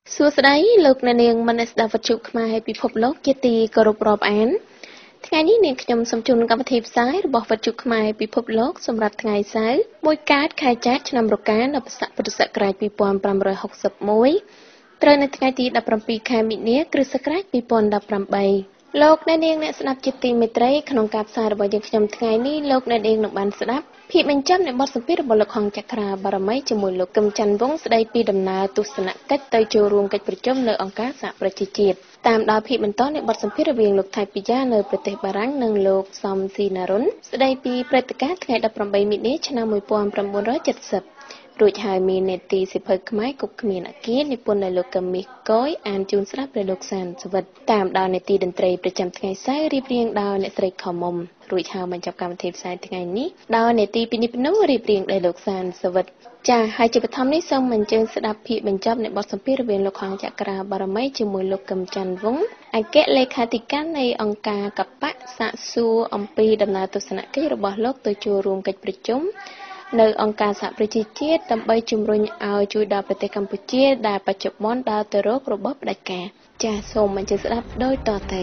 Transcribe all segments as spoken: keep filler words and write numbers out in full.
សួស្តីលោកអ្នកនាងមនស្ដាប់វិទ្យុខ្មែរពិភពលោកជាទីគោរពរាប់អានថ្ងៃនេះនាងខ្ញុំសូមជូនកម្មវិធីផ្សាយរបស់វិទ្យុខ្មែរពិភពលោកសម្រាប់ថ្ងៃសៅរ៍មួយកើតខែចែកឆ្នាំរកានៅពុទ្ធសករាជពីរពាន់ប្រាំរយហកសិបមួយត្រូវនៅថ្ងៃទីដប់ប្រាំពីរខែមិនិនាគ្រិស្តសករាជពីរពាន់ដប់ប្រាំបីលោកអ្នកនាងអ្នកស្ដាប់ជាទីមេត្រីក្នុងការផ្សាយរបស់យើងខ្ញុំថ្ងៃនេះលោកអ្នកនាងនឹងបានស្ដាប់ភាពបញ្ចាំនៃបទសម្ភាសន៍របស់លោកហងចក្រាបារមីជាមួយលោកកឹមច័ន្ទវង្សស្ដីពីដំណើរទស្សនកិច្ចទៅចូលរួមកិច្ចប្រជុំនៅអង្គការសហប្រជាជាតិតាមដល់ភាពបន្តនៃបទសម្ភាសន៍រវាងលោកថៃពីយ៉ានៅប្រទេសបារាំងនិងលោកសំស៊ីណារុនស្ដីពីព្រឹត្តិការណ៍ថ្ងៃដប់ប្រាំបីមិនិនាឆ្នាំមួយពាន់ប្រាំបួនរយเจ็ดสิบរួចហើយមាននេតិសិភៅខ្មែរគប់គ្មានអគារនិពន្ធដោយលោកកឹមមាសកយអានជូនស្ដាប់ដោយលោកសានសវិតតាមដល់នេតិតន្ត្រីប្រចាំថ្ងៃសៅរ៍រៀបរៀងដោយអ្នកស្រីខមុំរួចហើយបញ្ចប់កម្មវិធីផ្សាយថ្ងៃនេះដោយនេតិពិនិត្យពិនោះរៀបរៀងដោយលោកសានសវិតចា៎ហើយជាបឋមនេះសូមអញ្ជើញស្ដាប់ភាពបញ្ចប់នៃបទសម្ភាសន៍រវាងលោកហងចក្រាបារមីជាមួយលោកកឹមច័ន្ទវង្សអគ្គលេខាធិការនៃអង្គការកបៈសាកសួរអំពីដំណើរទស្សនកិច្ចរបស់លោកទៅចូលរួមកិច្ចប្រជុំនៅអង្គការសហប្រជាជាតិដើម្បីជំរុញឲ្យជួយដល់ប្រទេសកម្ពុជាដែលបច្ចុប្បន្នដើរទៅរករបបផ្ដាច់ការចាសសូមអញ្ជើញស្ដាប់ដោយតទៅ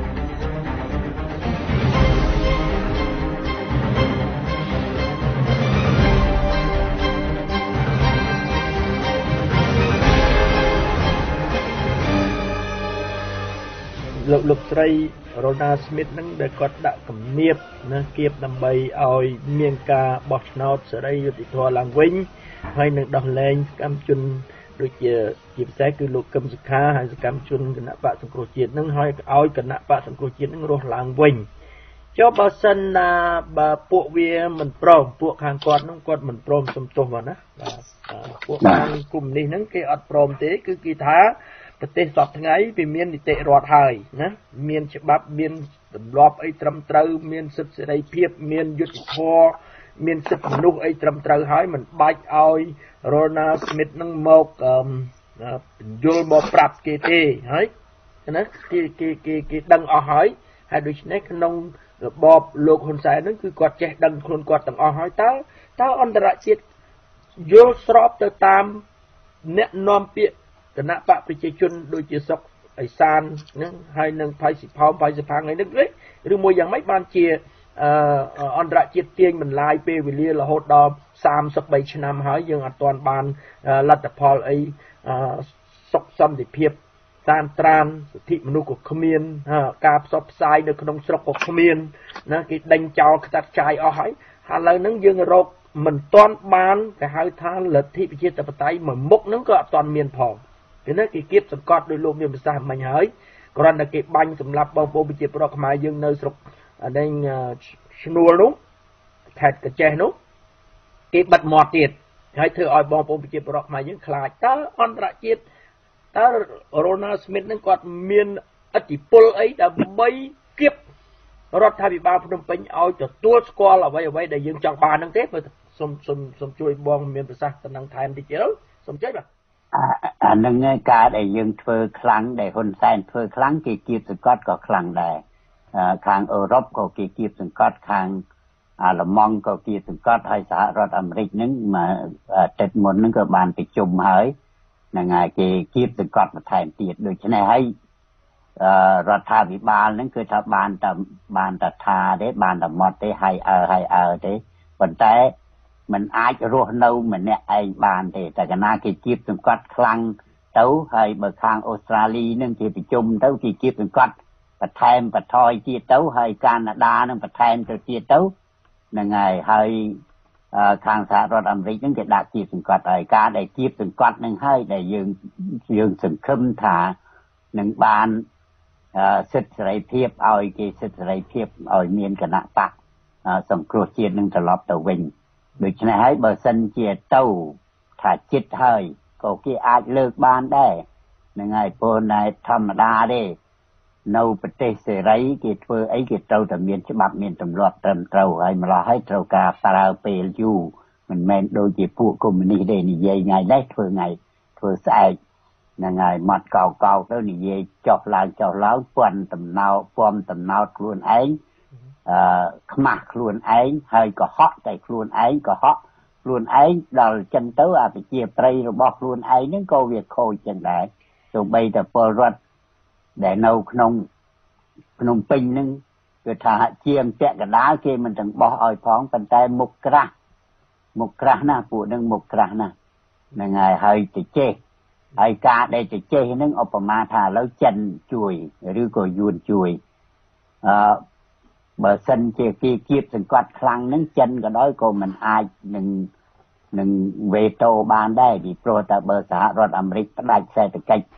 លោកលោកស្រី Ronald Smith នឹងដែលគាត់ដាក់គំនាបណាគៀបដើម្បីឲ្យមានការបោះឆ្នោតសេរីយុត្តិធម៌ឡើងវិញហើយនឹងដោះលែងសកម្មជនដូចជាជាពិសេសគឺលោកកឹមសុខាហើយសកម្មជនគណៈបកសង្គ្រោះជាតិនឹងហើយឲ្យគណៈបកសង្គ្រោះជាតិនឹងរស់ឡើងវិញចុះបើសិនណាបើពួកវាមិនព្រមពួកខាងគាត់នឹងគាត់មិនព្រមសំទោសមកណាបាទពួកខាងគុំនេះនឹងគេអត់ព្រមទេគឺគេថាប្រទេសសពថ្ងៃវាមាននីតិរដ្ឋហើយណាមានច្បាប់មានទម្លាប់អីត្រឹមត្រូវមានសិទ្ធិសេរីភាពមានយុត្តិធម៌មានសិទ្ធិមនុស្សអីត្រឹមត្រូវហើយមិនបាច់ឲ្យ Ronald Smith នឹងមកបញ្យល់មកប្រាប់គេទេហើយណាគេគេគេគេដឹងអស់ហើយហើយដូច្នេះក្នុងរបបលោកហ៊ុនសែននឹងគឺគាត់ចេះដឹងខ្លួនគាត់ទាំងអស់ហើយតើតើអន្តរជាតិយល់ស្របទៅតាមអ្នកនាំពាក្យគណៈបកប្រជាជនដូចជាសុកអេសានហ្នឹងហើយនឹងផៃសិផោមផៃសិផាំងអីហ្នឹងឬមួយយ៉ាងម៉េចបានជាអន្តរជាតិទាញបន្លាយពេលវេលារហូតដល់សាមសិបបីឆ្នាំហើយយើងអត់ទាន់បានលទ្ធផលអីសុខសន្តិភាពតាមត្រានសិទ្ធិមនុស្សក៏គ្មានការផ្សព្វផ្សាយនៅក្នុងស្រុកក៏គ្មានណាគេដេញចោលខ្ចាត់ចាយអស់ហើយឥឡូវហ្នឹងយើងរកមិនទាន់បានគេហៅថាលទ្ធិប្រជាធិបតេយ្យមួយមុខហ្នឹងក៏អត់ទាន់មានផងគេណាគេគៀបសង្កត់ដោយលោកមានប្រសាសន៍មិញហើយគ្រាន់តែគេបាញ់សម្រាប់បងប្អូនប្រជាពលរដ្ឋខ្មែរយើងនៅស្រុកនេះឈ្នួលនោះខេត្តកញ្ចេះនោះគេបិទមាត់ទៀតហើយធ្វើឲ្យបងប្អូនប្រជាពលរដ្ឋខ្មែរយើងខ្លាចតើអន្តរជាតិតើ Ronald Smith នឹងគាត់មានឥទ្ធិពលអីដើម្បីគៀបរដ្ឋាភិបាលភ្នំពេញឲ្យទទួលស្គាល់អ្វីអ្វីដែលយើងចង់បានហ្នឹងទេសូមសូមសូមជួយបងមានប្រសាសន៍តំណែងថែមតិចទៀតសូមជួយបាទអានឹងការដែលយើងធ្វើខ្លាំងដែលហ៊ុនសែនធ្វើខ្លាំងគេគៀបសង្កត់ក៏ខ្លាំងដែរខាងអឺរ៉ុបក៏គេគៀបសង្កត់ខាងអាល្លឺម៉ង់ក៏គៀបសង្កត់ហើយសហរដ្ឋអាមេរិកហ្នឹងមកទឹកមុនហ្នឹងក៏បានប្រជុំហើយហ្នឹងហើយគេគៀបសង្កត់បន្ថែមទៀតដូច្នេះហើយរដ្ឋាភិបាលហ្នឹងគឺថាបានតែបានតែថាទេបានតែមកទេហើយអើហើយអើទេប៉ុន្តែมันអាចរស់នៅម្នាក់ឯងបានទេតែកាលណាគេគៀបសង្កត់ខ្លាំងទៅហើយបើខាងអូស្ត្រាលីនឹងគេប្រជុំទៅគេគៀបសង្កត់បន្ថែមបន្ថយទៀតទៅហើយកាណាដានឹងបន្ថែមទៅទៀតទៅហ្នឹងហើយហើយខាងសហរដ្ឋអាមេរិកនឹងគេដាក់គៀបសង្កត់ហើយការដែលគៀបសង្កត់នឹងហើយដែលយើងយើងសង្ឃឹមថានឹងបានសិទ្ធិសេរីភាពឲ្យគេសិទ្ធិសេរីភាពឲ្យមានគណៈបកសង្គ្រោះជាតិនឹងត្រឡប់ទៅវិញដូច្នេះហើយបើសិនជាទៅថាចិត្តហើយក៏គេអាចលើកបានដែរហ្នឹងហើយព្រោះតែធម្មតាទេនៅប្រទេសសេរីគេធ្វើអីគេត្រូវតែមានច្បាប់មានទម្លាប់ត្រឹមត្រូវហើយម្ល៉េះហើយត្រូវការប្រើពេលយូរមិនមែនដូចជាពួកកុម្មុយនីសទេនិយាយថ្ងៃនេះធ្វើថ្ងៃធ្វើស្អែកហ្នឹងហើយមកកោកោទៅនិយាយចុះឡើងចុះឡើងពាន់តំណោពំតំណោតខ្លួនឯងអឺខ្មាស់ខ្លួនឯងហើយកុហកតែខ្លួនឯងកុហកខ្លួនឯងដល់ចឹងទៅអាប្រជាប្រិយរបស់ខ្លួនឯងហ្នឹងក៏វាខូចចឹងដែរអសូម្បីតែពលរដ្ឋដែលនៅក្នុងក្នុងពេញហ្នឹងគឺថាជាងពាក់កណ្ដាលគេមិនទាំងបោះឲ្យផងប៉ុន្តែមុខក្រាស់មុខក្រាស់ណាស់ពួកហ្នឹងមុខក្រាស់ណាស់ហ្នឹងហើយហើយទៅចេះហើយការដែលទៅចេះហ្នឹងឧបមាថាឥឡូវចិនជួយឬក៏យួនជួយអឺបើសិនជាគេគៀបសង្កត់ខ្លាំងហ្នឹងចិនក៏ដោយក៏មិនអាចនឹងនឹងវេតូបានដែរពីព្រោះតែបើសហរដ្ឋអាមេរិកផ្ដាច់សេដ្ឋកិច្ច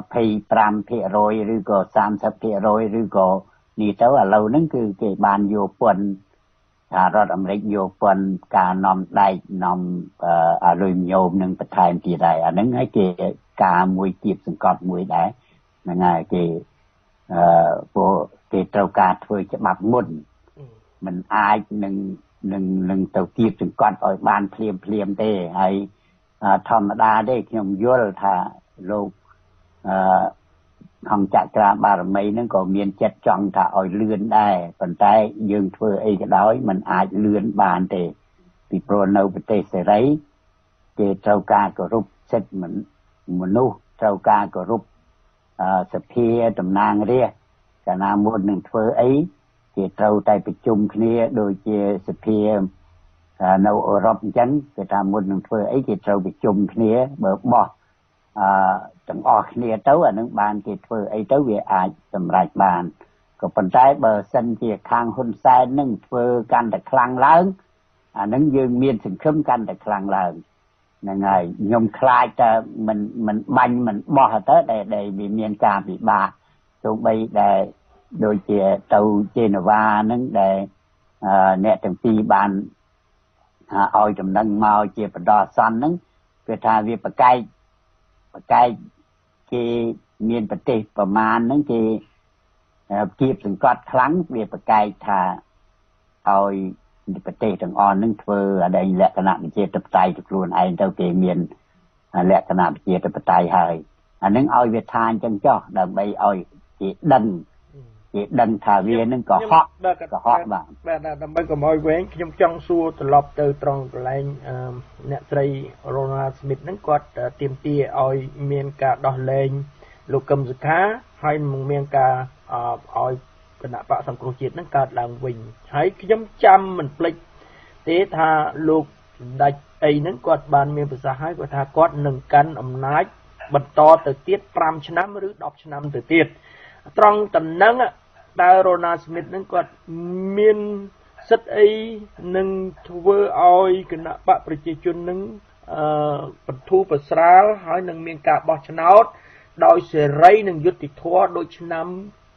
25% ឬក៏30% ឬក៏នេះទៅឥឡូវហ្នឹងគឺគេបានយកពន្ធសហរដ្ឋអាមេរិកយកពន្ធការនាំដែកនាំអាលុយញោមនឹងបន្ថែមទៀតដែរអាហ្នឹងហើយគេការមួយគៀបសង្កត់មួយដែរហ្នឹងហើយគេអឺពួកគេត្រូវការធ្វើច្បាប់មុនមិនអាចនឹងនឹងនឹងទៅគៀបសង្កត់ឲ្យបានភ្លាមភ្លាមទេហើយធម្មតាទេខ្ញុំយល់ថាលោកអឺអង្គចក្រាបារមីហ្នឹងក៏មានចិត្តចង់ថាឲ្យលឿនដែរប៉ុន្តែយើងធ្វើអីក៏ដោយมันអាចលឿនបានទេពីព្រោះនៅប្រទេសសេរីគេត្រូវការគោរពសិទ្ធិមនុស្សត្រូវការគោរពសភាតំណាងរាស្ត្រកាលណាមុននឹងធ្វើអីគេត្រូវតែប្រជុំគ្នាដូចជាសភានៅអឺរ៉ុបអញ្ចឹងគេថាមុននឹងធ្វើអីគេត្រូវប្រជុំគ្នាបើបោះអឺទាំងអស់គ្នាទៅអានឹងបានគេធ្វើអីទៅវាអាចសម្រេចបានក៏ប៉ុន្តែបើសិនជាខាងហ៊ុនសែននឹងធ្វើកាន់តែខ្លាំងឡើងអានឹងយើងមានសង្ឃឹមកាន់តែខ្លាំងឡើងហ្នឹងហើយខ្ញុំខ្លាចតែមិនមិនបាញ់មិនបោះទៅដែលដែលវាមានការពិបាកទោះបីដែលដូចជាទៅជេណាវ៉ាហ្នឹងដែលអ្នកទាំងពីរបានឲ្យដំណឹងមកជាបដិសន្នហ្នឹងគឺថាវាប្រកែកប្រកែកគេមានប្រទេសប្រមាណហ្នឹងគេគៀបសង្កត់ខ្លាំងវាប្រកែកថាឲ្យប្រទេសទាំងអស់ហ្នឹងធ្វើអីលក្ខណៈប្រជាធិបតេយ្យទៅខ្លួនឯងទៅគេមានលក្ខណៈប្រជាធិបតេយ្យហើយអាហ្នឹងឲ្យវាថាអញ្ចឹងចុះដើម្បីឲ្យគេដឹងគេដឹងថាវានឹងកុហកកុហកបាទបាទដើម្បីកុំឲ្យវែងខ្ញុំចង់សួរត្រឡប់ទៅត្រង់កន្លែងអ្នកស្រី Ronald Smith ហ្នឹងគាត់ទាមទារឲ្យមានការដោះលែងលោកកឹមសុខាហើយនឹងមានការឲ្យគណៈបកសង្គ្រោះជាតិហ្នឹងកើតឡើងវិញហើយខ្ញុំចាំមិនភ្លេចទេថាលោកសម្ដេចអីហ្នឹងគាត់បានមានប្រសាសន៍ហើយគាត់ថាគាត់នឹងកាន់អំណាចបន្តទៅទៀត5ឆ្នាំឬ10ឆ្នាំទៅទៀតត្រង់តំណឹងតើ Ronald Smith នឹងគាត់មានសិទ្ធិអីនឹងធ្វើឲ្យគណៈបកប្រជាជននឹងអឺបន្ធូរប្រស្រាលហើយនឹងមានការបោះឆ្នោតដោយសេរីនិងយុត្តិធម៌ដូចឆ្នាំ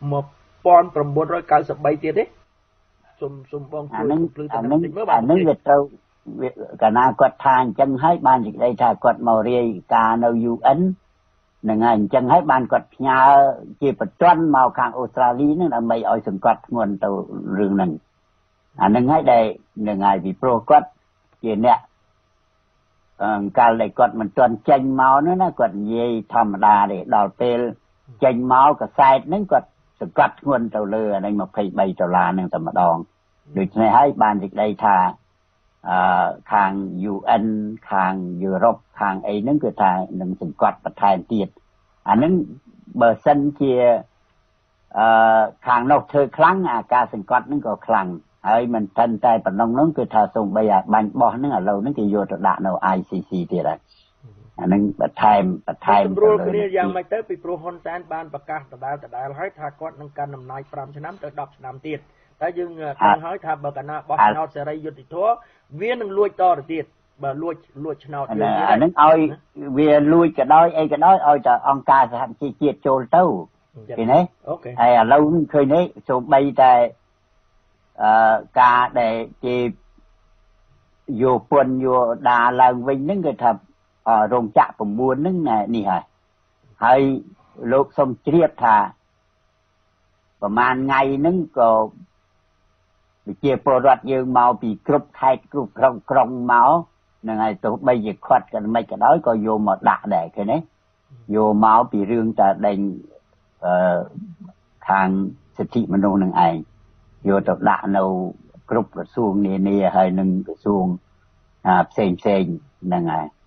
1993ទៀតទេសូមសូមបងជួយភ្លឺតំណឹងតិចមើលបាទអានឹងវាត្រូវកាលណាគាត់ថាអញ្ចឹងហើយបាននិយាយថាគាត់មករាយការនៅ យូ អិន នឹងហើយអញ្ចឹងហើយបានគាត់ផ្ញើជាបន្ទាន់មកខាងអូស្ត្រាលីហ្នឹងដើម្បីឲ្យសង្កត់ធ្ងន់ទៅរឿងហ្នឹងអាហ្នឹងហើយដែលនឹងហើយពីព្រោះគាត់ជាអ្នកអឺកាលដែលគាត់មិនទាន់ចេញមកនោះណាគាត់និយាយធម្មតាទេដល់ពេលចេញមកកសែតហ្នឹងគាត់សង្កត់ធ្ងន់ទៅលើអានេះ23ដុល្លារហ្នឹងតែម្ដងដូច្នេះហើយបាននិយាយថាអឺខាង យូ អិន ខាងយូរ៉ុបខាងអីហ្នឹងគឺថានឹងសង្កត់បន្ថែមទៀតអាហ្នឹងបើសិនជាអឺខាងនោះធ្វើខ្លាំងអាការសង្កត់ហ្នឹងក៏ខ្លាំងហើយមិនទាន់តែប៉ុណ្ណឹងហ្នឹងគឺថាសូម្បីអាបាញ់បោះហ្នឹងឥឡូវហ្នឹងគេយកទៅដាក់នៅ ไอ ซี ซี ទៀតហើយអាហ្នឹងបន្ថែមបន្ថែមទៅលើគ្នាយ៉ាងម៉េចទៅពីព្រោះហ៊ុនសែនបានប្រកាសដដែលដដែលហើយថាគាត់នឹងកាន់អំណាច5ឆ្នាំទៅ10ឆ្នាំទៀតតែយើងដឹងហើយថាបើកណាបោះឆ្នោតសេរីយុត្តិធម៌វានឹងលួចតទៅទៀតបើលួចលួចឆ្នោតយើងទៀតអាហ្នឹងឲ្យវាលួចក៏ដោយអីក៏ដោយឲ្យតែអង្គការសហជីវជាតិចូលទៅឃើញទេអូខេហើយឥឡូវឃើញទេសូម្បីតែអឺការដែលគេយកពន្ធយកដាឡើងវិញហ្នឹងគឺថារោងចក្រ9ហ្នឹងនេះហើយហើយលោកសុំជ្រាបថាប្រហែលថ្ងៃហ្នឹងក៏វិជាពលរដ្ឋយើងមកពីគ្រប់ខេត្តគ្រប់ក្រុងក្រុងមកហ្នឹងហើយទោះបីជាខាត់ក៏មិនក៏ដោយក៏យកមកដាក់ដែរឃើញទេយកមកពីរឿងតែដេញអឺខាងសិទ្ធិមនុស្សនឹងឯងយកទៅដាក់នៅគ្រប់ក្រសួងនានាហើយនឹងក្រសួងផ្សេងផ្សេងហ្នឹងហើយ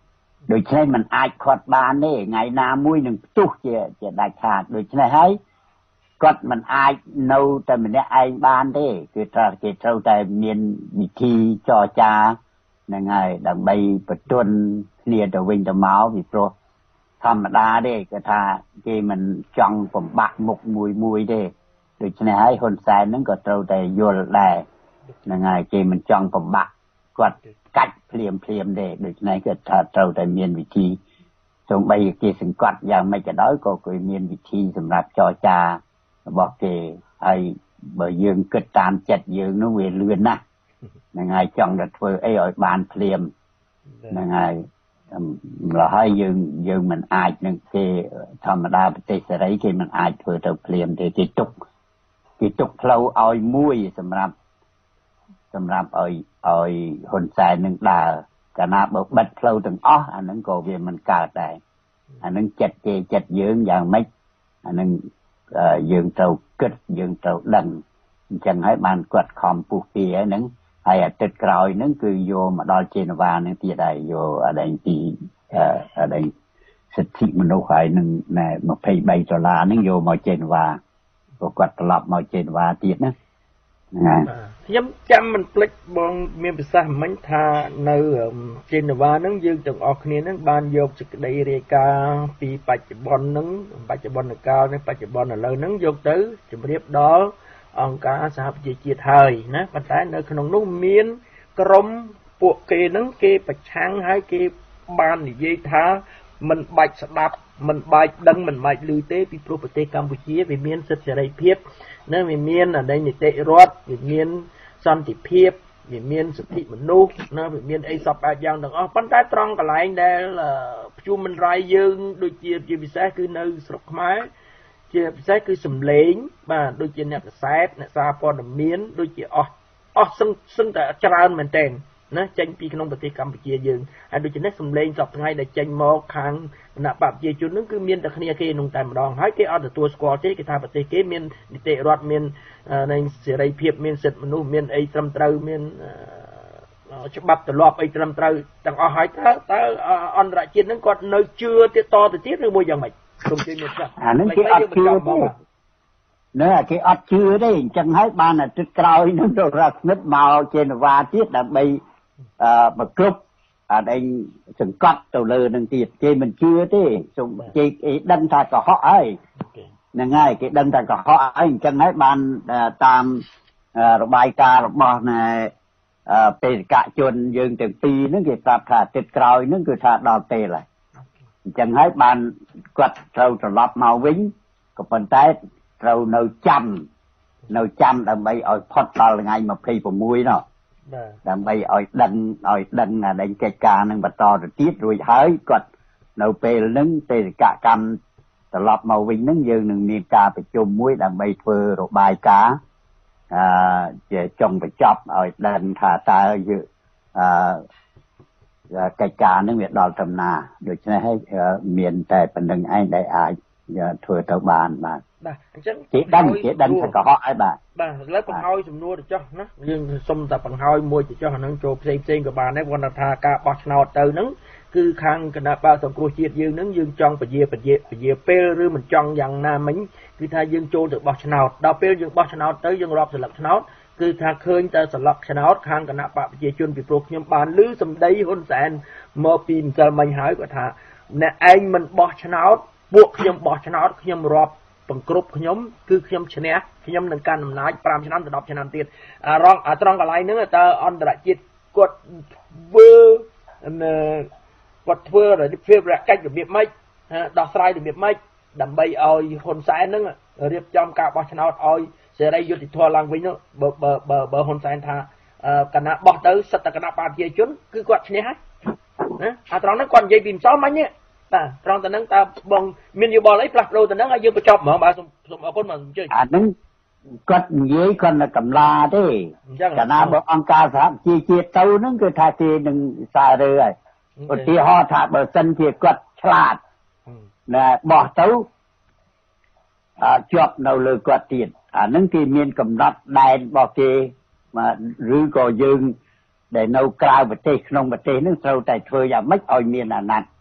ដូច្នេះมันអាចខាត់បានទេថ្ងៃណាមួយនឹងផ្ទុះជាជាដាច់ខាតដូច្នេះហើយគាត់มันអាចនៅតែម្នាក់ឯងបានទេគឺថាគេត្រូវតែមានវិធីចរចាហ្នឹងហើយដើម្បីបន្ទន់គ្នាទៅវិញទៅមកពីព្រោះធម្មតាទេគឺថាគេមិនចង់បំបាក់មុខមួយមួយទេដូច្នេះហើយហ៊ុនសែនហ្នឹងក៏ត្រូវតែយល់ដែរហ្នឹងហើយគេមិនចង់បំបាក់គាត់កាច់ភ្លាមភ្លាមទេដូច្នេះគឺថាត្រូវតែមានវិធីសូម្បីគេសង្កត់យ៉ាងម៉េចក៏ដោយក៏គេមានវិធីសម្រាប់ចរចារបស់គេហើយបើយើងគិតតាមចិត្តយើងនោះវាលឿនណាស់ហ្នឹងហើយចង់តែធ្វើអីឲ្យបានភ្លាមហ្នឹងហើយម្ល៉េះហើយយើងយើងមិនអាចនឹងគេធម្មតាប្រទេសសេរីគេមិនអាចធ្វើទៅភ្លាមទេគេទុកគេទុកផ្លូវឲ្យមួយសម្រាប់សម្រាប់ឲ្យឲ្យហ៊ុនសែននឹងដើរកាលណាបើបិទផ្លូវទាំងអស់អាហ្នឹងក៏វាមិនកើតដែរអាហ្នឹងចិត្តគេចិត្តយើងយ៉ាងម៉េចអាហ្នឹងយើងត្រូវគិតយើងត្រូវដឹងអញ្ចឹងហើយបានគាត់ខំពុះពីហ្នឹងហើយអាទិត្យក្រោយហ្នឹងគឺយកមកដល់ជេណាវ៉ាហ្នឹងទៀតហើយយកអដែងពីអដែងសិទ្ធិមនុស្សហើយនឹង23ដុល្លារហ្នឹងយកមកជេណាវ៉ាក៏គាត់ត្រឡប់មកជេណាវ៉ាទៀតណាខ្ញុំចាំមិនភ្លេចបងមានប្រសាសន៍មិញថានៅជេណាវ៉ាហ្នឹងយើងទាំងអស់គ្នាហ្នឹងបានយកសេចក្តីរាយការណ៍ពីបច្ចុប្បន្នហ្នឹងបច្ចុប្បន្នកាលនេះបច្ចុប្បន្នឥឡូវហ្នឹងយកទៅជម្រាបដល់អង្គការសហប្រជាជាតិហើយណាប៉ុន្តែនៅក្នុងនោះមានក្រុមពួកគេហ្នឹងគេប្រឆាំងហើយគេបាននិយាយថាមិនបាច់ស្ដាប់មិនបាច់ដឹងមិនបាច់ឮទេពីព្រោះប្រទេសកម្ពុជាវាមានសិទ្ធិសេរីភាពណាវាមានអតីតនីតិរដ្ឋវាមានសន្តិភាពវាមានសិទ្ធិមនុស្សណាវាមានអីសពអាចយ៉ាងទាំងអស់ប៉ុន្តែត្រង់កន្លែងដែលhuman rightsយើងដូចជាជាពិសេសគឺនៅស្រុកខ្មែរជាពិសេសគឺសម្លេងបាទដូចជាអ្នកកសែតអ្នកសារព័ត៌មានដូចជាអស់អស់សឹងសឹងតែច្រើនមែនទែនណាចេញពីក្នុងប្រទេសកម្ពុជាយើងហើយដូច្នេះសម្លេងសពថ្ងៃដែលចេញមកខាងគណៈបព្វជិជននឹងគឺមានតែគ្នាគេនោះតែម្ដងហើយគេអត់ទទួលស្គាល់ទេគេថាប្រទេសគេមាននីតិរដ្ឋមាននៃសេរីភាពមានសិទ្ធិមនុស្សមានអីត្រឹមត្រូវមានច្បាប់ទម្លាប់អីត្រឹមត្រូវទាំងអស់ហើយតើតើអន្តរជាតិនឹងគាត់នៅជឿទៀតតទៅទៀតឬមួយយ៉ាងម៉េចសូមជួយមានចាស់អានឹងគេអត់ជឿទេណែគេអត់ជឿទេអញ្ចឹងហើយបានអាទិត្យក្រោយនឹងទៅរកស្និទ្ធមកជេណាវ៉ាទៀតដើម្បីអឺមកគ្រប់អត់ឯងសង្កត់ទៅលើនឹងទៀតគេមិនជឿទេសូមគេដឹងថាកុហកហើយហ្នឹងហើយគេដឹងថាកុហកហើយអញ្ចឹងហើយបានតាមរបាយការណ៍របស់ណែបេសកជនយើងទាំងពីរហ្នឹងគេប្រាប់ថាអាទិត្យក្រោយហ្នឹងគឺថាដល់ពេលហើយអញ្ចឹងហើយបានគាត់ត្រូវត្រឡប់មកវិញក៏ប៉ុន្តែត្រូវនៅចាំនៅចាំដើម្បីឲ្យផុតដល់ថ្ងៃยี่สิบหกនោះដើម្បីឲ្យដឹងឲ្យដឹងអាកិច្ចការនឹងបន្តទៅទៀតរួចហើយគាត់នៅពេលហ្នឹងបេសកកម្មត្រឡប់មកវិញហ្នឹងយើងនឹងមានការប្រជុំមួយដើម្បីធ្វើរបាយការណ៍អឺជាចុងបញ្ចប់ឲ្យដឹងថាតើយើងអឺកិច្ចការហ្នឹងវាដល់ដំណាដូច្នេះហើយមានតែប៉ុណ្្នឹងឯងដែលអាចធ្វើទៅបានបាទបាទអញ្ចឹងគេដឹងគេដឹងថាកុហកហើយបាទបាទឥឡូវបង្ហើយសំណួរទៅចុះណាយើងសុំតែបង្ហើយមួយទៅចុះអានឹងចូលផ្សេងផ្សេងក៏បានដែរគាត់ថាការបោះឆ្នោតទៅហ្នឹងគឺខាងគណៈបកសង្គ្រោះជាតិយើងហ្នឹងយើងចង់ពជាពជាពជាពេលឬមិនចង់យ៉ាងណាមិញគឺថាយើងចូលទៅបោះឆ្នោតដល់ពេលយើងបោះឆ្នោតទៅយើងរាប់ស្លឹកឆ្នោតគឺថាឃើញតែស្លឹកឆ្នោតខាងគណៈបកប្រជាជនពីព្រោះខ្ញុំបានឮសម្ដីហ៊ុនសែនមកពីម្សិលមិញហើយគាត់ថាអ្នកឯងមិនបោះឆ្នោតពួកខ្ញុំបោះឆ្នោតខ្ញុំរាប់បង្គ្រប់ខ្ញុំគឺខ្ញុំឈ្នះខ្ញុំនឹងកាន់អំណាចfiveឆ្នាំទៅtenឆ្នាំទៀតអារងអាត្រង់កន្លែងហ្នឹងតើអន្តរជាតិគាត់ធ្វើគាត់ធ្វើរបៀបរកិច្ចរបៀបម៉េចដោះស្រាយរបៀបម៉េចដើម្បីឲ្យហ៊ុនសែនហ្នឹងរៀបចំការបោះឆ្នោតឲ្យសេរីយុត្តិធម៌ឡើងវិញនោះបើបើបើហ៊ុនសែនថាគណៈបោះទៅសិទ្ធិគណៈប្រជាជនគឺគាត់ឈ្នះហើយណាអាត្រង់ហ្នឹងគាត់និយាយពីម្សិលមិញទេបាទត្រង់ទៅហ្នឹងតើបងមានយោបល់អីផ្លាស់ប្ដូរទៅហ្នឹងឲ្យយើងបញ្ចប់ហ្មងបាទសូមសូមអរគុណមកអញ្ជើញអាហ្នឹងគាត់និយាយគាត់នៅកំឡាទេកាលណាបើអង្គការសហជីវជាតិទៅហ្នឹងគឺថាគេនឹងសាររើហើយឧទាហរណ៍ថាបើសិនជាគាត់ឆ្លាតណែបោះទៅជាប់នៅលើគាត់ទៀតអាហ្នឹងគេមានកំណត់ដែនរបស់គេឬក៏យើងដែលនៅក្រៅប្រទេសក្នុងប្រទេសហ្នឹងត្រូវតែធ្វើយ៉ាងម៉េចឲ្យមានអាណត្តិ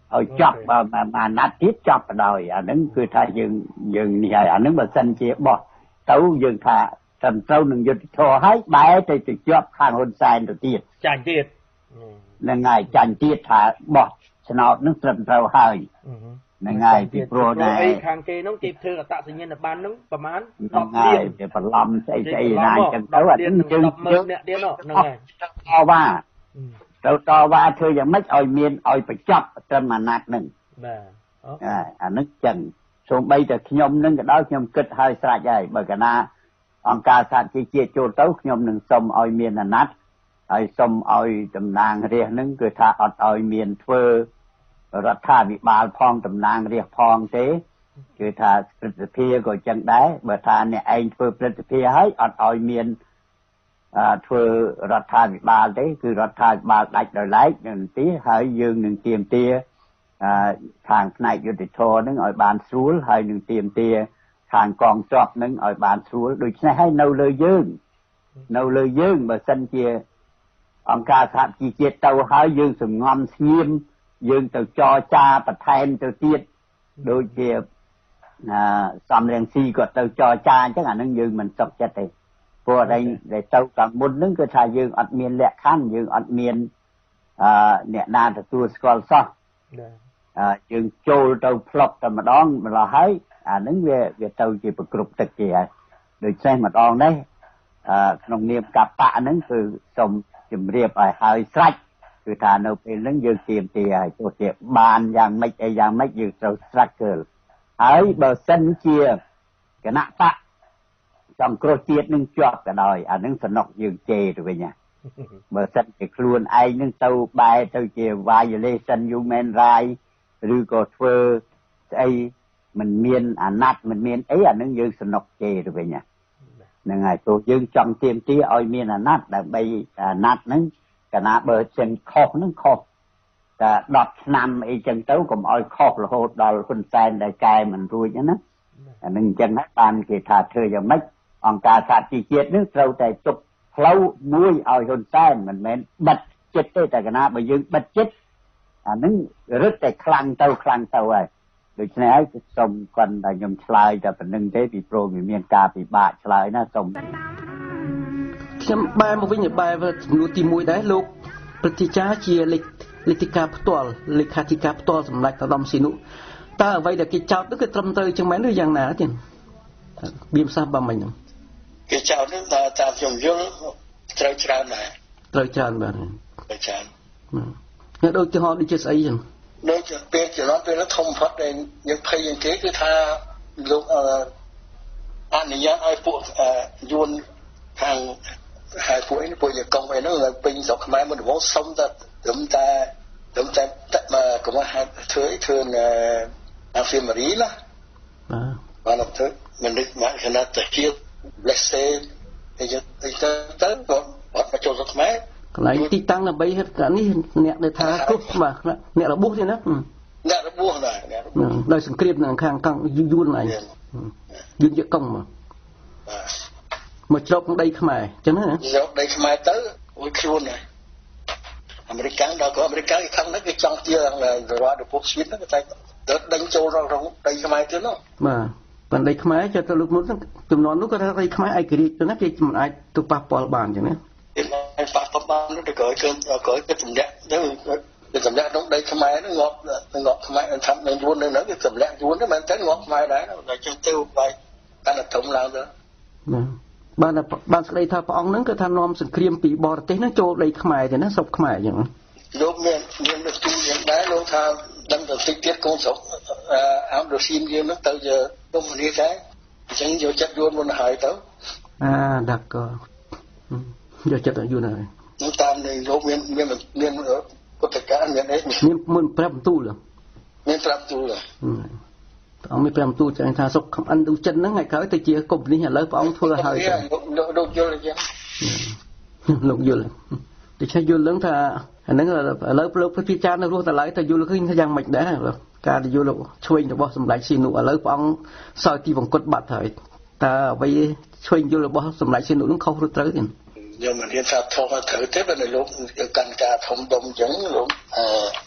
ឲ្យចប់អាណត្តិទៀតចប់បដោយអាហ្នឹងគឺថាយើងយើងនេះហើយអាហ្នឹងបើសិនជាបោះទៅយើងថាត្រឹមត្រូវនឹងយុទ្ធធរហើយបែរទៅទៅជាប់ខាងហ៊ុនសែនទៅទៀតចាញ់ទៀតហ្នឹងហើយចាញ់ទៀតថាបោះឆ្នោតហ្នឹងត្រឹមត្រូវហើយហ្នឹងហើយពីព្រោះដែរខាងគេហ្នឹងគេធ្វើអត្តសញ្ញាណប័ណ្ណហ្នឹងប្រហែលដប់លានគេបន្លំស្អីស្អីណាអញ្ចឹងទៅអាហ្នឹងយើងយើងអ្នកទៀតហ្នឹងហើយតវ៉ាទៅតវ៉ាធ្វើយ៉ាងម៉េចឲ្យមានឲ្យបញ្ចប់ត្រឹមអាណត្តិហ្នឹងបាទអាហ្នឹងចឹងសូម្បីតែខ្ញុំនឹងក៏ដោយខ្ញុំគិតហើយស្រេចហើយបើកាលណាអង្គការសហជីវជាតិចូលទៅខ្ញុំនឹងសុំឲ្យមានអាណត្តិហើយសុំឲ្យតំណាងរាស្ត្រហ្នឹងគឺថាអត់ឲ្យមានធ្វើរដ្ឋាភិបាលផងតំណាងរាស្ត្រផងទេគឺថាព្រឹទ្ធសភាក៏ចឹងដែរបើថាអ្នកឯងធ្វើព្រឹទ្ធសភាហើយអត់ឲ្យមានអឺធ្វើរដ្ឋាភិបាលទេគឺរដ្ឋាភិបាលដាច់ដោយឡែកនឹងទីហើយយើងនឹងទាមទារអឺខាងផ្នែកយុតិធម៌នឹងឲ្យបានស្រួលហើយនឹងទាមទារខាងកងទ័ពនឹងឲ្យបានស្រួលដូច្នេះហើយនៅលើយើងនៅលើយើងបើសិនជាអង្គការសហជីវជាតិទៅហើយយើងសង្ងំស្ងៀមយើងទៅចរចាបន្ថែមទៅទៀតដូចជាអឺសំរងស៊ីក៏ទៅចរចាអញ្ចឹងអានឹងយើងមិនសុខចិត្តទេព្រោះអីដែលទៅខាងមុនហ្នឹងគឺថាយើងអត់មានលក្ខខណ្ឌយើងអត់មានអឺអ្នកណាទទួលស្គាល់សោះអឺយើងចូលទៅផ្លុកតែម្ដងម្ល៉េះហើយអាហ្នឹងវាវាទៅជាប្រគ្រប់ទឹកគេហើយដូច្នេះម្ដងនេះអឺក្នុងនាមកបៈហ្នឹងគឺសូមជម្រាបឲ្យហើយស្រេចគឺថានៅពេលហ្នឹងយើងទៀមទាឲ្យទោះជាបានយ៉ាងម៉េចអីយ៉ាងម៉េចយើងត្រូវស្រាក់កើលហើយបើសិនជាគណៈបកចង់គ្រោះជាតិនឹងជាប់ក៏ដោយអានឹងសំណុកយើងជេរទៅវិញណាបើសិនជាខ្លួនឯងនឹងទៅបែរទៅជា violation human rights ឬក៏ធ្វើស្អីមិនមានអាណត្តិមិនមានអីអានឹងយើងសំណុកជេរទៅវិញណាហ្នឹងហើយព្រោះយើងចង់ទាមទារឲ្យមានអាណត្តិដើម្បីអាណត្តិហ្នឹងកាលណាបើចិនខុសហ្នឹងខុសតែដប់ឆ្នាំអីចឹងទៅកុំឲ្យខុសរហូតដល់ហ៊ុនសែនដែលកែមិនរួចហ្នឹងណាអានឹងអញ្ចឹងហើយបានគេថាធ្វើយ៉ាងម៉េចអង្គការសហជីវជាតិនេះត្រូវតែទុកផ្លូវមួយឲ្យហ៊ុនសែនមិនមែនបិទចិត្តទេតែកាលណាបើយើងបិទចិត្តអានឹងរឹតតែខ្លាំងទៅខ្លាំងទៅហើយដូច្នេះហើយសូមគាត់តែខ្ញុំឆ្លើយតែប៉ុណ្្នឹងទេពីព្រោះវាមានការពិបាកឆ្លើយណាសូមខ្ញុំបែរមកវិញបែរចំនួនទីមួយដែរលោកព្រឹទ្ធាចារ្យជាលេខលេខិកាផ្ទាល់លេខាធិការផ្ទាល់សម្ដេចឧត្តមសីហនុតើអ្វីដែលគេចោទនោះគឺត្រឹមត្រូវចឹងមែនឬយ៉ាងណាទៀតវាមិនសោះបើមិញហ្នឹងគេចោទនោះតាមខ្ញុំយល់ត្រូវច្រើនដែរត្រូវច្រើនបាទត្រូវច្រើននេះដូចទីហោដូចជាស្អីចឹងដូចពេលចន្លោះពេលធំផុតដែលយើងភ័យយ៉ាងគេគឺថាលោកអនុញ្ញាតឲ្យពួកយួនខាងហើយពួកនេះពួកយកកងឯនោះនៅពេញស្រុកខ្មែរមុនដំបូងសុំតែត្រឹមតែត្រឹមតែកុំឲ្យធ្វើអីធ្វើអាហ្វេម៉ារីណាបាទបានទៅមិននឹកមកខណៈតែជាលេសសេអីទៅទៅទៅអត់មកចូលស្រុកខ្មែរកន្លែងទីតាំងដើម្បីហេតុការនេះអ្នកដែលថាគ្រោះបាទអ្នករបួសទេណាអ្នករបួសដែរអ្នករបួសដោយសង្គ្រាមនៅខាងកង់យួនឯងយួនយកកង់មកមកជ្រកដីខ្មែរអញ្ចឹងណាជ្រកដីខ្មែរទៅអូយខ្លួនហើយអាមេរិកដល់ក៏អាមេរិកគេខំហ្នឹងគេចង់ទាររដ្ឋរបបស្វីតហ្នឹងតែទៅដេញចូលក្នុងដីខ្មែរទៀតនោះបាទបណ្ដីខ្មែរចុះទៅលោកនោះចំនួននោះក៏ថាដីខ្មែរឯករាជ្យទៅណាគេមិនអាចទៅប៉ះពាល់បានអញ្ចឹងណាគេមិនប៉ះពាល់បាននោះទៅក្រោយគឺក្រោយគឺសម្លាក់ទៅគឺសម្លាក់ក្នុងដីខ្មែរហ្នឹងងាប់ងាប់ខ្មែរថានៅយួននៅហ្នឹងគឺសម្លាក់យួនហ្នឹងមិនតែងាប់ខ្មែរដែរតែចុះទៅបាយកាន់តែធំឡើងទៅបាទបានបានស្ដីថាព្រះអង្គហ្នឹងគឺថានាំសង្គ្រាមពីបរទេសហ្នឹងចូលដីខ្មែរទេណាស្រុកខ្មែរអញ្ចឹងលោកមានមានទៅទូយ៉ាងដែរលោកថាដឹងទៅតិចទៀតកូនស្រុកអាមរ៉ូស៊ីនយើងហ្នឹងទៅជាទុំនេះដែរអញ្ចឹងយកចិត្តយួនមុនហើយទៅអាដាក់ក៏យកចិត្តយួនហើយនឹងតាមនៃលោកមានមានមានពុទ្ធកាមានអីមានមុនប្រាប់បន្ទូលមានប្រាប់បន្ទូលព្រះអង្គមានប្រាប់បន្ទូលចាញ់ថាសុកខំអិនទូចិនហ្នឹងថ្ងៃក្រោយទៅជាកុំនេះឥឡូវព្រះអង្គធ្វើហើយលោកលោកយល់អញ្ចឹងលោកយល់ដូច្នេះយល់ឡើងថាអាហ្នឹងឥឡូវលោកពិចារណានៅរស់តឡើយទៅយល់ឃើញថាយ៉ាងម៉េចដែរការយល់លោកឆ្វេងរបស់សម្ដេចសីហនុឥឡូវព្រះអង្គសោយទីបង្គត់បាត់ហើយតើអ្វីឆ្វេងយល់របស់សម្ដេចសីហនុនឹងខុសឬត្រូវទេខ្ញុំមិនហ៊ានថាធំត្រូវទេបើលោកកាន់ការធំដុំអញ្ចឹងលោកអឺ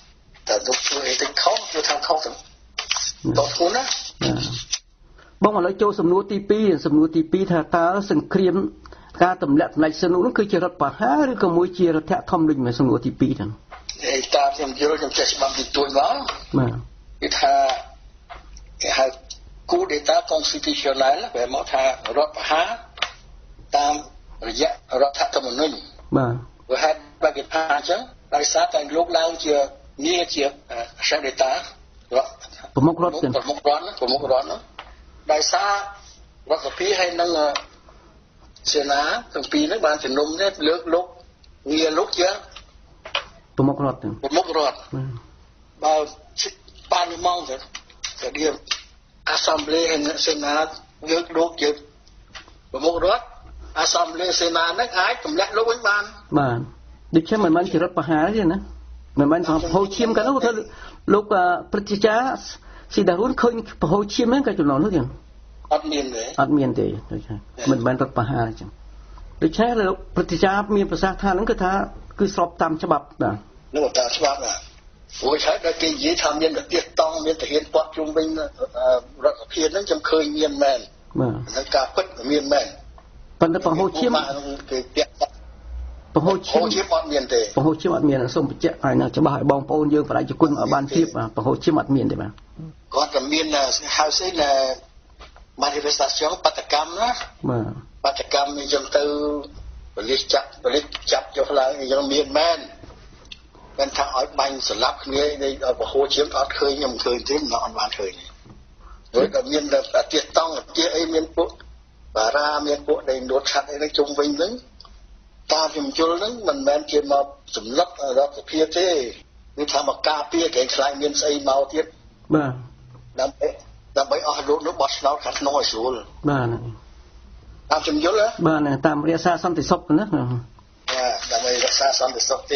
តែទុកជួយទៅខុសទៅខាងខុសទៅតោះខ្លួនណាបងឥឡូវចូលសំណួរទីពីរសំណួរទីពីរថាតើសង្គ្រាមការទម្លាក់សម្ដេចសនុនោះគឺជារដ្ឋបហាឬក៏មួយជារដ្ឋធម្មនុញ្ញសំណួរទីពីរហ្នឹងឯតាមខ្ញុំយល់ខ្ញុំចេះច្បាប់ទីទួយមកបាទគឺថាគេហៅ coup d'état constitutionnel បែរមកថារដ្ឋបហាតាមរយៈរដ្ឋធម្មនុញ្ញបាទវាហេតុបែបគេថាអញ្ចឹងដោយសារតែលោកឡើងជាងារជា chef d'état ប្រមុខរដ្ឋប្រមុខរដ្ឋប្រមុខរដ្ឋនោះដោយសាររដ្ឋសភាហើយនឹងសេនាទាំងពីរនេះបានជំនុំនេះលើកលោកងារលោកជាប្រមុខរដ្ឋប្រមុខរដ្ឋបើបានមកទៅទៅឌីអាសម្លេហើយសេនាលើកលោកជាប្រមុខរដ្ឋអាសម្លេសេនានឹងអាចទម្លាក់លោកវិញបានបាទដូច្នេះមិនមែនជារដ្ឋបហាទេណាមិនមែនប្រហោឈាមកាលនោះថាលោកព្រឹទ្ធាចារ្យស៊ីដារុនឃើញប្រហោឈាមហ្នឹងក៏ចំណងនោះទេអត់មានទេអត់មានទេដូច្នេះមិនមែនរដ្ឋបហាអញ្ចឹងដូច្នេះលោកព្រឹទ្ធាចារ្យមានប្រសាសន៍ថាហ្នឹងគឺថាគឺស្របតាមច្បាប់បាទនោះតាមច្បាប់ណាព្រោះឆែកដល់គេនិយាយថាមានតែទៀតតង់មានតែហ៊ានពាត់ជុំវិញរដ្ឋសភាហ្នឹងខ្ញុំឃើញមានមែនបាទហើយការពិតមានមែនប៉ុន្តែប្រហោឈាមគេពាក់ប្រហោឈាមអត់មានទេប្រហោឈាមអត់មានសូមបញ្ជាក់ឲ្យនៅច្បាស់ឲ្យបងប្អូនយើងបរិយាគុណឲ្យបានធៀបប្រហោឈាមអត់មានទេបាទគាត់តែមានហៅស្អីណា manifestation បដកម្មណាបាទបដកម្មអញ្ចឹងទៅបលិសចាប់បលិសចាប់ចុះឡើងអញ្ចឹងមានមែនមិនថាឲ្យបាញ់ស្លាប់គ្នានៃប្រហោឈាមអត់ឃើញខ្ញុំឃើញទេមិនអត់បានឃើញដូចតែមានតែទៀតតង់ជាអីមានពួកបារាមានពួកដែលដួតឆាត់អីនឹងជុំវិញហ្នឹងតាមខ្ញុំយល់ហ្នឹងមិនមែនជាមកសម្លឹករដ្ឋសភាទេគឺថាមកការពារគេខ្លាចមានស្អីមកទៀតបាទដើម្បីដើម្បីអស់លោកនោះបោះឆ្នោតខាងក្នុងឲ្យស្រួលបាទតាមខ្ញុំយល់ហ៎បាទតាមរក្សាសន្តិសុខណាបាទដើម្បីរក្សាសន្តិសុខទេ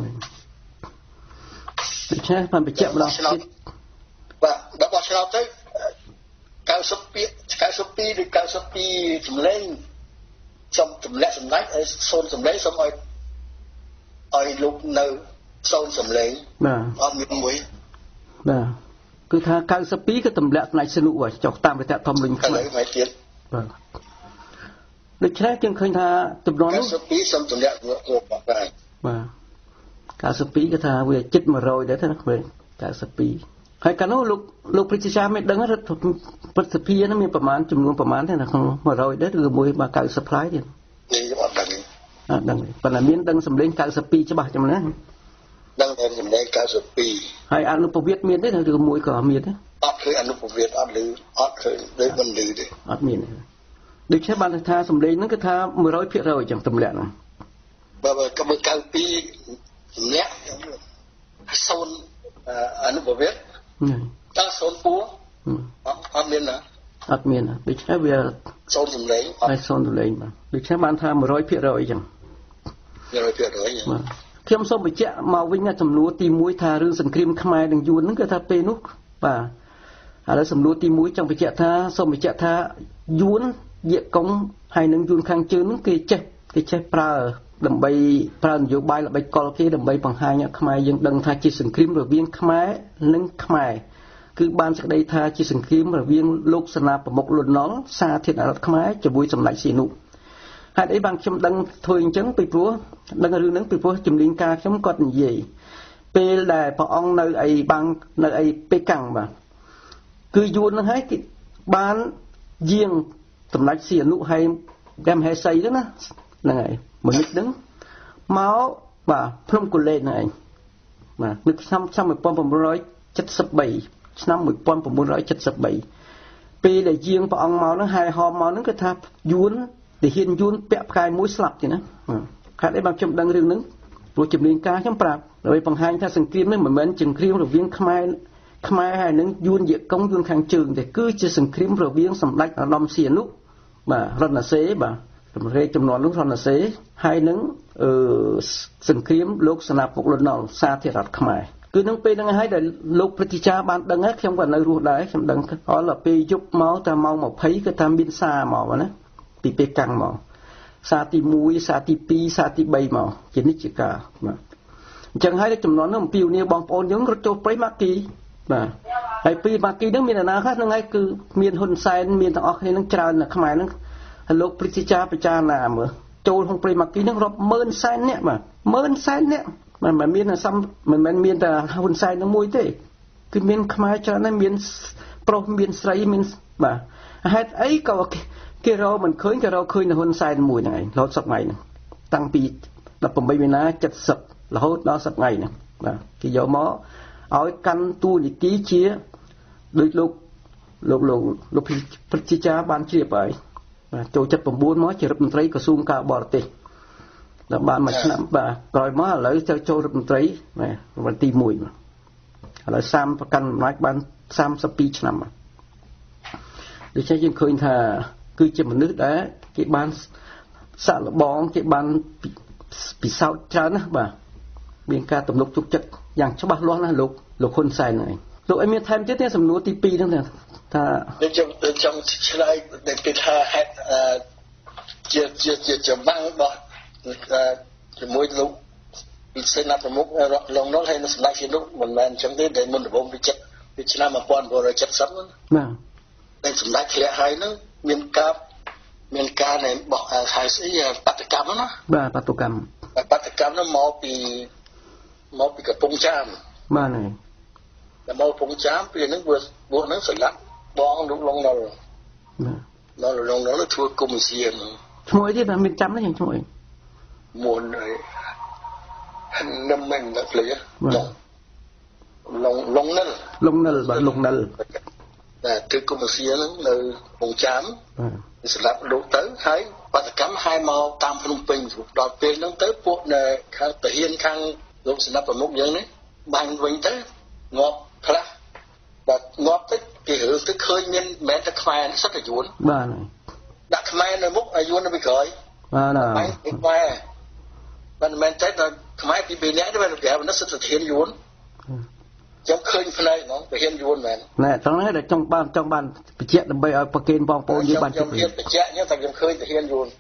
ដូច្នេះបានបញ្ជាក់ម្ដងទៀតបាទដល់បោះឆ្នោតទៅកៅសិបពីរ កៅសិបពីរឬកៅសិបពីរសម្លេងសូមទម្លាក់សម្ដេចឲ្យសូនសម្លេងសូមឲ្យឲ្យលោកនៅសូនសម្លេងបាទអត់មានមួយបាទគឺថាកៅសិបពីរគឺទម្លាក់ផ្នែកសនុចុះតាមរដ្ឋធម្មនុញ្ញខ្មែរហើយទៀតបាទដូច្នេះយើងឃើញថាចំនួននោះកៅសិបពីរសូមទម្លាក់លោកបាទបាទកៅសិបពីរគឺថាវាជិតមួយរយដែរណាមើលកៅសិបពីរហើយកាលនោះលោកលោកព្រឹទ្ធាចារ្យមិនដឹងរដ្ឋព្រឹទ្ធសភានោះមានប្រមាណចំនួនប្រមាណទេនៅក្នុងមួយរយដែរឬមួយមកកៅសិបផ្លាយទៀតនេះអត់ដឹងអត់ដឹងប៉ុន្តែមានដឹងសម្លេងកៅសិបពីរច្បាស់ចឹងណាដឹងតែសម្លេងកៅសិបពីរហើយអនុពវិទ្យមានទេឬមួយក៏មានទេអត់ឃើញអនុពវិទ្យអត់ឮអត់ឃើញដូចមិនឮទេអត់មានដូច្នេះបានថាសម្លេងហ្នឹងគឺថាមួយរយភាគរយចឹងទម្លាក់ហ្នឹងបើក៏មើលកៅពីរសម្លាក់សូនអនុពវិទ្យតើសូនពួរអត់មានណាអត់មានដូច្នេះវាសូនសម្លេងហើយសូនសម្លេងបាទដូច្នេះបានថាមួយរយភាគរយចឹងមួយរយភាគរយបាទខ្ញុំសូមបញ្ជាក់មកវិញចំនួនទីមួយថារឿងសង្គ្រាមខ្មែរនិងយួនហ្នឹងគឺថាពេលនោះបាទឥឡូវសំណួរទីមួយចង់បញ្ជាក់ថាសូមបញ្ជាក់ថាយួនយាកុងហើយនិងយួនខាងជើងហ្នឹងគេចេះគេចេះប្រើដើម្បីប្រើនយោបាយល្បិចកលគេដើម្បីបង្ហាញឲ្យខ្មែរយើងដឹងថាជាសង្គ្រាមរវាងខ្មែរនិងខ្មែរគឺបានសេចក្តីថាជាសង្គ្រាមរវាងលោកសេនាប្រមុខលន់នល់សាធារណរដ្ឋខ្មែរជាមួយសម្ដេចសីហនុហេតុអីបានខ្ញុំដឹងធ្វើអញ្ចឹងពីព្រោះដឹងរឿងហ្នឹងពីព្រោះជំនាញការខ្ញុំគាត់និយាយពេលដែលព្រះអង្គនៅអីបាំងនៅអីពេកាំងបាទគឺយួនហ្នឹងហើយគេបានយាងសម្ដេចសីហនុហើយđemហេសីហ្នឹងណាហ្នឹងហើយមួយនេះហ្នឹងមកបាទភ្នំកូលែនហ្នឹងឯងបាទនៅឆ្នាំឆ្នាំmột nghìn chín trăm bảy mươi baឆ្នាំmột nghìn chín trăm bảy mươi baពេលដែលយាងព្រះអង្គមកហ្នឹងហើយហមមកហ្នឹងគឺថាយួនដែលហ៊ានយួនពាក់ផ្កាយមួយស្លាប់ទេណាហេតុអីបានខ្ញុំដឹងរឿងហ្នឹងព្រោះជំនាញការខ្ញុំប្រាប់ដើម្បីបង្ហាញថាសង្គ្រាមនេះមិនមែនជាសង្គ្រាមរវាងខ្មែរខ្មែរហើយនឹងយួនយាកុងយួនខាងជើងទេគឺជាសង្គ្រាមរវាងសម្ដេចអាដាមសីហនុបាទរណសេបាទសម្រាប់ចំនួននោះរណសេហើយនឹងអឺសង្គ្រាមលោកសេនាប្រមុខលន់នល់សាធារណរដ្ឋខ្មែរគឺនឹងពេលហ្នឹងហើយដែលលោកព្រឹទ្ធាចារ្យបានដឹងហើយខ្ញុំក៏នៅរស់ដែរខ្ញុំដឹងអល់ពេលយប់មកតែម៉ោងยี่สิบគឺថាមានសារមកណាពីពេកាំងមកសារទីមួយសារទីពីរសារទីបីមកជានិច្ចកាលបាទចឹងហើយចំនួននោះពីវនីបងប្អូនយើងរត់ចូលព្រៃម៉ាគីបាទហើយពីម៉ាគីហ្នឹងមានអាណាខ្លះហ្នឹងហើយគឺមានហ៊ុនសែនមានទាំងអស់គ្នាហ្នឹងច្រើនណាស់ខ្មែរហ្នឹងហើយលោកព្រឹទ្ធាចារ្យពិចារណាមើលចូលក្នុងព្រៃម៉ាគីហ្នឹងរាប់ម៉ឺនសែនអ្នកបាទម៉ឺនសែនអ្នកមិនមែនមានសំមិនមែនមានតែហ៊ុនសែននឹងមួយទេគឺមានខ្មែរច្រើនណាស់មានប្រុសមានស្រីមានបាទហេតុអីក៏គេរកមិនឃើញគេរកឃើញហ៊ុនសែនមួយហ្នឹងឯងរហូតសប្តាហ៍ថ្ងៃហ្នឹងតាំងពីដប់ប្រាំបីមីនាเจ็ดสิบរហូតដល់សប្តាហ៍ថ្ងៃហ្នឹងបាទគេយកមកឲ្យកាន់តួនាទីជាដូចលោកលោកលោកលោកព្រឹទ្ធាចារ្យបានជ្រាបហើយបាទចូលเจ็ดสิบเก้าមកជារដ្ឋមន្ត្រីក្រសួងការបរទេសដល់បានមួយឆ្នាំបាទក្រោយមកឥឡូវទៅចូលរដ្ឋមន្ត្រីបាទវត្តទីមួយបាទឥឡូវសាមប្រកាន់អំណាចបានសាមសិបពីរឆ្នាំបាទដូច្នេះយើងឃើញថាគឺជាមនុស្សដែលគេបានសាក់លបងគេបានពិសោធន៍ច្រើនណាស់បាទមានការទំនុកទុកចិត្តយ៉ាងច្បាស់លាស់ណាស់លោកលោកហ៊ុនសែនហ្នឹងលោកអីមានថែមទៀតទេសំណួរទីពីរហ្នឹងថាខ្ញុំខ្ញុំឆ្លើយដែលគេថាហេតុជាជាជាចម្បាំងរបស់ជាមួយលោកវិសេនាប្រមុខឡងនោះហើយនៅសម្ដេចជានោះមិនមែនអញ្ចឹងទេដែលមុនដំបូងពីចិត្តពីឆ្នាំmột nghìn chín trăm bảy mươiហ្នឹងបាទតែសម្ដេចធ្លាក់ហើយហ្នឹងមានការមានការនៃបោះហៅស្អីបដកម្មណាបាទបដកម្មបដកម្មនោះមកពីមកពីកំពង់ចាមបាទហើយតែមកកំពង់ចាមពេលហ្នឹងវាពួកហ្នឹងស្លាប់បងលោកឡងណុលបាទឡងណុលធ្វើកុំសៀនឈ្មោះអីទេមានចាំទេឈ្មោះអីមុនហើយនឹមមិនដល់លេឡងឡងណិលឡងណិលបាទឡងណិលតែធ្វើកុំសៀនហ្នឹងនៅកំពង់ចាមបាទស្លាប់លោកទៅហើយបដកម្មហើយមកតាមភ្នំពេញដល់ពេលហ្នឹងទៅពួកនៅខាងតាហ៊ានខាងលោកស្នាប់ប្រមុខយើងនេះបាញ់វិញទៅងាប់ខ្លះបាទងាប់ទៅគេរើទៅឃើញមានមិនមែនតែខ្មែរសិតតែយួនបាទដាក់ខ្មែរនៅមុខឲ្យយួននៅពីក្រោយបាទបាញ់ខ្មែរមិនមែនតែខ្មែរពីពីអ្នកទេបាទគេមិនសិតតែធានយួនខ្ញុំឃើញផ្នែកហ្មងទាហានយួនមែនណែត្រង់នេះដែលចង់បានចង់បានបញ្ជាក់ដើម្បីឲ្យប្រកេនបងប្អូនយើងបានជិះខ្ញុំបញ្ជាក់ខ្ញុំតែខ្ញុំឃើញទាហានយួន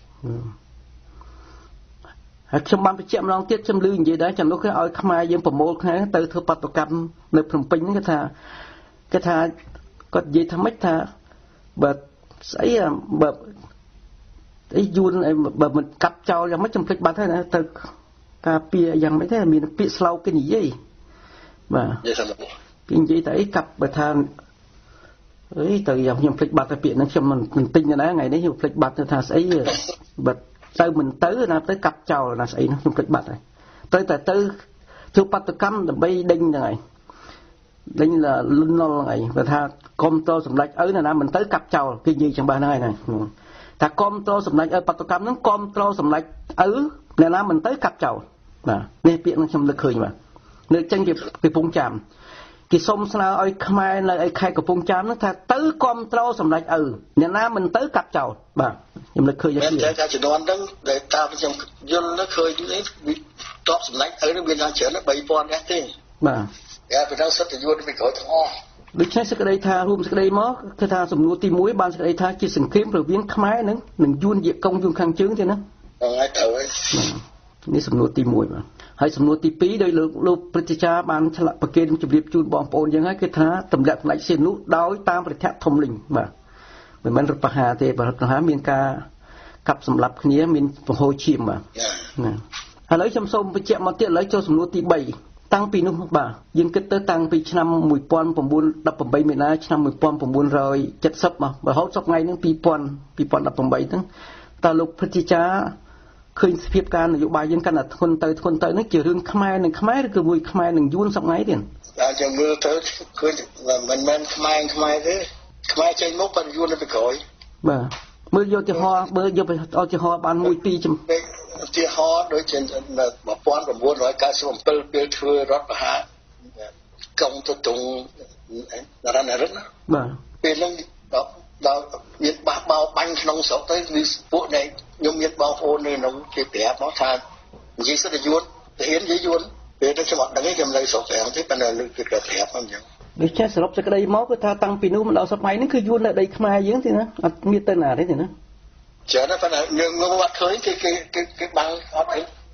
ហើយខ្ញុំបានបញ្ជាក់ម្ដងទៀតខ្ញុំលឺនិយាយដែរចំនួនគេឲ្យខ្មែរយើងប្រមូលគ្នាទៅធ្វើបាតុកម្មនៅភ្នំពេញហ្នឹងគេថាគេថាគាត់និយាយថាម៉េចថាបើស្អីបើអីយួនបើមិនកាប់ចោលយ៉ាងម៉េចចំភ្លេចបាត់ហើយណាទៅការពារយ៉ាងម៉េចទេមានពាក្យស្លោកគេនិយាយបាទគេនិយាយតែអីកាប់បើថាអីទៅយ៉ាងខ្ញុំភ្លេចបាត់តែពាក្យហ្នឹងខ្ញុំមិនទិញណាថ្ងៃនេះខ្ញុំភ្លេចបាត់ទៅថាស្អីបើទៅមិនទៅណាទៅកាប់ចោលណាស្អីហ្នឹងខ្ញុំភ្លេចបាត់ហើយទៅតែទៅធ្វើបាតុកម្មដើម្បីដេញហ្នឹងហើយដេញលុនណុលហ្នឹងហើយបើថាកុំតសម្ដេចឪណាមិនទៅកាប់ចោលគេនិយាយចាំបានហើយណាថាកុំតសម្ដេចឪបាតុកម្មហ្នឹងកុំតសម្ដេចឪអ្នកណាមិនទៅកាប់ចោលបាទនេះពាក្យហ្នឹងខ្ញុំលើកឃើញបាទនៅចេញពីកំពង់ចាមគេសុំស្នើឲ្យខ្មែរនៅឯខេត្តកំពង់ចាមហ្នឹងថាទៅគាំទ្រសម្ដេចឪអ្នកណាមិនទៅកាប់ចោលបាទខ្ញុំលើកឃើញយ៉ាងនេះតែការជំនាន់ហ្នឹងដែលតាមខ្ញុំយល់ទៅឃើញនេះតបសម្ដេចឪនេះមានយ៉ាងច្រើន បីពាន់ នាក់ទេបាទតែពីដល់សិទ្ធិយួនពីក្រោយទាំងអស់ដូច្នេះសេចក្តីថារួមសេចក្តីមកគឺថាសំណួរទីមួយបានសេចក្តីថាជាសង្គ្រាមរវាងខ្មែរនិងនឹងយួនជាកុងយួនខាងជើងទេណាហ្នឹងហើយត្រូវហើយនេះសំណួរទីមួយបាទហើយសំណួរទីពីរដោយលោកលោកព្រឹទ្ធាចារ្យបានឆ្លាក់ប្រកេនជម្រាបជូនបងប្អូនយើងហើយគឺថាទម្លាក់ផ្នែកសៀននោះដោយតាមប្រធានធំលីងបាទមិនមែនរដ្ឋបហាទេបាទរដ្ឋបហាមានការកាប់សម្លាប់គ្នាមានបង្ហូរឈាមបាទណាឥឡូវខ្ញុំសូមបញ្ជាក់មកទៀតឥឡូវចូលសំណួរទីបីតាំងពីនោះបាទយើងគិតទៅតាំងពីឆ្នាំmột nghìn chín trăm đ ập támមីនាឆ្នាំmột nghìn chín trăm bảy mươiបាទរហូតសប្តាហ៍ថ្ងៃហ្នឹងពីរពាន់ពីរពាន់ដប់ប្រាំបីហ្នឹងតើលោកព្រឹទ្ធាចារ្យឃើញសភាពការនយោបាយយើងកាន់តែធ្ងន់ទៅធ្ងន់ទៅនេះជារឿងខ្មែរនិងខ្មែរឬក៏មួយខ្មែរនិងយួនសប្តាហ៍ថ្ងៃទៀតតែចាំមើលទៅឃើញមិនមែនខ្មែរខ្មែរទេខ្មែរចេញមកប៉ុន្តែយួននៅពីក្រោយបាទមើលយកឧទាហរណ៍មើលយកឧទាហរណ៍បានមួយពីរចំឧទាហរណ៍ដូចជាmột nghìn chín trăm chín mươi bảyពេលធ្វើរដ្ឋប្រហារកុំទៅតុងរណរិទ្ធណាបាទពេលហ្នឹងដល់មានបះបោបាញ់ក្នុងស្រុកទៅគឺពួកនេះខ្ញុំមានបងប្អូននៅក្នុងគេប្រាប់មកថានិយាយសិទ្ធិយួនទាហាននិយាយយួនពេលទៅខ្ញុំអត់ដឹងទេខ្ញុំនៅស្រុកប្រាំងទេប៉ុន្តែលើគេក៏ប្រាប់ខ្ញុំអញ្ចឹងដូចចេះសរុបសេចក្តីមកគឺថាតាំងពីនោះមកដល់សប្តាហ៍នេះគឺយួននៅដីខ្មែរយើងទេណាអត់មានទៅណាទេទេណាច្រើនណាស់ប៉ុន្តែយើងងងអត់ឃើញគេគេគេបាំងអត់អី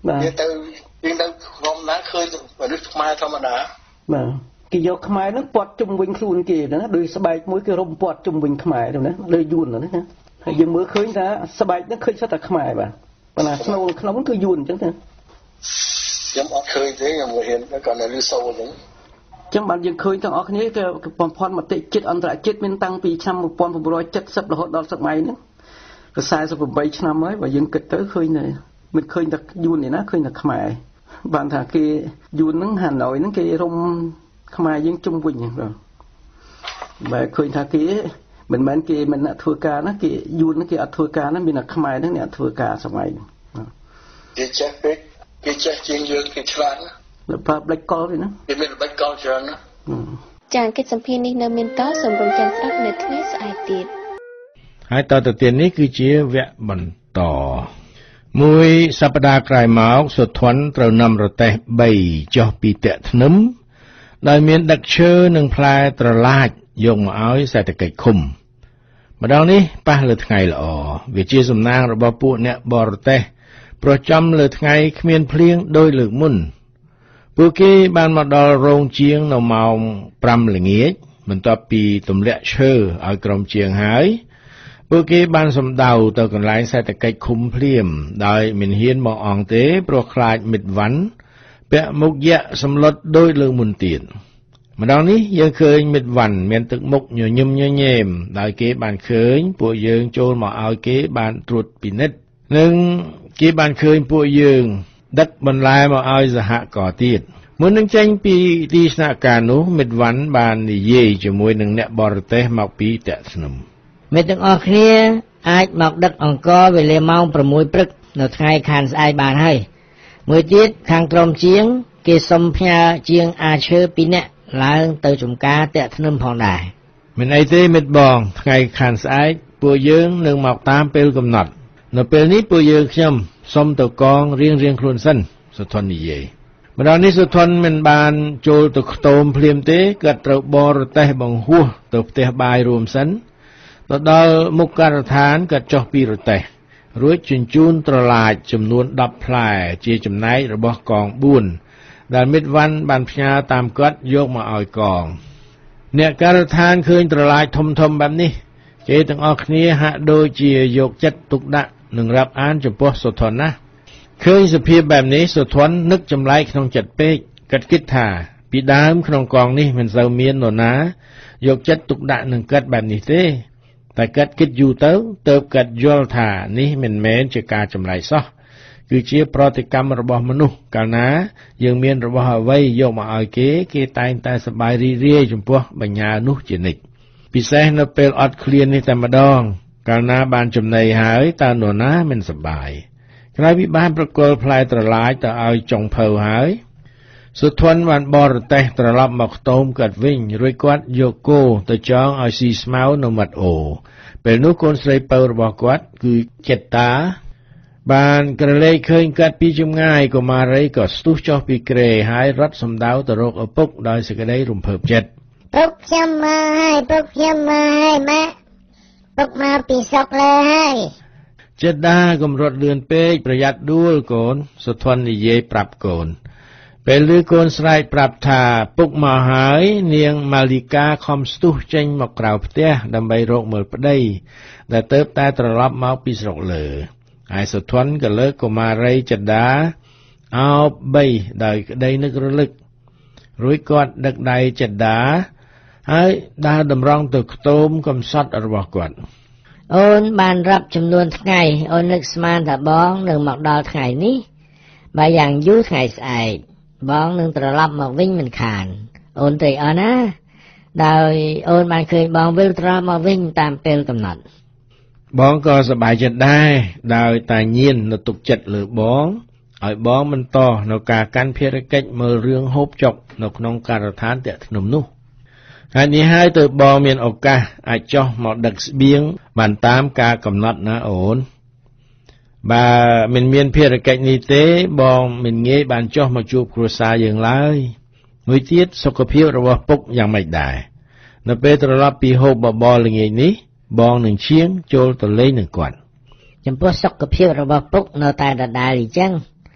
វាទៅយើងទៅក្រុមណាឃើញមនុស្សខ្មែរធម្មតាបាទគេយកខ្មែរហ្នឹងពាត់ជុំវិញខ្លួនគេណាដោយស្បែកមួយគេរុំពាត់ជុំវិញខ្មែរទៅណាលើយួនណាហើយយើងមើលឃើញថាស្បែកហ្នឹងឃើញថាតែខ្មែរបាទប៉ុន្តែស្នូលក្នុងគឺយួនអញ្ចឹងទៅខ្ញុំអត់ឃើញទេខ្ញុំមិនហ៊ានគាត់នៅលឺសូរអញ្ចឹងចឹងបានយើងឃើញទាំងអស់គ្នាគឺបំផុតមតិជាតិអន្តរជាតិមានតាំងពីឆ្នាំmột nghìn chín trăm七十រហូតដល់សម័យហ្នឹងក៏สี่สิบแปดឆ្នាំហើយបើយើងគិតទៅឃើញតែមិនឃើញតែយួនទេណាឃើញតែខ្មែរបានថាគេយួនហ្នឹងហាណូយហ្នឹងគេរុំខ្មែរយើងជុំវិញហ្នឹងបាទបើឃើញថាគេមិនមែនគេមិនអ្នកធ្វើការណាគេយួនហ្នឹងគេអត់ធ្វើការណាមានតែខ្មែរហ្នឹងអ្នកធ្វើការសម័យហ្នឹងគេចេះពេកគេចេះជាងយើងគេឆ្លាតណាលើប្រើប្លេចកលទេណាគេមានប្លេចកលច្រើនណាចាកិច្ចសម្ភារនេះនៅមានតសូមរំចាំស្ដាប់នៅថ្ងៃស្អែកទៀតហើយតទៅទៀតនេះគឺជាវគ្គបន្តមួយសប្តាហ៍ក្រោយមកសុធនត្រូវនាំរទេះបីចុះពីតាក់ធ្នឹមដោយមានដឹកឈើនិងផ្លែត្រឡាចយកមកឲ្យសេដ្ឋកិច្ចឃុំម្ដងនេះប៉ះលើថ្ងៃល្អវាជាសំណាងរបស់ពួកអ្នកបរទេះប្រចាំលើថ្ងៃគ្មានភ្លៀងដោយលើកមុនពួកគេបានមកដល់រោងជាងនៅម៉ោងប្រាំល្ងាចបន្ទាប់ពីទម្លាក់ឈើឲ្យក្រុមជាងហើយពួកគេបានសម្ដៅទៅកន្លែងសេដ្ឋកិច្ចឃុំភ្លាមដោយមិនហ៊ានមកអងទេព្រោះខ្លាចមិត្តវ៉ាន់ពាក់មុខយៈសម្លុតដោយលើមុនទៀតម្ដងនេះយើងឃើញមិត្តវ៉ាន់មានទឹកមុខញញឹមញញែមដោយគេបានឃើញពួកយើងចូលមកឲ្យគេបានត្រួតពិនិត្យនិងគេបានឃើញពួកយើងដឹកបន្លែមកឲ្យសហករណ៍ទៀតមុននឹងចេញពីទីស្នាក់ការនោះមិត្តវ៉ាន់បាននិយាយជាមួយនឹងអ្នកបរទេសមកពីតាក់ស្នឹមមិត្តទាំងអស់គ្នាអាចមកដឹកអង្ករវេលាម៉ោងប្រាំមួយព្រឹកនៅថ្ងៃខានស្អែកបានហើយមួយទៀតខាងក្រុមជាងគេសុំផ្ញើជាងអាឈើពីរនាក់ឡើងទៅចំការតាក់ធ្នឹមផងដែរមិនអីទេមិត្តបងថ្ងៃខានស្អែកពួកយើងនឹងមកតាមពេលកំណត់នៅពេលនេះពួកយើងខ្ញុំសុំទៅកងរៀងរៀងខ្លួនសិនសុធននិយាយម្ដងនេះសុធនមិនបានចូលទៅខ្ទមភ្លាមទេគាត់ត្រូវបរទេះបង្ហោះទៅផ្ទះបាយរួមសិនទៅដល់មុខការដ្ឋានគាត់ចុះពីរទេះរួចជញ្ជូនត្រឡាចចំនួនដប់ផ្លែជាចំណែករបស់កងបួនដែលមិត្តវ៉ាន់បានផ្ញើតាមគាត់យកមកឲ្យកងអ្នកការដ្ឋានឃើញត្រឡាចធំធំបែបនេះគេទាំងអស់គ្នាហាក់ដូចជាយកចិត្តទុកដាក់នឹងរាប់អានចំពោះសុធនណាឃើញសភាពបែបនេះសុធននឹកចម្លែកក្នុងចិត្តពេកគាត់គិតថាពីដើមក្នុងកងនេះមិនសូវមាននរណាយកចិត្តទុកដាក់នឹងគាត់បែបនេះទេតែគាត់គិតយូរទៅទើបគាត់យល់ថានេះមិនមែនជាការចម្លែកសោះគឺជាប្រតិកម្មរបស់មនុស្សកាលណាយើងមានរបស់អ្វីយកមកឲ្យគេគេតែងតែសប្បាយរីករាយចំពោះបញ្ញើនោះជានិច្ចពិសេសនៅពេលអត់ឃ្លាននេះតែម្ដងកាលណាបានចំណីហើយតើនរណាមិនសប្បាយក្រោយពីបានប្រគល់ផ្លែត្រឡាចទៅឲ្យចុងភៅហើយសុធនបានបរទេះត្រឡប់មកខ្ទមគាត់វិញរួចគាត់យកគោទៅចងឲ្យស៊ីស្មៅនៅមាត់អូពេលនោះកូនស្រីពៅរបស់គាត់គឺចិត្តតាបានក្រឡេកឃើញគាត់ពីចម្ងាយកុមារីក៏ស្ទុះចុះពីគ្រែហើយរត់សម្ដៅទៅរកឪពុកដោយសេចក្តីរំភើបចិត្តពុកខ្ញុំមកហើយពុកខ្ញុំមកហើយម៉ាក់ពុកមកពីស្រុកលើហើយចិត្តតាកំរត់លឿនពេកប្រយ័ត្នដួលកូនសុធននិយាយប្រាប់កូនពេលឮកូនស្រែកប្រាប់ថាពុកមកហើយនាងម៉ាលីកាខំស្ទុះចេញមកក្រៅផ្ទះដើម្បីរកមើលប្តីដែលទៅតែត្រឡប់មកពីស្រុកលើហើយសុធនក៏លើកកុមារីចិត្តតាអោបបីដោយក្តីនឹករលឹករួចគាត់ដឹកដៃចិត្តតាហើយដើរតម្រង់ទៅខ្ទមកំសត់របស់គាត់អូនបានរាប់ចំនួនថ្ងៃអូននឹកស្មានថាបងនឹងមកដល់ថ្ងៃនេះបើយ៉ាងយូរថ្ងៃស្អែកបងនឹងត្រឡប់មកវិញមិនខានអូនត្រេកអរណាដោយអូនបានឃើញបងវិលត្រឡប់មកវិញតាមពេលកំណត់បងក៏សប្បាយចិត្តដែរដោយតាញៀននៅទុកចិត្តលើបងឲ្យបងបន្តនៅការកាន់ភារកិច្ចមើលរឿងហូបចុកនៅក្នុងការដ្ឋានតាក់ធ្នឹមនោះហើយនេះហើយទៅបងមានឱកាសអាចចុះមកដឹកស្បៀងបានតាមការកំណត់ណាអូនបើមិនមានភារកិច្ចនេះទេបងមិនងាយបានចុះមកជួបគ្រួសារយើងឡើយមួយទៀតសុខភាពរបស់ពុកយ៉ាងម៉េចដែរនៅពេលត្រឡប់ពីហូបបបរល្ងាចនេះបងនឹងឈៀងចូលទៅលេងនឹងគាត់ចំពោះសុខភាពរបស់ពុកនៅតែដដែលអញ្ចឹង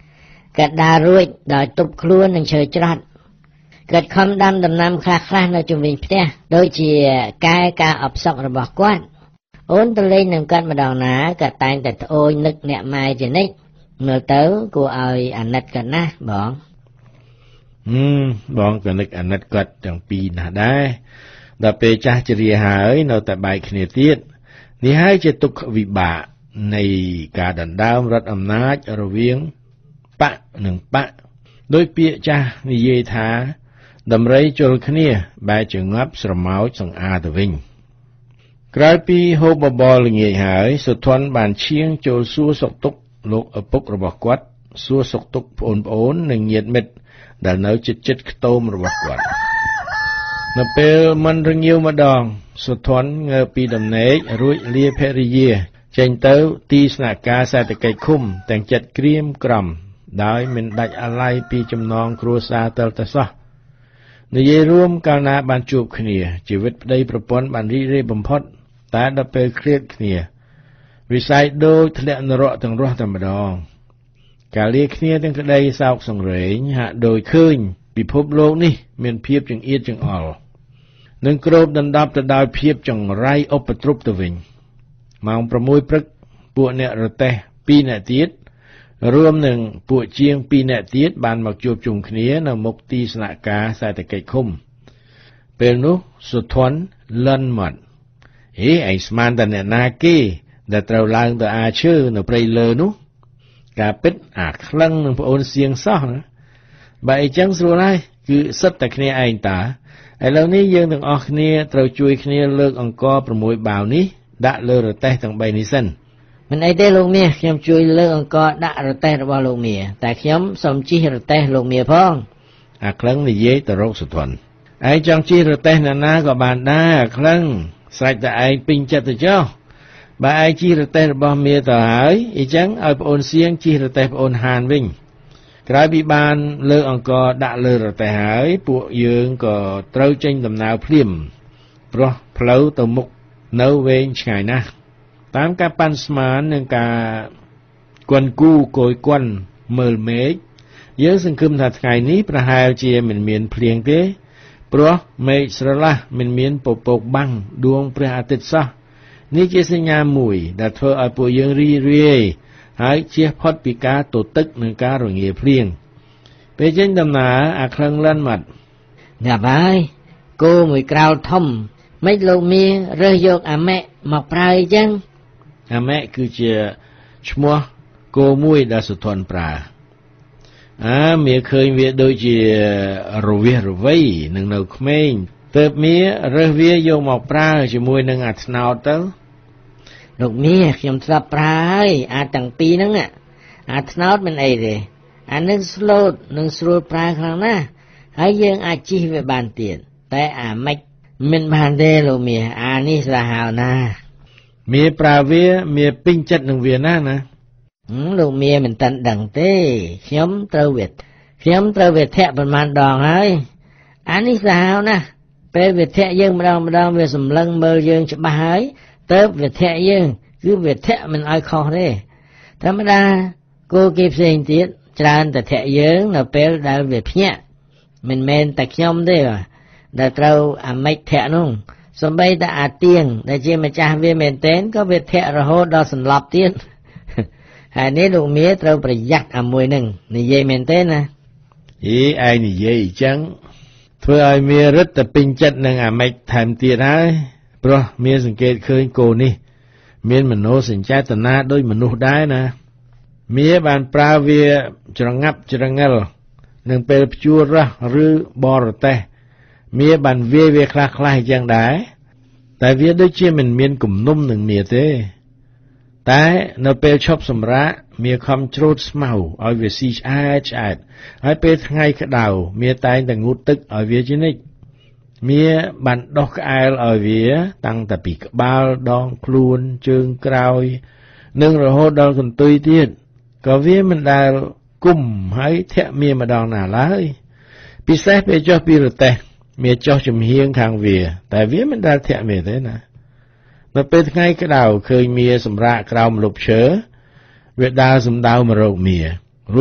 គាត់ដើររួចដោយទប់ខ្លួននឹងឈើច្រត់គាត់ខំដាំដំណាំខ្លះៗនៅជុំវិញផ្ទះដូចជាកែការអបសុករបស់គាត់អូនទៅលេងនឹងគាត់ម្ដងណាគាត់តែងតែត្អូញនឹកអ្នកម៉ែជានិច្ចមើលទៅគួរឲ្យអាណិតគាត់ណាស់បងហឹមបងក៏នឹកអាណិតគាត់ទាំងពីរណាស់ដែរដល់ពេលចាស់ជរាហើយនៅតែបែកគ្នាទៀតនេះហើយជាទុក្ខវិបាកនៃការដណ្ដើមរដ្ឋអំណាចរវាងបកនិងបកដោយពាក្យចាស់និយាយថាដំរីជល់គ្នាបែរជាងាប់ស្រមោចសង្អារទៅវិញក្រោយពីហូបបបរល្ងាចហើយសុធនបានឈៀងចូលសួរសុខទុក្ខលោកឪពុករបស់គាត់សួរសុខទុក្ខប្អូនៗនិងញាតិមិត្តដែលនៅជិតជិតខ្ទមរបស់គាត់នៅពេលមិនរងាវម្ដងសុធនងើបពីដំណេករួចលាភរិយាចេញទៅទីស្នាក់ការសេដ្ឋកិច្ចឃុំទាំងចិត្តក្រៀមក្រំដោយមិនដាច់អាល័យពីចំណងគ្រួសារទើបតែសោះនិយាយរួមកាលណាបានជួបគ្នាជីវិតប្តីប្រពន្ធបានរីករាយបំផុតតែដល់ពេលឃ្លាតគ្នាវិស័យដូចធ្លាក់នរកទាំងរស់តែម្ដងការលាគ្នាទាំងក្តីសោកសង្រេងហាក់ដូចឃើញពិភពលោកនេះមានភាពចង្អៀតចង្អល់និងគ្របដណ្ដប់ទៅដោយភាពចង្រៃឧបទ្រពទៅវិញម៉ោងប្រាំមួយព្រឹកពួកអ្នករទេះពីរនាក់ទៀតរួមនឹងពួកជាងពីរនាក់ទៀតបានមកជួបជុំគ្នានៅមុខទីស្នាក់ការសេដ្ឋកិច្ចឃុំពេលនោះសុធនលន់មាត់ហេឯងស្មានតែអ្នកណាគេដែលត្រូវឡើងទៅអាឈើនៅព្រៃលើនោះការពិតអាក្លឹងនឹងប្អូនសៀងសោះណាបើអីចឹងស្រួលហើយគឺសិតតែគ្នាឯងតាឥឡូវនេះយើងទាំងអស់គ្នាត្រូវជួយគ្នាលើកអង្គរប្រាំមួយបាវនេះដាក់លើរទេះទាំងបីនេះសិនមិនអីទេលោកមាសខ្ញុំជួយលើកអង្គរដាក់រទេះរបស់លោកមាសតែខ្ញុំសូមជិះរទេះលោកមាសផងអាក្លឹងនិយាយទៅរកសុធនឯងចង់ជិះរទេះណាណាក៏បានដែរអាក្លឹងស្រេចតែឯងពេញចិត្តទៅចុះបើឯងជិះរទេះរបស់មាសទៅហើយអញ្ចឹងឲ្យប្អូនសៀងជិះរទេះប្អូនហានវិញក្រោយពីបានលើកអង្គរដាក់លើរទេះហើយពួកយើងក៏ត្រូវចេញដំណើរភ្លាមព្រោះផ្លូវទៅមុខនៅវែងឆ្ងាយណាស់តាមការប៉ាន់ស្មាននឹងការគន់គូគយគន់មើលមេឃយើងសង្ឃឹមថាថ្ងៃនេះប្រហែលជាមិនមានភ្លៀងទេព្រោះមេឃស្រឡះមិនមានពពកបាំងដួងព្រះអាទិត្យសោះនេះជាសញ្ញាមួយដែលធ្វើឲ្យពួកយើងរីរាយហើយជៀសផុតពីការទទឹកនិងការរងាភ្លៀងពេលចេញដំណើរអាក្លឹងលាន់មាត់ណាប់ហើយគោមួយក្រោលធំមិនលោកមារើសយកអាម៉ែមកប្រើអីចឹងអាម៉ែគឺជាឈ្មោះគោមួយដែលសុធនប្រើអាមាឃើញវាដូចជារវិះរវៃនឹងនៅក្មេងទើបមារើសវាយកមកប្រើជាមួយនឹងអាថ្នោតទៅលោកមាខ្ញុំស្រាប់ប្រើហើយអាទាំងពីរហ្នឹងអាថ្នោតមិនអីទេអានឹងស្លូតនឹងស្រួលប្រើខ្លាំងណាស់ហើយយើងអាចជិះវាបានទៀតតែអាម៉េចមិនបានទេលោកមាអានេះសាហាវណាស់មាប្រើវាមាពេញចិត្តនឹងវាណាណាលោកមាមិនតាន់ដឹងទេខ្ញុំត្រូវវាខ្ញុំត្រូវវាធាក់ប្រហែលដងហើយអានេះសាហាវណាស់ពេលវាធាក់យើងម្ដងម្ដងវាសម្លឹងមើលយើងច្បាស់ហើយទៅវាធាក់យើងគឺវាធាក់មិនឲ្យខុសទេធម្មតាគោគេផ្សេងទៀតច្រើនតែធាក់យើងនៅពេលដែលវាភ្ញាក់មិនមែនតែខ្ញុំទេដែលត្រូវអាម៉េចធាក់នោះសូម្បីតែអាទៀងដែលជាម្ចាស់វាមែនទែនក៏វាធាក់រហូតដល់សន្លប់ទៀតហើយនេះលោកមាត្រូវប្រយ័ត្នអាមួយនឹងនិយាយមែនទេណាអីឯងនិយាយអញ្ចឹងធ្វើឲ្យមារឹតតែពេញចិត្តនឹងអាម៉េចថែមទៀតហើយព្រោះមាសង្កេតឃើញគោនេះមានមโนសញ្ចេតនាដូចមនុស្សដែរណាមាបានប្រើវាច្រងាប់ច្រងិលនឹងពេលព្យួររះឬបរទេសមាបានវាយវាខ្លះខ្លះអញ្ចឹងដែរតែវាដូចជាមិនមានគំនុំនឹងមាទេតែនៅពេលឈប់សម្រាកមាខំច្រូតស្មៅឲ្យវាស៊ីឆ្អែតឆ្អែតហើយពេលថ្ងៃក្តៅមាតែងតែងូតទឹកឲ្យវាជានិច្ចមាបានដោះក្អែលឲ្យវាតាំងតែពីក្បាលដងខ្លួនជើងក្រោយនិងរហូតដល់កន្ទុយទៀតក៏វាមិនដែលគុំហើយធាក់មាម្ដងណាឡើយពិសេសពេលចុះពីរទេះមាចុះចំហៀងខាងវាតែវាមិនដែលធាក់មាទេណានៅពេលថ្ងៃក្តៅឃើញមាសម្រាកក្រោមម្លប់ឈើវាដើរសំដៅមករកមារួច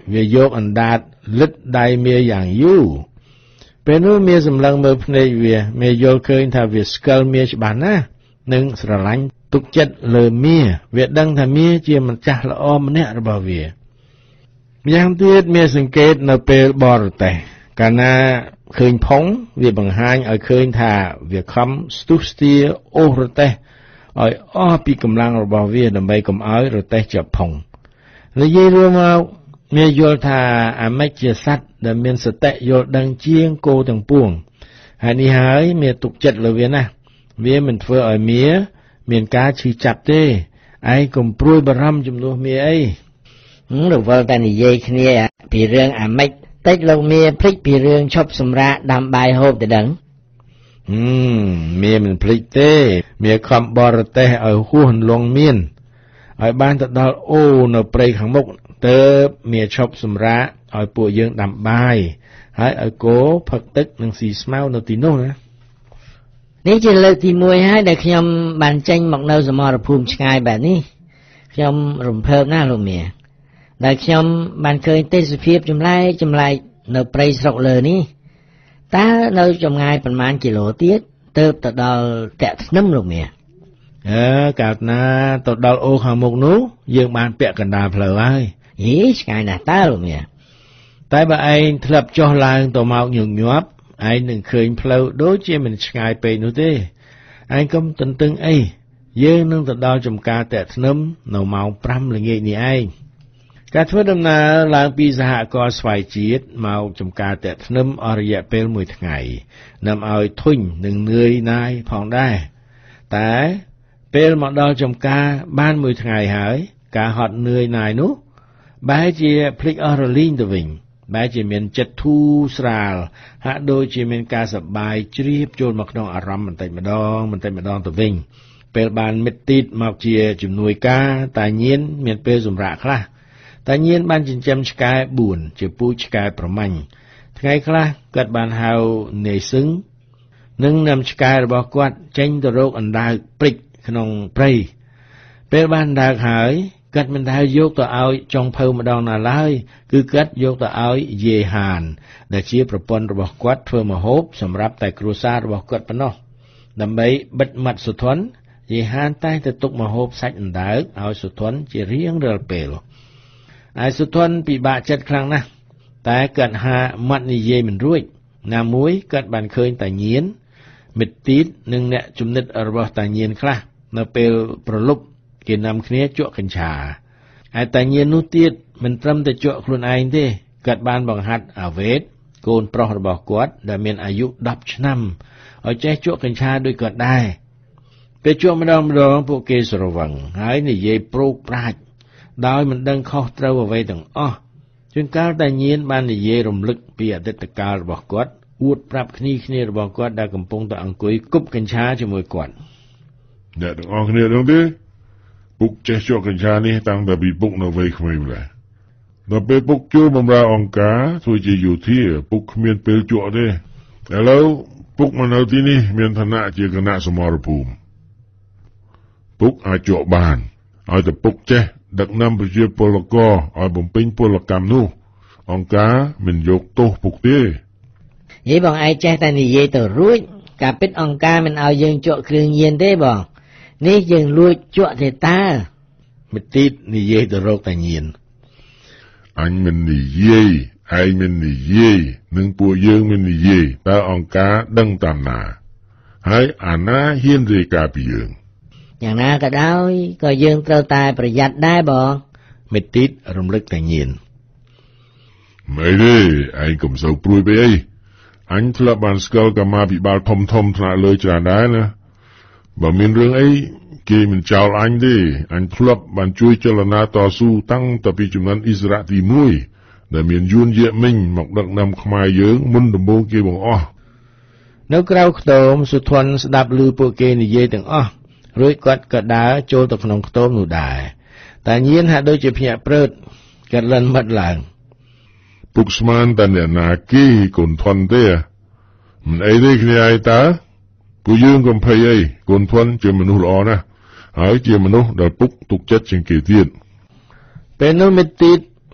វាយកអណ្ដាតលិតដៃមាយ៉ាងយូរពេលនោះមាសម្លឹងមើលភ្នែកវាមាយល់ឃើញថាវាស្គាល់មាច្បាស់ណាស់និងស្រឡាញ់ទុកចិត្តលើមាវាដឹងថាមាជាម្ចាស់ល្អម្នាក់របស់វាម្យ៉ាងទៀតមាសង្កេតនៅពេលបរទេះកាលណាឃើញផុងវាបង្ហាញឲ្យឃើញថាវាខំស្ទុះស្ទាអូសរទេះឲ្យអស់ពីកម្លាំងរបស់វាដើម្បីកុំឲ្យរទេះជាប់ផុងនិយាយរួមមកមាយល់ថាអាមេចជាសត្វដែលមានសតិយល់ដឹងជាងគោទាំងពួងហើយនេះហើយមាទុកចិត្តលើវាណាស់វាមិនធ្វើឲ្យមាមានការឈឺចាប់ទេឯងកុំព្រួយបារម្ភជំនួសមាអីរវល់តែនិយាយគ្នាពីរឿងអាមេចតិចលោកមាភ្លេចពីរឿងឈប់សម្រាកដាំបាយហូបទៅដឹងហឹមមាមិនភ្លេចទេមាខំបរទេសឲ្យហួសលងមានឲ្យបានទៅដល់អូនៅព្រៃខាងមុខទើបមាឈប់សម្រាកឲ្យពួកយើងដាំបាយហើយឲ្យគោផឹកទឹកនិងស៊ីស្មៅនៅទីនោះណានេះជាលើកទីមួយហើយដែលខ្ញុំបានចេញមកនៅសមរភូមិឆ្ងាយបែបនេះខ្ញុំរំភើបណាស់លោកមាដែលខ្ញុំបានឃើញទេសភាពចម្លែកចម្លែកនៅព្រៃស្រុកលើនេះតើនៅចម្ងាយប្រមាណគីឡូទៀតទើបទៅដល់តាក់ធ្នឹមលោកមាអើកាលណាទៅដល់អូខាងមុខនោះយើងបានពាក់កណ្ដាលផ្លូវហើយហីឆ្ងាយណាស់តើលោកមាតែបើឯងធ្លាប់ចុះឡើងទៅមកញឹកញាប់ឯងនឹងឃើញផ្លូវដូចជាមិនឆ្ងាយពេកនោះទេឯងកុំទន្ទឹងអីយើងនឹងទៅដល់ចំការតាក់ធ្នឹមនៅម៉ោងប្រាំល្ងាចនេះឯងការធ្វើដំណើរឡើងពីសហករណ៍ស្វាយជាតិមកចំការតាក់ធ្នឹមអស់រយៈពេលមួយថ្ងៃនាំឲ្យធុញនិងនឿយណាយផងដែរតែពេលមកដល់ចំការបានមួយថ្ងៃហើយការហត់នឿយណាយនោះបែរជាភ្លេចអស់រលីងទៅវិញបែរជាមានចិត្តធូរស្រាលហាក់ដូចជាមានការសប្បាយជ្រាបចូលមកក្នុងអារម្មណ៍បន្តិចម្ដងបន្តិចម្ដងទៅវិញពេលបានមិត្តទីតមកជាជំនួយការតាញៀនមានពេលសម្រាកខ្លះតាញៀនបានចិញ្ចឹមឆ្កែបួនជាពូជឆ្កែប្រមាញ់ថ្ងៃខ្លះគាត់បានហៅនាយសឹងនិងនាំឆ្កែរបស់គាត់ចេញទៅរកអណ្ដើកព្រិចក្នុងព្រៃពេលបានអណ្ដើកហើយគាត់មិនដែលយកទៅឲ្យចុងភៅម្ដងណាឡើយគឺគាត់យកទៅឲ្យយាយហានដែលជាប្រពន្ធរបស់គាត់ធ្វើម្ហូបសម្រាប់តែគ្រួសាររបស់គាត់ប៉ុណ្ណោះដើម្បីបិទមាត់សុធនយាយហានតែងតែទុកម្ហូបសាច់អណ្ដើកឲ្យសុធនជារៀងរាល់ពេលឯសុធនពិបាកចិត្តខ្លាំងណាស់តែគាត់ហាមាត់និយាយមិនរួចណាមួយគាត់បានឃើញតាញៀនមិត្តទីតនិងអ្នកជំនិតរបស់តាញៀនខ្លះនៅពេលប្រលប់គេនាំគ្នាជក់កញ្ឆាឯតាញៀននោះទៀតមិនត្រឹមតែជក់ខ្លួនឯងទេគាត់បានបង្ហាត់អាវេតកូនប្រុសរបស់គាត់ដែលមានអាយុដប់ឆ្នាំឲ្យចេះជក់កញ្ឆាដូចគាត់ដែរពេលជក់ម្ដងម្ដងពួកគេស្រវឹងហើយនិយាយប្រូកប្រាជ្ញដោយមិនដឹងខុសត្រូវអ្វីទាំងអស់ជួនកាលតាញៀនបាននិយាយរំលឹកពីអតីតកាលរបស់គាត់អួតប្រាប់គ្នាគ្នារបស់គាត់ដែលកំពុងតែអង្គុយគប់កញ្ឆាជាមួយគាត់អ្នកទាំងអស់គ្នាដឹងទេពុកចេះជក់កញ្ឆានេះតាំងតែពីពុកនៅវ័យក្មេងម្ល៉េះដល់ពេលពុកចូលបម្រើអង្គការធ្វើជាយោធាពុកគ្មានពេលជក់ទេឥឡូវពុកមកនៅទីនេះមានឋានៈជាគណៈសមរភូមិពុកអាចជក់បានឲ្យតែពុកចេះដឹកនាំប្រជាពលករឲ្យបំពេញពលកម្មនោះអង្គការមិនយកទោសពុកទេនិយាយបងឯងចេះតែនិយាយទៅរួចការពិតអង្គការមិនឲ្យយើងជក់គ្រឿងញៀនទេបងនេះយើងលួចជក់ទេតើមិត្តទីតនិយាយទៅរកតាញៀនអញមិននិយាយឯងមិននិយាយនឹងពួកយើងមិននិយាយតើអង្គការដឹងតាមណាហើយអាណាហ៊ានរាយការណ៍ពីយើងយ៉ាងណាក៏ដោយក៏យើងត្រូវតែប្រយ័ត្នដែរបងមិត្តទីតរំលឹកតាញៀនមិនទេឯងកុំសូវព្រួយពេកអីអញធ្លាប់បានស្គាល់កម្មាភិបាលធំធំថ្នាក់លើច្រើនដែរណាបើមានរឿងអីគេមិនចោលអញទេអញធ្លាប់បានជួយចលនាតស៊ូតាំងតពីជំនាន់អ៊ីស្រាអែលទីមួយដែលមានយួនយាមិញមកដឹកនាំខ្មែរយើងមុនដំបូងគេបង្អស់នៅក្រៅខ្ទមសុធនស្ដាប់ឮពួកគេនិយាយទាំងអស់រួចគាត់ក៏ដើរចូលទៅក្នុងខ្ទមនោះដែរតែញៀនហាក់ដូចជាភ្ញាក់ព្រឺតគាត់លិនមិត្តឡើងពុកស្មានតែអ្នកណាគេកូនធន់ទេមិនអីទេគ្នាឯងតើពួកយើងកុំភ័យអីកូនធន់ជាមនុស្សល្អណាស់ហើយជាមនុស្សដែលពុកទុកចិត្តជាងគេទៀតពេលនោះមិត្តទីត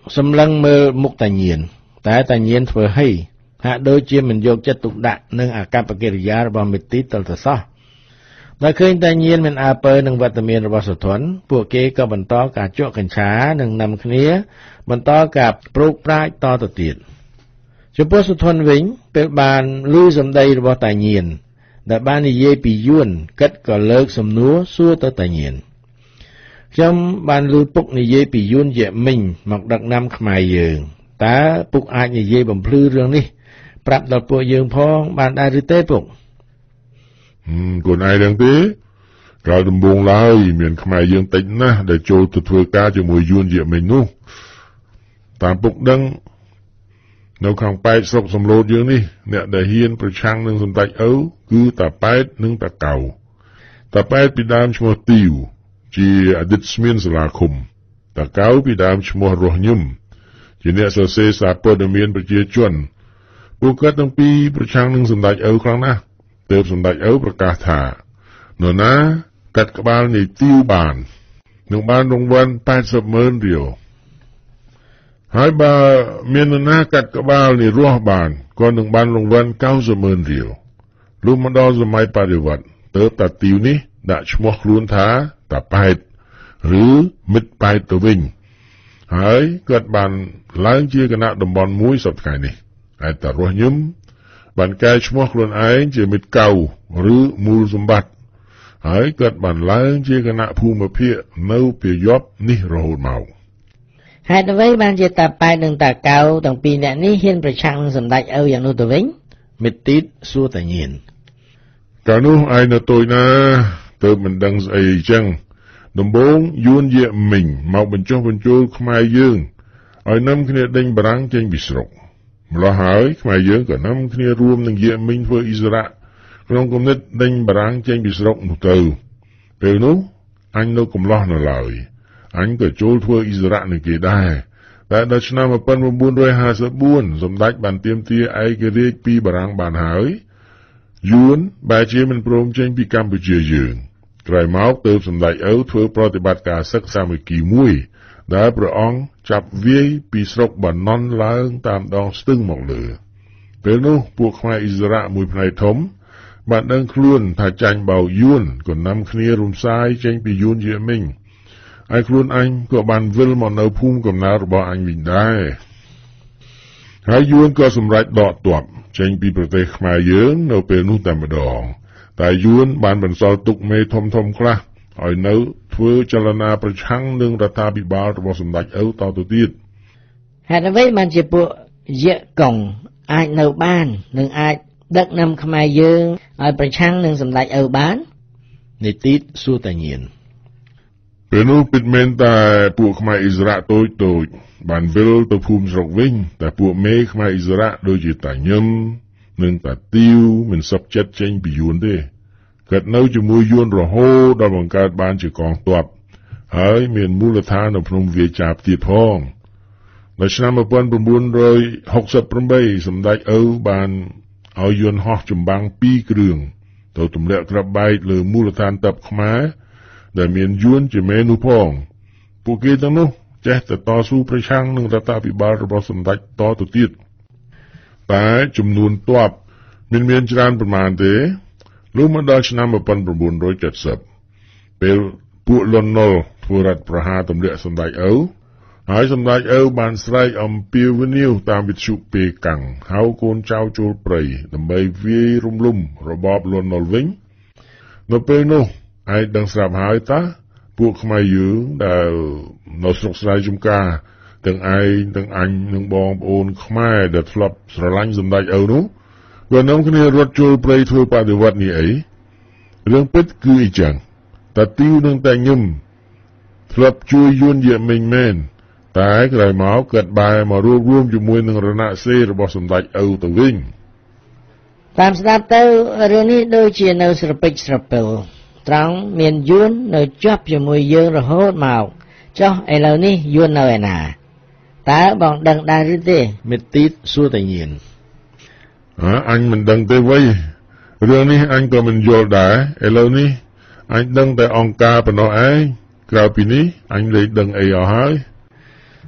សម្លឹងមើលមុខតាញៀនតែតាញៀនធ្វើហីហាក់ដូចជាមិនយកចិត្តទុកដាក់នឹងអាកប្បកិរិយារបស់មេទីតលទៅសោះដោយឃើញតាញៀនមិនអើពើនឹងវត្តមានរបស់សុធនពួកគេក៏បន្តការជក់កញ្ឆានិងនាំគ្នាបន្តការប្រូកប្រាជ្ញតទៅទៀតចំពោះសុធនវិញពេលបានឮសម្ដីរបស់តាញៀនដែលបាននិយាយពីយួនកិតក៏លើកសំណួរសួរទៅតាញៀនខ្ញុំបានឮពុកនិយាយពីយួនជាមិញមកដឹកនាំខ្មែរយើងតើពុកអាចនិយាយបំភ្លឺរឿងនេះប្រាប់ដល់ពួកយើងផងបានដែរឬទេពុកកូនឯងដឹងទេក្រោយដំបូងឡើយមានខ្មែរយើងតិចណាស់ដែលចូលទៅធ្វើការជាមួយយួនជាមិញនោះតាមពុកដឹងនៅខាងប៉ែតស្រុកសំឡូតយើងនេះអ្នកដែលហ៊ានប្រឆាំងនឹងសម្ដេចឪគឺតាប៉ែតនិងតាកៅតាប៉ែតពីដើមឈ្មោះទីវជាអតីតស្មានសាលាឃុំតាកៅពីដើមឈ្មោះរស់ញឹមជាអ្នកសរសេរសារព័ត៌មានប្រជាជនពួកគាត់ទាំងពីរប្រឆាំងនឹងសម្ដេចឪខ្លាំងណាស់ទើបសម្ដេចឪប្រកាសថានរណាកាត់ក្បាលនៃទីវបាននឹងបានរង្វាន់แปดสิบម៉ឺនរៀលហើយបើមាននរណាកាត់ក្បាលនៃរស់បានក៏នឹងបានរង្វាន់เก้าสิบម៉ឺនរៀលលុះមកដល់សម័យបដិវត្តន៍ទើបតាទីវនេះដាក់ឈ្មោះខ្លួនថាតាប៉ែតឬមិត្តប៉ែតទៅវិញហើយគាត់បានឡើងជាគណៈតំបន់មួយសប្តាហ៍នេះហើយតារស់ញឹមបានកែឈ្មោះខ្លួនឯងជាមិត្តកៅឬមូលសម្បត្តិហើយគាត់បានឡើងជាគណៈភូមិភាគនៅពាយ័ព្យនេះរហូតមកហេតុអ្វីបានជាតាប៉ែតនិងតាកៅទាំងពីរនាក់នេះហ៊ានប្រឆាំងនឹងសម្ដេចឪយ៉ាងនោះទៅវិញមិត្តទីតសួរតាញៀនកាលនោះឯងនៅតូចណាទើបមិនដឹងស្អីអញ្ចឹងដំបូងយួនយាមិញមកបញ្ចុះបញ្ចូលខ្មែរយើងឲ្យនាំគ្នាដេញបារាំងចេញពីស្រុកម្ល៉េះហើយខ្មែរយើងក៏នាំគ្នារួមនឹងយាមិញធ្វើអ៊ីស្រាអែលក្នុងគំនិតដេញបារាំងចេញពីស្រុកនោះទៅពេលនោះអញនៅកំឡោះនៅឡើយអញក៏ចូលធ្វើអ៊ីស្រាអែលនឹងគេដែរតែដល់ឆ្នាំmột nghìn chín trăm hai mươi tưសម្ដេចបានទាមទារឯករាជ្យពីបារាំងបានហើយយួនបែរជាមិនព្រមចេញពីកម្ពុជាយើងក្រោយមកទើបសម្ដេចឪធ្វើប្រតិបត្តិការសឹកសាមគ្គីមួយដែលព្រះអង្គចាប់វាយពីស្រុកបាណន់ឡើងតាមដងស្ទឹងមកលើពេលនោះពួកខ្មែរអ៊ីស្រាអែលមួយផ្នែកធំបានដឹងខ្លួនថាចាញ់បោកយួនក៏នាំគ្នារំសាយចេញពីយួនជាមិញហើយខ្លួនអញក៏បានវិលមកនៅភូមិកំណើតរបស់អញវិញដែរហើយយួនក៏សម្រេចដកទ័ពចេញពីប្រទេសខ្មែរយើងនៅពេលនោះតែម្ដងតែយួនបានបន្សល់ទុកមេធំធំខ្លះឲ្យនៅធ្វើចលនាប្រឆាំងនឹងរដ្ឋាភិបាលរបស់សម្ដេចឪតទៅទៀតហេតុអ្វីបានជាពួកយៈកុងអាចនៅបាននិងអាចដឹកនាំខ្មែរយើងឲ្យប្រឆាំងនឹងសម្ដេចឪបាននីទីតសួរតាញៀនពេលនោះពិតមែនតែពួកខ្មែរអ៊ីស្រាអែលតូចតូចបានវិលទៅភូមិស្រុកវិញតែពួកមេខ្មែរអ៊ីស្រាអែលដូចជាតាញឹមនិងតាទីវមិនសុខចិត្តចេញពីយួនទេគាត់នៅជាមួយយួនរហូតដល់បង្កើតបានជាកងទ័ពហើយមានមូលដ្ឋាននៅភ្នំវាចាបទៀតផងនៅឆ្នាំmột nghìn chín trăm sáu mươi támសម្ដេចឪបានឲ្យយន្តហោះចម្បាំងពីរគ្រឿងទៅទម្លាក់គ្រាប់បែកលើមូលដ្ឋានទ័ពខ្មែរដែលមានយួនជាមេនោះផងពួកគេទាំងនោះចេះតែតស៊ូប្រឆាំងនឹងរដ្ឋាភិបាលរបស់សម្ដេចតទៅទៀតតែចំនួនទ័ពមិនមានច្រើនប្រមាណទេលុះមកដល់ឆ្នាំmột nghìn chín trăm bảy mươiពេលពួកលន់នល់ធ្វើរដ្ឋប្រហារទម្លាក់សម្ដេចឪហើយសម្ដេចឪបានស្រែកអំពាវនាវតាមវិទ្យុពេកាំងហៅកូនចៅចូលព្រៃដើម្បីវាយរំលំរបបលន់នល់វិញនៅពេលនោះឯងដឹងស្រាប់ហើយតាពួកខ្មែរយើងដែលនៅស្រុកស្រែចំការទាំងឯងទាំងអញនិងបងប្អូនខ្មែរដែលធ្លាប់ស្រឡាញ់សម្ដេចឪនោះក៏នាំគ្នារត់ចូលព្រៃធ្វើបដិវត្តន៍នេះអីរឿងពិតគឺអញ្ចឹងតាទីវនិងតាញឹមធ្លាប់ជួយយួនយាមិញមែនតែក្រោយមកគាត់បែរមករួបរวมជាមួយនឹងរណសេរីរបស់សម្ដេចឪទៅវិញតាមស្ដាប់ទៅរឿងនេះដូចជានៅស្រពេចស្រពិលត្រង់មានយួននៅជាប់ជាមួយយើងរហូតមកចុះឥឡូវនេះយួននៅឯណាតើបងដឹងដែរឬទេមិត្តទីតសួរតាញៀនអើអញមិនដឹងទេវ៉ៃរឿងនេះអញក៏មិនយល់ដែរឥឡូវនេះអញដឹងតែអង្គការប៉ុណ្ណោះឯងក្រៅពីនេះអញលែងដឹងអីអស់ហើយ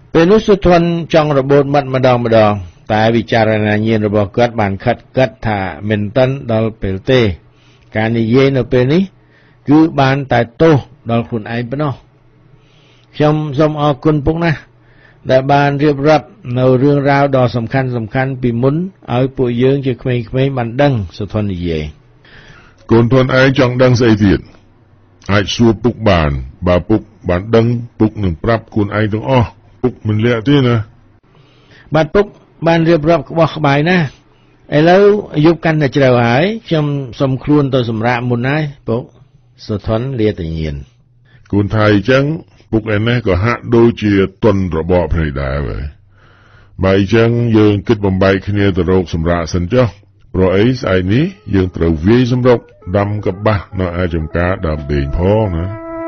ពេលនោះសុធនចង់របូតមាត់ម្ដងម្ដងតែវិចារណញ្ញាណរបស់គាត់បានខិតគិតថាមិនទាន់ដល់ពេលទេការនិយាយនៅពេលនេះគឺបានតែទោសដល់ខ្លួនឯងប៉ុណ្ណោះខ្ញុំសូមអរគុណពុកណាស់ដែលបានរៀបរាប់នៅរឿងរ៉ាវដ៏សំខាន់សំខាន់ពីមុនឲ្យពួកយើងជាក្មេងៗបានដឹងសុធននិយាយកូនធនឯងចង់ដឹងស្អីទៀតអាចសួរពុកបានបើពុកបានដឹងពុកនឹងប្រាប់ខ្លួនឯងទាំងអស់ពុកមិនលាក់ទេណាបាទពុកបានរៀបរាប់ក្បោះក្បាយណាឥឡូវយប់កាន់តែជ្រៅហើយខ្ញុំសុំខ្លួនទៅសម្រាកមុនហើយពុកសុធនលាតញៀនគូនថៃអញ្ចឹងពុកឯនេះក៏ហាក់ដូចជាទុនរបបភ្នែកដែរហើយបើអញ្ចឹងយើងគិតបំបែកគ្នាទៅរកសម្រាកសិនចុះព្រោះអីស្អែកនេះយើងត្រូវវាយសម្រុកដាំកបាសនៅឯចំការដើមដេងផងណា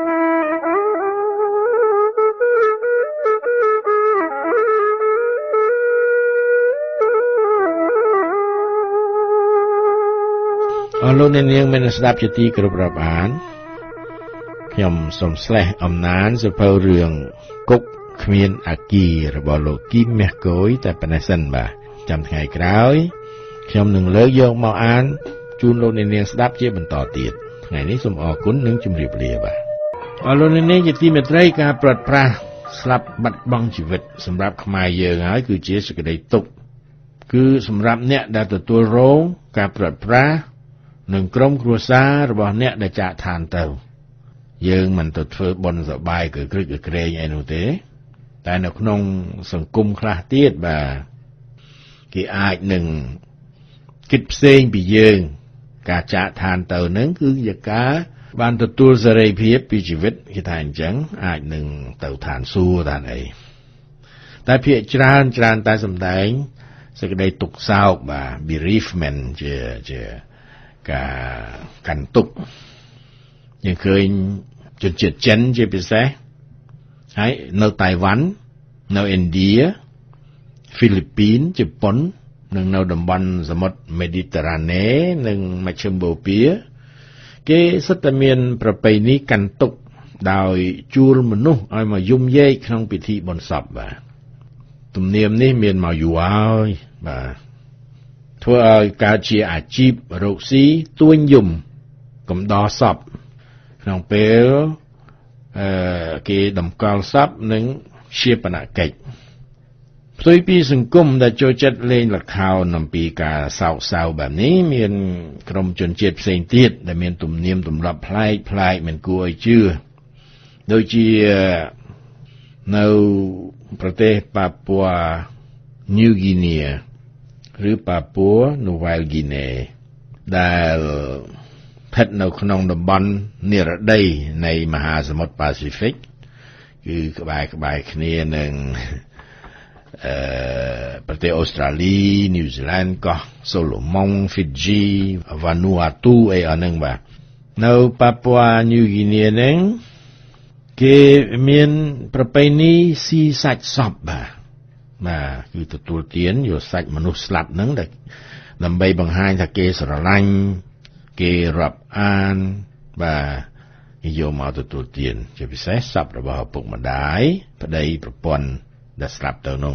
អរលោកអ្នកនាងមានស្ដាប់ជាទីគោរពរាប់អានខ្ញុំសូមស្លេះអំណានសភៅរឿងគុកគ្មានអាគីរបស់លោកគីមមាសគយតែប៉ុណ្ណេះសិនបាទចាំថ្ងៃក្រោយខ្ញុំនឹងលើកយកមកអានជូនលោកអ្នកនាងស្ដាប់ជាបន្តទៀតថ្ងៃនេះសូមអរគុណនិងជម្រាបលាបាទអរលោកអ្នកនាងជាទីមេត្រីការប្រត់ប្រាស់ស្លាប់បាត់បង់ជីវិតសម្រាប់ខ្មែរយើងហើយគឺជាសេចក្តីទុក្ខគឺសម្រាប់អ្នកដែលទទួលរងការប្រត់ប្រាស់និងក្រុមគ្រួសាររបស់អ្នកដែលចាកឋានទៅយើងមិនទៅធ្វើបុណ្យសប្បាយគឺគ្រឹកក្រែងអីនោះទេតែនៅក្នុងសង្គមខ្លះទៀតបាទគេអាចនឹងគិតផ្សេងពីយើងការចាកឋានទៅនឹងគឺជាការបានទទួលសេរីភាពពីជីវិតគេថាអញ្ចឹងអាចនឹងទៅឋានសួគ៌ឋានអីតែភាគច្រើនច្រើនតែសំដែងសេចក្តីទុក្ខសោកបាទ bereavement ជាជាការកាន់ទុក្ខយើងឃើញជនជាតិចិនជាពិសេសហើយនៅតៃវ៉ាន់នៅឥណ្ឌាហ្វីលីពីនជប៉ុននិងនៅតំបន់សមុទ្រមេឌីតេរ៉ាណេនិងមជ្ឈិមបូព៌ាគេសិតតែមានប្រពៃណីកាន់ទុក្ខដោយជួលមនុស្សឲ្យមកយំយែកក្នុងពិធីបុណ្យសពបាទទំនៀមនេះមានមកយូរហើយបាទធ្វើឲ្យកើតជាអាជីពរកស៊ីទួញយំកំដរសពក្នុងពេលអឺគេតម្កល់សពនិងជាបណកិច្ចផ្ទុយពីសង្គមដែលចូលចិត្តលេងល្ខោនអំពីការសោកសៅបែបនេះមានក្រុមជនជាតិផ្សេងទៀតដែលមានទំនៀមទម្លាប់ប្លែកប្លែកមិនគួរឲ្យជឿដូចជានៅប្រទេសប៉ាពួរញូហ្គីនីឬប៉ាពួរនូវែលហ្គីណេដែលស្ថិតនៅក្នុងតំបន់និរដីនៃមហាសមុទ្រប៉ាស៊ីហ្វិកគឺក្បែរក្បែរគ្នានឹងអឺប្រទេសអូស្ត្រាលីញូហ្សេឡង់កោះសូឡូម៉ុងហ្វីជីវ៉ានូអាទូអីអានឹងបាទនៅប៉ាពួរញូហ្គីនីហ្នឹងគេមានប្រពៃណីស៊ីសាច់សពបាទបាទគឺទទួលទានយកសាច់មនុស្សស្លាប់ហ្នឹងដើម្បីបង្ហាញថាគេស្រឡាញ់គេរាប់អានបាទយកមកទទួលទានជាពិសេសសពរបស់ឪពុកម្ដាយប្តីប្រពន្ធដែលស្លាប់ទៅនោះ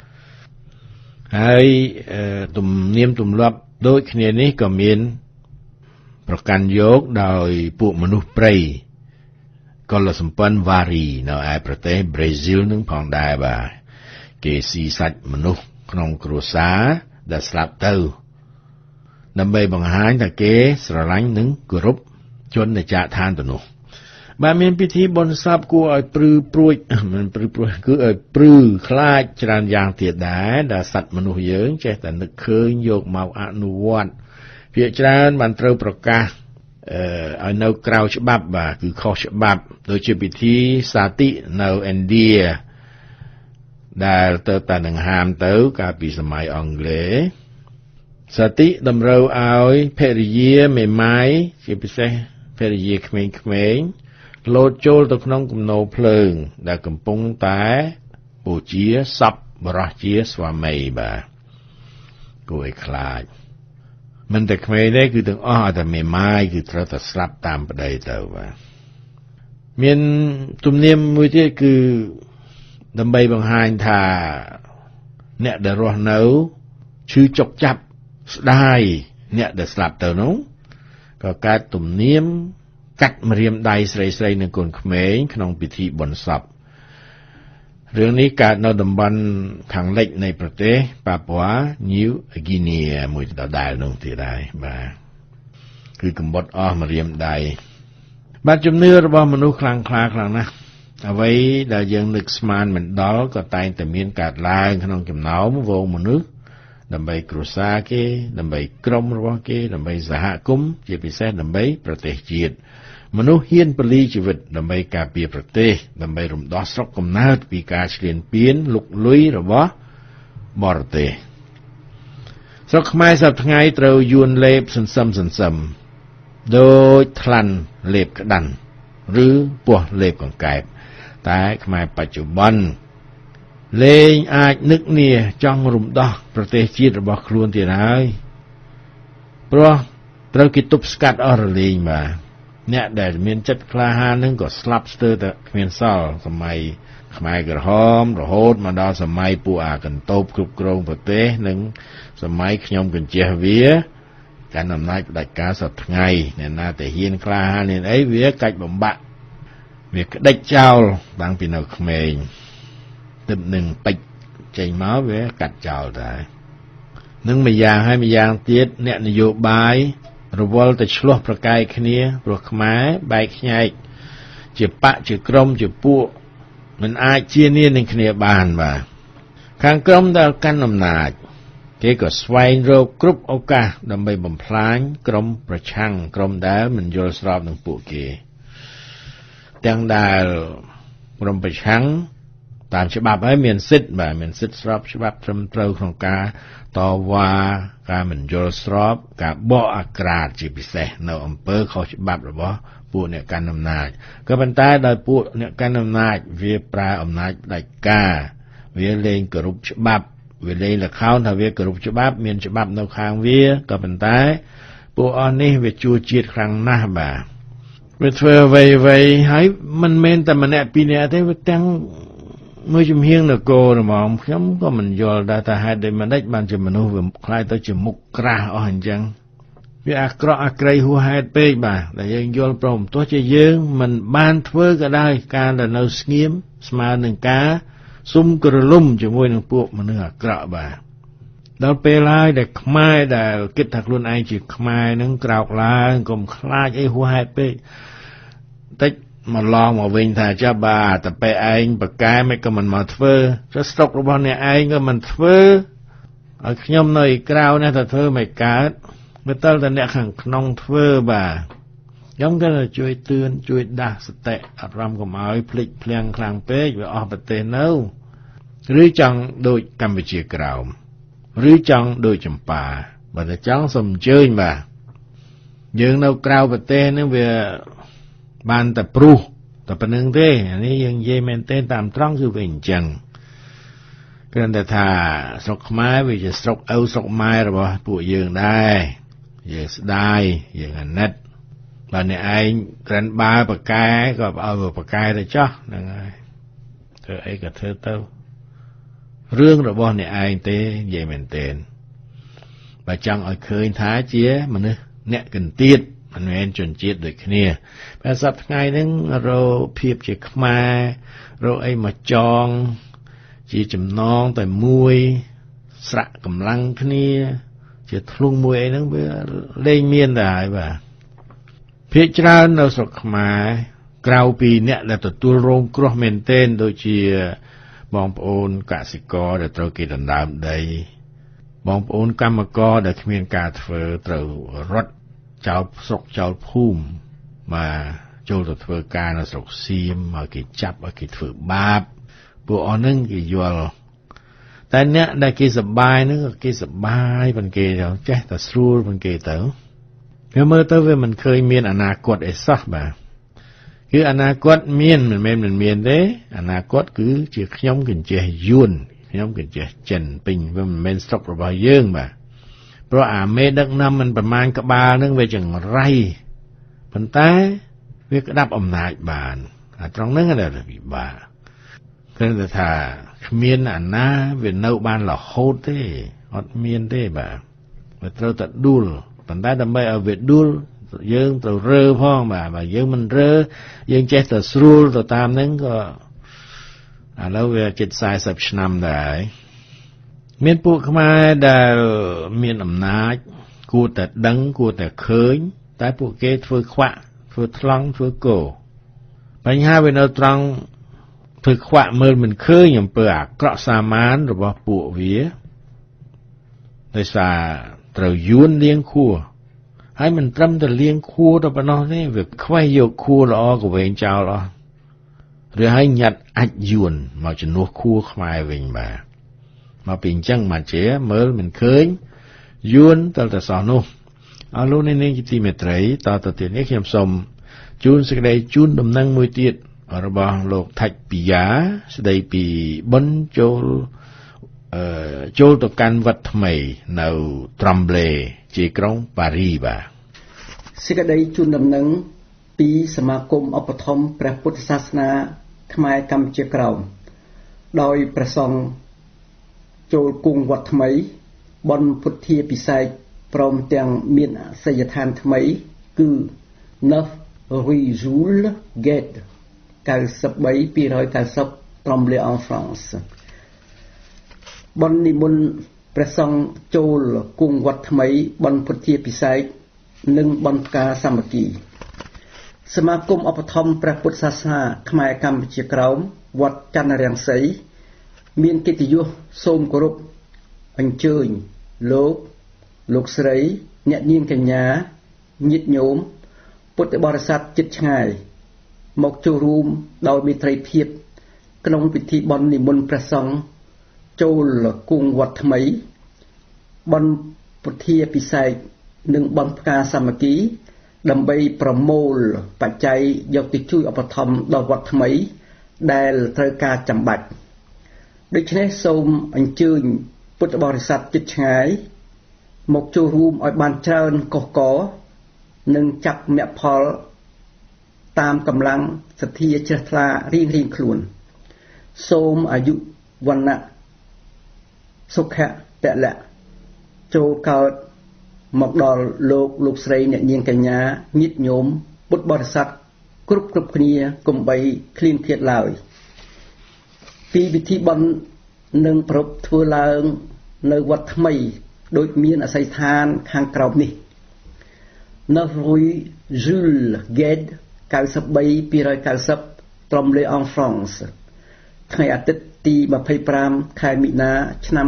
ហើយទំនៀមទម្លាប់ដូចគ្នានេះក៏មានប្រកាន់យកដោយពួកមនុស្សព្រៃកុលសម្ព័ន្ធវ៉ារីនៅឯប្រទេសប្រេស៊ីលនឹងផងដែរបាទគេស៊ីសាច់មនុស្សក្នុងគ្រួសារដែលស្លាប់ទៅដើម្បីបង្ហាញថាគេស្រឡាញ់និងគោរពជនដែលចាកឋានទៅនោះបាទមានពិធីបុណ្យសពគួរឲ្យព្រឺព្រួយមិនព្រឺព្រួយគឺឲ្យព្រឺខ្លាចច្រើនយ៉ាងទៀតដែរដែលសត្វមនុស្សយើងចេះតែនឹកឃើញយកមកអនុវត្តភាគច្រើនបានត្រូវប្រកាសអឺឲ្យនៅក្រៅច្បាប់បាទគឺខុសច្បាប់ដូចជាពិធីសាតិនៅឥណ្ឌាដែលទៅតែនឹងហាមទៅកាលពីសម័យអង់គ្លេសសាតិតម្រូវឲ្យភរិយាមេម៉ាយជាពិសេសភរិយាក្មេងៗលោតចូលទៅក្នុងគំនរភ្លើងដែលកំពុងតែបូជាសពបរោះជាស្វាមីបាទគួរឲ្យខ្លាចមិនតែក្មេងទេគឺទាំងអស់តែមេម៉ាយគឺត្រូវតែស្លាប់តាមប្តីទៅបាទមានទំនៀមមួយទៀតគឺដើម្បីបង្ហាញថាអ្នកដែលរស់នៅឈឺចុកចាប់ស្ដាយអ្នកដែលស្លាប់ទៅនោះក៏កើតទំនៀមកាត់ម្រាមដៃស្រីៗនឹងកូនក្មេងក្នុងពិធីបុណ្យសពរឿងនេះកើតនៅតំបន់ខាងលិចនៃប្រទេសប៉ាពួាញូហ្គីនីមួយដដែលនោះទៀតដែរបាទគឺកំបុតអស់ម្រាមដៃបាទជំនឿរបស់មនុស្សខ្លាំងក្លាខ្លាំងណាស់អ្វីដែលយើងនឹកស្មានមិនដល់ក៏តែងតែមានកើតឡើងក្នុងចំណោមវងមនុស្សដើម្បីគ្រួសារគេដើម្បីក្រុមរបស់គេដើម្បីសហគមន៍ជាពិសេសដើម្បីប្រទេសជាតិមនុស្សហ៊ានពលីជីវិតដើម្បីការពារប្រទេសដើម្បីរំដោះស្រុកកំណើតពីការឈ្លានពានលុកលុយរបស់បរទេសស្រុកខ្មែរសប្តាហ៍ថ្ងៃត្រូវយួនលេបសន្សឹមសន្សឹមដូចថ្លាន់លេបក្តាន់ឬពស់លេបកង្កែបតែខ្មែរបច្ចុប្បន្នលែងអាចនឹកនាចង់រំដោះប្រទេសជាតិរបស់ខ្លួនទៀតហើយព្រោះត្រូវគេទប់ស្កាត់អស់រលីងបាទអ្នកដែលមានចិត្តក្លាហាននឹងក៏ស្លាប់ស្ទើរតែគ្មានសល់សម័យខ្មែរក្រហមរហូតមកដល់សម័យពួកអាកន្តោបគ្រប់គ្រងប្រទេសនិងសម័យខ្ញុំកញ្ជះវាកាន់អំណាចផ្ដាច់ការសប្តាហ៍ថ្ងៃអ្នកណាតែហ៊ានក្លាហាននេះអីវាកាច់បំបាក់វាក្តិចចោលតាំងពីនៅក្មេងទឹកនឹងពេជ្រចេញមកវាកាត់ចោលដែរនឹងម្យ៉ាងហើយម្យ៉ាងទៀតអ្នកនយោបាយរវល់តែឆ្លោះប្រកែកគ្នាព្រោះខ្មែរបែកខ្ញែកជាបកជាក្រុមជាពួកមិនអាចជានានឹងគ្នាបានបាទខាងក្រុមដែលកាន់អំណាចគេក៏ស្វែងរកគ្រប់ឱកាសដើម្បីបំផ្លាញក្រុមប្រឆាំងក្រុមដែលមិនយល់ស្របនឹងពួកគេទាំងដែលក្រុមប្រឆាំងតាមច្បាប់ហើយមានសិទ្ធិបាទមានសិទ្ធិស្របច្បាប់ត្រឹមត្រូវក្នុងការតវ៉ាការមិនយល់ស្របការបកអាក្រាតជាពិសេសនៅអំពើខុសច្បាប់របស់ពួកអ្នកកាន់អំណាចក៏ប៉ុន្តែដោយពួកអ្នកកាន់អំណាចវាប្រើអំណាចផ្ដាច់ការវាលែងគោរពច្បាប់វាលែងលខោនថាវាគោរពច្បាប់មានច្បាប់នៅខាងវាក៏ប៉ុន្តែពួកអស់នេះវាជួជាតិខ្លាំងណាស់បាទវាធ្វើអ្វីអ្វីហើយមិនមែនតែម្នាក់ពីរនាក់ទេវាទាំងមួយជំហៀងនគរហ្មងខ្ញុំក៏មិនយល់ដែរថាហេតុដូចម្ដេចបានជាមនុស្សវាខ្លាយទៅជាមុខក្រាស់អស់អញ្ចឹងវាអាក្រក់អាក្រីហួសហេតុពេកបាទដែលយើងយល់ព្រមទោះជាយើងមិនបានធ្វើក៏ដោយការដែលនៅស្ងៀមស្មើនឹងការសុំក្រលុំជាមួយនឹងពួកមនុស្សអាក្រក់បាទដល់ពេលហើយដែលខ្មែរដែលគិតថាខ្លួនឯងជាខ្មែរនឹងក្រោកឡើងកុំខ្លាចអីហួសហេតុពេកតិចមកឡងមកវិញថាចាប់បាទតែពេលឯងប្រកែមិនក៏មិនមកធ្វើចុះស្តុករបស់អ្នកឯងក៏មិនធ្វើឲ្យខ្ញុំនៅឯក្រៅនេះតែធ្វើមិនកើតបើតើតែអ្នកខាងក្នុងធ្វើបាទខ្ញុំក៏ជួយទឿនជួយដាស់សតិអារម្មណ៍កុំឲ្យភ្លេចភ្លាំងខ្លាំងពេកវាអស់ប្រទេសនៅឬចង់ដូចកម្ពុជាក្រោមឬចង់ដូចចម្ប៉ាបើតែចង់សូមអញ្ជើញបាទយើងនៅក្រៅប្រទេសនេះវាបានតែព្រុសតែប៉ុណ្្នឹងទេអានេះយើងនិយាយមែនទេតាមត្រង់គឺវាអញ្ចឹងគ្រាន់តែថាស្រុកខ្មែរវាជាស្រុកឪស្រុកម៉ែរបស់ពួកយើងដែរយើងស្ដាយយើងអាណិតបើអ្នកឯងក្រាន់បើប្រកែក៏ឲ្យប្រកែទៅចោះហ្នឹងហើយធ្វើអីក៏ធ្វើទៅរឿងរបស់អ្នកឯងទេនិយាយមែនទេបើចង់ឲ្យឃើញថាជាមនុស្សអ្នកកន្ទៀតមិនមែនជនជាតិដូចគ្នាតែសប្តាហ៍ថ្ងៃហ្នឹងរកភាពជាខ្មែររកអីមកចងជាចំណងតែមួយស្រាក់កម្លាំងគ្នាជាធ្លុងមួយអីហ្នឹងវាលែងមានដែរបាទភាគច្រើននៅស្រុកខ្មែរក្រៅពីអ្នកដែលទទួលរងគ្រោះមែនទែនដូចជាបងប្អូនកសិករដែលត្រូវគេដណ្ដើមដីបងប្អូនកម្មករដែលគ្មានការធ្វើត្រូវរត់ចោលស្រុកចោលភូមិមកចូលទៅធ្វើការនៅស្រុកសៀមមកគេចាប់ឲ្យគេធ្វើបាបពួកអស់ហ្នឹងគេយល់តែអ្នកដែលគេសប្បាយហ្នឹងគេសប្បាយប៉ុន្តែគេចេះតែស្រួលប៉ុន្តែគេទៅវាមើលទៅវាមិនឃើញមានអនាគតអីសោះបាទគឺអនាគតមានមិនមែនមិនមានទេអនាគតគឺជាខ្ញុំកញ្ចេះយួនខ្ញុំកញ្ចេះចិនពេញវាមិនមែនស្រុករបស់យើងបាទព្រោះអាមេដឹកនាំមិនប្រមាណក្បាលនឹងវាចង្រៃប៉ុន្តែវាក្តាប់អំណាចបានអាត្រង់ហ្នឹងដែលពិបាកគ្រាន់តែថាគ្មានអាណាវានៅបានរហូតទេអត់មានទេបាទវាត្រូវតែដួលប៉ុន្តែដើម្បីឲ្យវាដួលយើងត្រូវរើផងបាទបើយើងមិនរើយើងចេះតែស្រួលទៅតាមហ្នឹងក៏ឥឡូវវាជិតสี่สิบឆ្នាំដែរមានពួកខ្មែរដែលមានអំណាចគួរតែដឹងគួរតែឃើញតែពួកគេធ្វើខ្វាក់ធ្វើថ្លង់ធ្វើគោបញ្ហាវានៅត្រង់ធ្វើខ្វាក់មើលមិនឃើញអំពើអាក្រក់សាមញ្ញរបស់ពួកវាដោយសារត្រូវយួនលៀងខួរហើយមិនត្រឹមតែលៀងខួរទៅប៉ុណ្ណោះទេវាខ្វេះយកខួរល្អក៏វែងចោលអស់ឬហើយញ៉ាត់អាចយួនមកជំនួសខួរខ្មែរវិញបាទមកពីអញ្ចឹងមកជាមើលមិនឃើញយួនតើតសោះនោះអរលោកអ្នកនាងជាទីមេត្រីតទៅទៀតនេះខ្ញុំសូមជូនសេចក្តីជូនដំណឹងមួយទៀតរបស់លោកថាច់ពីយ៉ាស្ដីពីបុណ្យចូលអឺចូលទៅកាន់វត្តថ្មីនៅត្រំប្លេជាក្រុងប៉ារីបាទសេចក្តីជូនដំណឹងពីសមាគមឧបត្ថម្ភព្រះពុទ្ធសាសនាខ្មែរកម្ពុជាក្រោមដោយព្រះសង្ឃចូលគង់វត្តថ្មីបុណ្យពុទ្ធាពិសេសព្រមទាំងមានអសយដ្ឋានថ្មីគឺ neuf rue Jules Gate 93 290 Tremblay en France បុណ្យនិមន្តព្រះសង្ឃចូលគង់វត្តថ្មីបុណ្យពុទ្ធាពិសេសនិងបុណ្យផ្កាសាមគ្គីសមាគមឧបត្ថម្ភព្រះពុទ្ធសាសនាខ្មែរកម្ពុជាក្រោមវត្តចន្ទរាំងសីមានកិត្តិយសសូមគោរពអញ្ជើញលោកលោកស្រីអ្នកនាងកញ្ញាញាតិញោមពុទ្ធបរិស័ទជិតឆ្ងាយមកចូលរួមដោយមេត្រីភាពក្នុងពិធីបុណ្យនិមន្តព្រះសង្ឃចូលគង់វត្តថ្មីបុណ្យពុទ្ធាពិសេសនិងបុណ្យផ្កាសាមគ្គីដើម្បីប្រមូលបច្ច័យយកទៅជួយឧបត្ថម្ភដល់វត្តថ្មីដែលត្រូវការចាំបាច់ដូច្នេះសូមអញ្ជើញពុទ្ធបរិស័ទជិតឆ្ងាយមកចូលរួមឲ្យបានច្រើនកុះករនិងចាប់មគ្គផលតាមកម្លាំងសទ្ធាជ្រះថ្លារៀងរៀងខ្លួនសូមអាយុវណ្ណៈសុខៈពលៈចូលកើតមកដល់លោកលោកស្រីអ្នកនាងកញ្ញាញាតិញោមពុទ្ធបរិស័ទគ្រប់គ្រប់គ្នាកុំបីឃ្លានឃ្លាតឡើយពីពិធីបុណ្យនឹងប្រពធ្វើឡើងនៅវត្តថ្មីដូចមានអាស័យដ្ឋានខាងក្រោមនេះ neuf rue Jules Gate 93 290 Tremblay en France ថ្ងៃអាទិត្យទី25ខែមីនាឆ្នាំ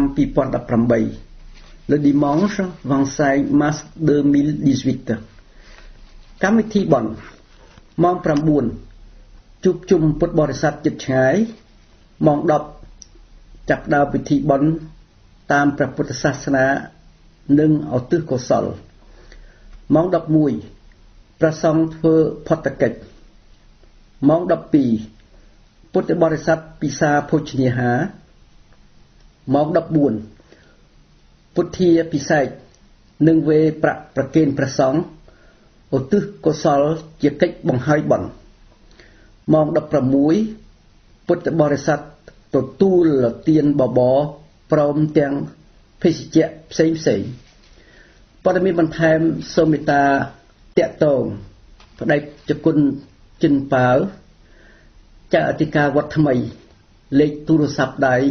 2018 Le dimanche vingt-cinq mars deux mille dix-huit កម្មវិធីបុណ្យម៉ោងnineជួបជុំពុទ្ធបរិស័ទជិតឆ្ងាយម៉ោងtenចាប់ផ្ដើមពិធីបុណ្យតាមព្រះពុទ្ធសាសនានិងឧទ្ទិសកុសលម៉ោងelevenព្រះសង្ឃធ្វើផុតកិច្ចម៉ោងtwelveពុទ្ធបរិស័ទពិសាភោជនាហារម៉ោងfourteenពុទ្ធាពិសេសនិងវេប្រាក់ប្រគេនព្រះសង្ឃឧទ្ទិសកុសលជាកិច្ចបង្ហើយបុណ្យម៉ោងsixteenពុទ្ធបរិស័ទទទួលទានបបរព្រមទាំងភេសជ្ជៈផ្សេងផ្សេងព័ត៌មានបន្ថែមសូមមេត្តាតាក់ទងផ្ដេចគុណចិនប៉ាវចាអធិការវត្តថ្មីលេខទូរស័ព្ទដៃ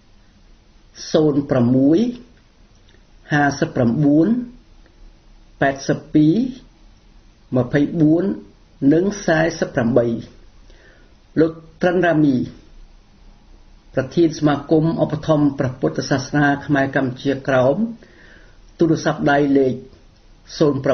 zero six fifty-nine eighty-two twenty-fourនិងforty-eightលោកត្រង់រាមីប្រធានសមាគមឧបត្ថម្ភព្រះពុទ្ធសាសនាខ្មែរកម្ពុជាក្រោមទូរស័ព្ទដៃលេខzero six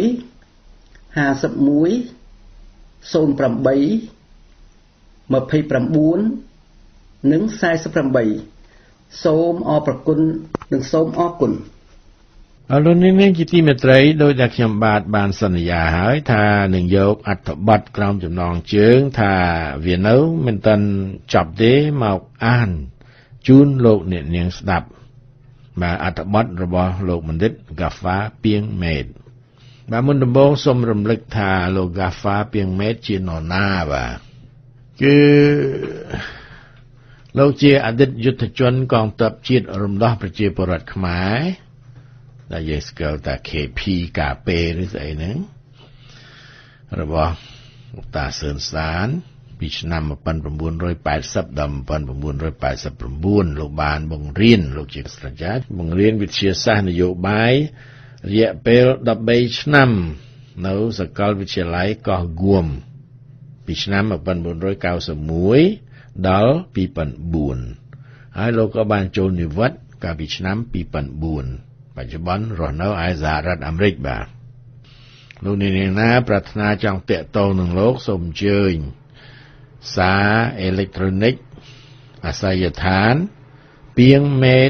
fifty-one zero eight twenty-nineនិងforty-eightសូមអរព្រគុណនិងសូមអរគុណអរលោកនាងជាទីមេត្រីដោយដែលខ្ញុំបាទបានសន្យាហើយថានឹងយកអត្ថបទក្រោមចំណងជើងថាវានៅមិនទាន់ចប់ទេមកអានជូនលោកអ្នកនាងស្ដាប់បាទអត្ថបទរបស់លោកបណ្ឌិត Gaffa ពីងមេតបាទមុនដំបូងសូមរំលឹកថាលោក Gaffa ពីងមេតជានរណាបាទគឺលោកជាអតីតយុទ្ធជនកងទ័ពជាតិរំដោះប្រជាពលរដ្ឋខ្មែរដែលយើងស្គាល់ថា K P កាពេឬស្អីហ្នឹងរបស់លោកតាសឿនសានពីឆ្នាំmột nghìn chín trăm tám mươiដល់một nghìn chín trăm tám mươi chínលោកបានបង្រៀនលោកជាស្រាចារ្យបង្រៀនវិទ្យាសាស្ត្រនយោបាយរយៈពេល13ឆ្នាំនៅសាកលវិទ្យាល័យកោះហ្គួមពីឆ្នាំmột nghìn chín trăm chín mươi mốtដល់ពីរពាន់បួនហើយលោកក៏បានចូលនិវត្តន៍កាលពីឆ្នាំពីរពាន់បួនបច្ចុប្បន្នរស់នៅឯសហរដ្ឋអាមេរិកបាទលោកនាងណាប្រាថ្នាចង់តាក់ទងនឹងលោកសូមអញ្ជើញសារអេឡិចត្រូនិកអាសយដ្ឋាន piangmed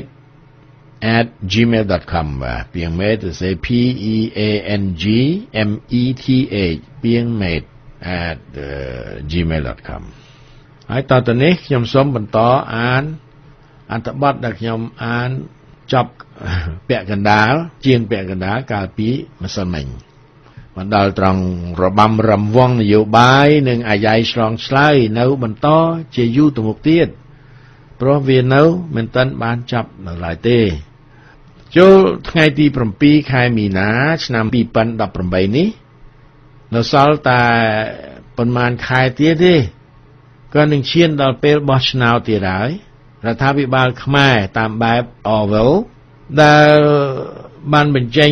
at gmail dot com បាទ piangmed ទៅសេ p e a n g m e t h piangmed at gmail dot com ហើយតទៅនេះខ្ញុំសូមបន្តអានអត្ថបទដែលខ្ញុំអានចប់ពាក់កណ្ដាលជាងពាក់កណ្ដាលកាលពីម្សិលមិញមកដល់ត្រង់របាំរំវងនយោបាយនិងអាយ៉ៃឆ្លងឆ្លើយនៅបន្តជាយូរទៅមុខទៀតព្រោះវានៅមិនទាន់បានចប់នៅឡើយទេចូលថ្ងៃទី7ខែមីនាឆ្នាំពីរពាន់ដប់ប្រាំបីនេះនៅសល់តែប៉ុន្មានខែទៀតទេក៏នឹងឈានដល់ពេលបោះឆ្នោតទៀតហើយរដ្ឋាភិបាលខ្មែរតាមបែប Orwell ដែលបានបញ្ចេញ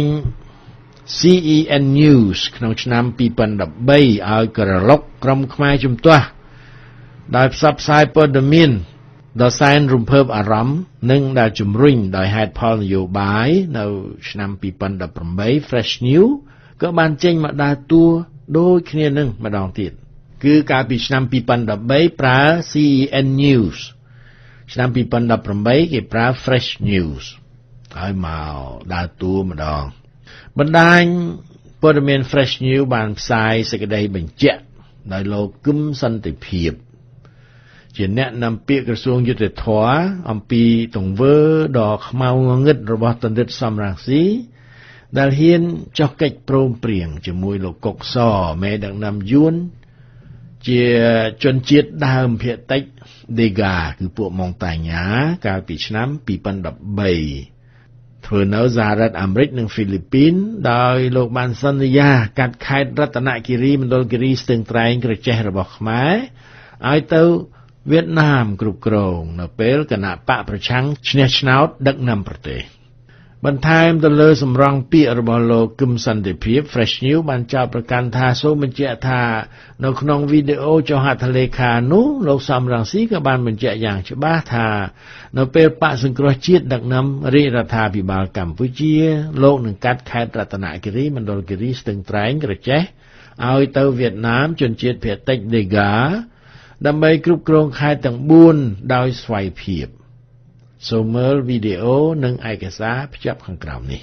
C E N News ក្នុងឆ្នាំពីរពាន់ដប់បីឲ្យក្រឡុកក្រុមខ្មែរជំទាស់ដោយផ្សព្វផ្សាយព័ត៌មានដ៏សែនរំភើបអារម្មណ៍និងដែលជំរុញដោយហេតុផលនយោបាយនៅឆ្នាំពីរពាន់ដប់ប្រាំបី Fresh News ក៏បានចេញមកដើរតួដូចគ្នានឹងម្ដងទៀតគឺកាលពីឆ្នាំពីរពាន់ដប់បីប្រើ C E N News ឆ្នាំពីរពាន់ដប់ប្រាំបីគេប្រើ Fresh News ហើយមកដើរតួម្ដងបណ្ដាញព័ត៌មាន Fresh News បានផ្សាយសេចក្តីបញ្ជាក់ដោយលោកគឹមសន្តិភាពជាអ្នកនាំពាក្យក្រសួងយុតិធម៌អំពីទង្វើដ៏ខ្មៅងងឹតរបស់តន្ត្រីសំរងស៊ីដែលហ៊ានចុះកិច្ចព្រមព្រៀងជាមួយលោកកុកសមេដឹកនាំយួនជាជនជាតិដើមភាគតិច Dega គឺពួកម៉ុងតាញ៉ាកាលពីឆ្នាំពីរពាន់ដប់បីធ្វើនៅសហរដ្ឋអាមេរិកនិងហ្វីលីពីនដោយលោកបានសន្យាកាត់ខេត្តរតនគិរីមណ្ឌលគិរីស្ទឹងត្រែងក្រចេះរបស់ខ្មែរឲ្យទៅវៀតណាមគ្រប់គ្រងនៅពេលគណៈបកប្រឆាំងឈ្នះឆ្នោតដឹកនាំប្រទេសបន្ថែមទៅលើសម្រងពាក្យរបស់លោកគឹមសន្តិភាព Fresh News បានចោទប្រកាន់ថាសូមបញ្ជាក់ថានៅក្នុងវីដេអូចុះហត្ថលេខានោះលោកសំរងស៊ីក៏បានបញ្ជាក់យ៉ាងច្បាស់ថានៅពេលបកសង្គ្រោះជាតិដឹកនាំរាជរដ្ឋាភិបាលកម្ពុជាលោកនឹងកាត់ខេត្តរតនគិរីមណ្ឌលគិរីស្ទឹងត្រែងក្រចេះឲ្យទៅវៀតណាមជនជាតិភាគតិច Dega ដើម្បីគ្រប់គ្រងខេត្តទាំងបួនដោយស្វ័យភាពសូមមើលវីដេអូនិងឯកសារភ្ជាប់ខាងក្រោមនេះ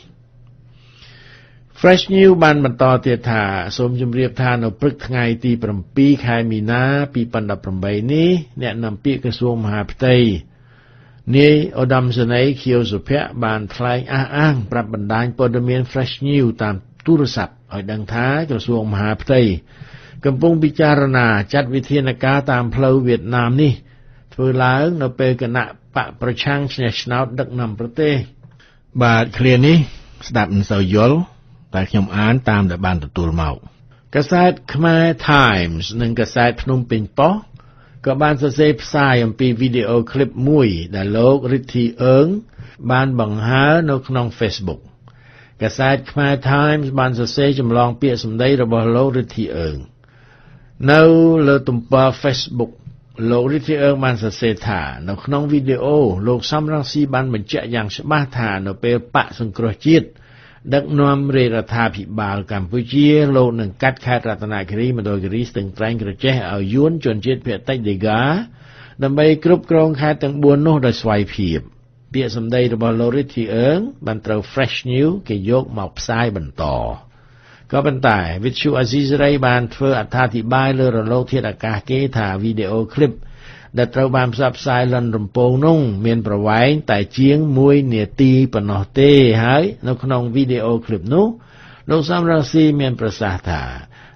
Fresh News បានបន្តទៀតថាសូមជម្រាបថានៅព្រឹកថ្ងៃទី7ខែមីនាពីរពាន់ដប់ប្រាំបីនេះអ្នកនាំពាក្យក្រសួងមហាផ្ទៃនាយឧត្តមសេនីយ៍ខៀវសុភ័ក្របានថ្លែងអះអាងប្រាប់បណ្ដាញព័ត៌មាន Fresh News តាមទូរស័ព្ទឲ្យដឹងថាក្រសួងមហាផ្ទៃកំពុងពិចារណាចាត់វិធានការតាមផ្លូវវៀតណាមនេះធ្វើឡើងនៅពេលគណៈបកប្រឆាំងឈ្នះឆ្នោតដឹកនាំប្រទេសបាទឃ្លានេះស្ដាប់មិនសូវយល់តែខ្ញុំអានតាមដែលបានទទួលមកកាសែតខ្មែរ Times និងកាសែតភ្នំពេញ Post ក៏បានសរសេរផ្សាយអំពីវីដេអូឃ្លីបមួយដែលលោករិទ្ធីអើងបានបង្ហើរនៅក្នុង Facebook កាសែតខ្មែរ Times បានសរសេរចម្លងពាក្យសម្ដីរបស់លោករិទ្ធីអើងនៅលើទំព័រ Facebookលោករិទ្ធីអើងបានសរសេរថានៅក្នុងវីដេអូលោកសំរងស៊ីបានបញ្ជាក់យ៉ាងច្បាស់ថានៅពេលបកសង្គ្រោះជាតិដឹកនាំរាជរដ្ឋាភិបាលកម្ពុជាលោកនឹងកាត់ខេត្តរតនគិរីមណ្ឌលគិរីស្ទឹងត្រែងក្រចេះឲ្យយួនជនជាតិភាគតិច Dega ដើម្បីគ្រប់គ្រងខេត្តទាំងបួននោះដោយស្វ័យភាពពាក្យសម្ដីរបស់លោករិទ្ធីអើងបានត្រូវ Fresh News គេយកមកផ្សាយបន្តក៏ប៉ុន្តែវិទ្យុអាស៊ីសេរីបានធ្វើអត្ថាធិប្បាយលើរលកធាតុអាកាសគេថាវីដេអូឃ្លីបដែលត្រូវបានផ្សព្វផ្សាយលន់រំពងនោះមានប្រវែងតែជាងមួយនាទីប៉ុណ្ណោះទេហើយនៅក្នុងវីដេអូឃ្លីបនោះលោកសំរងស៊ីមានប្រសាសន៍ថា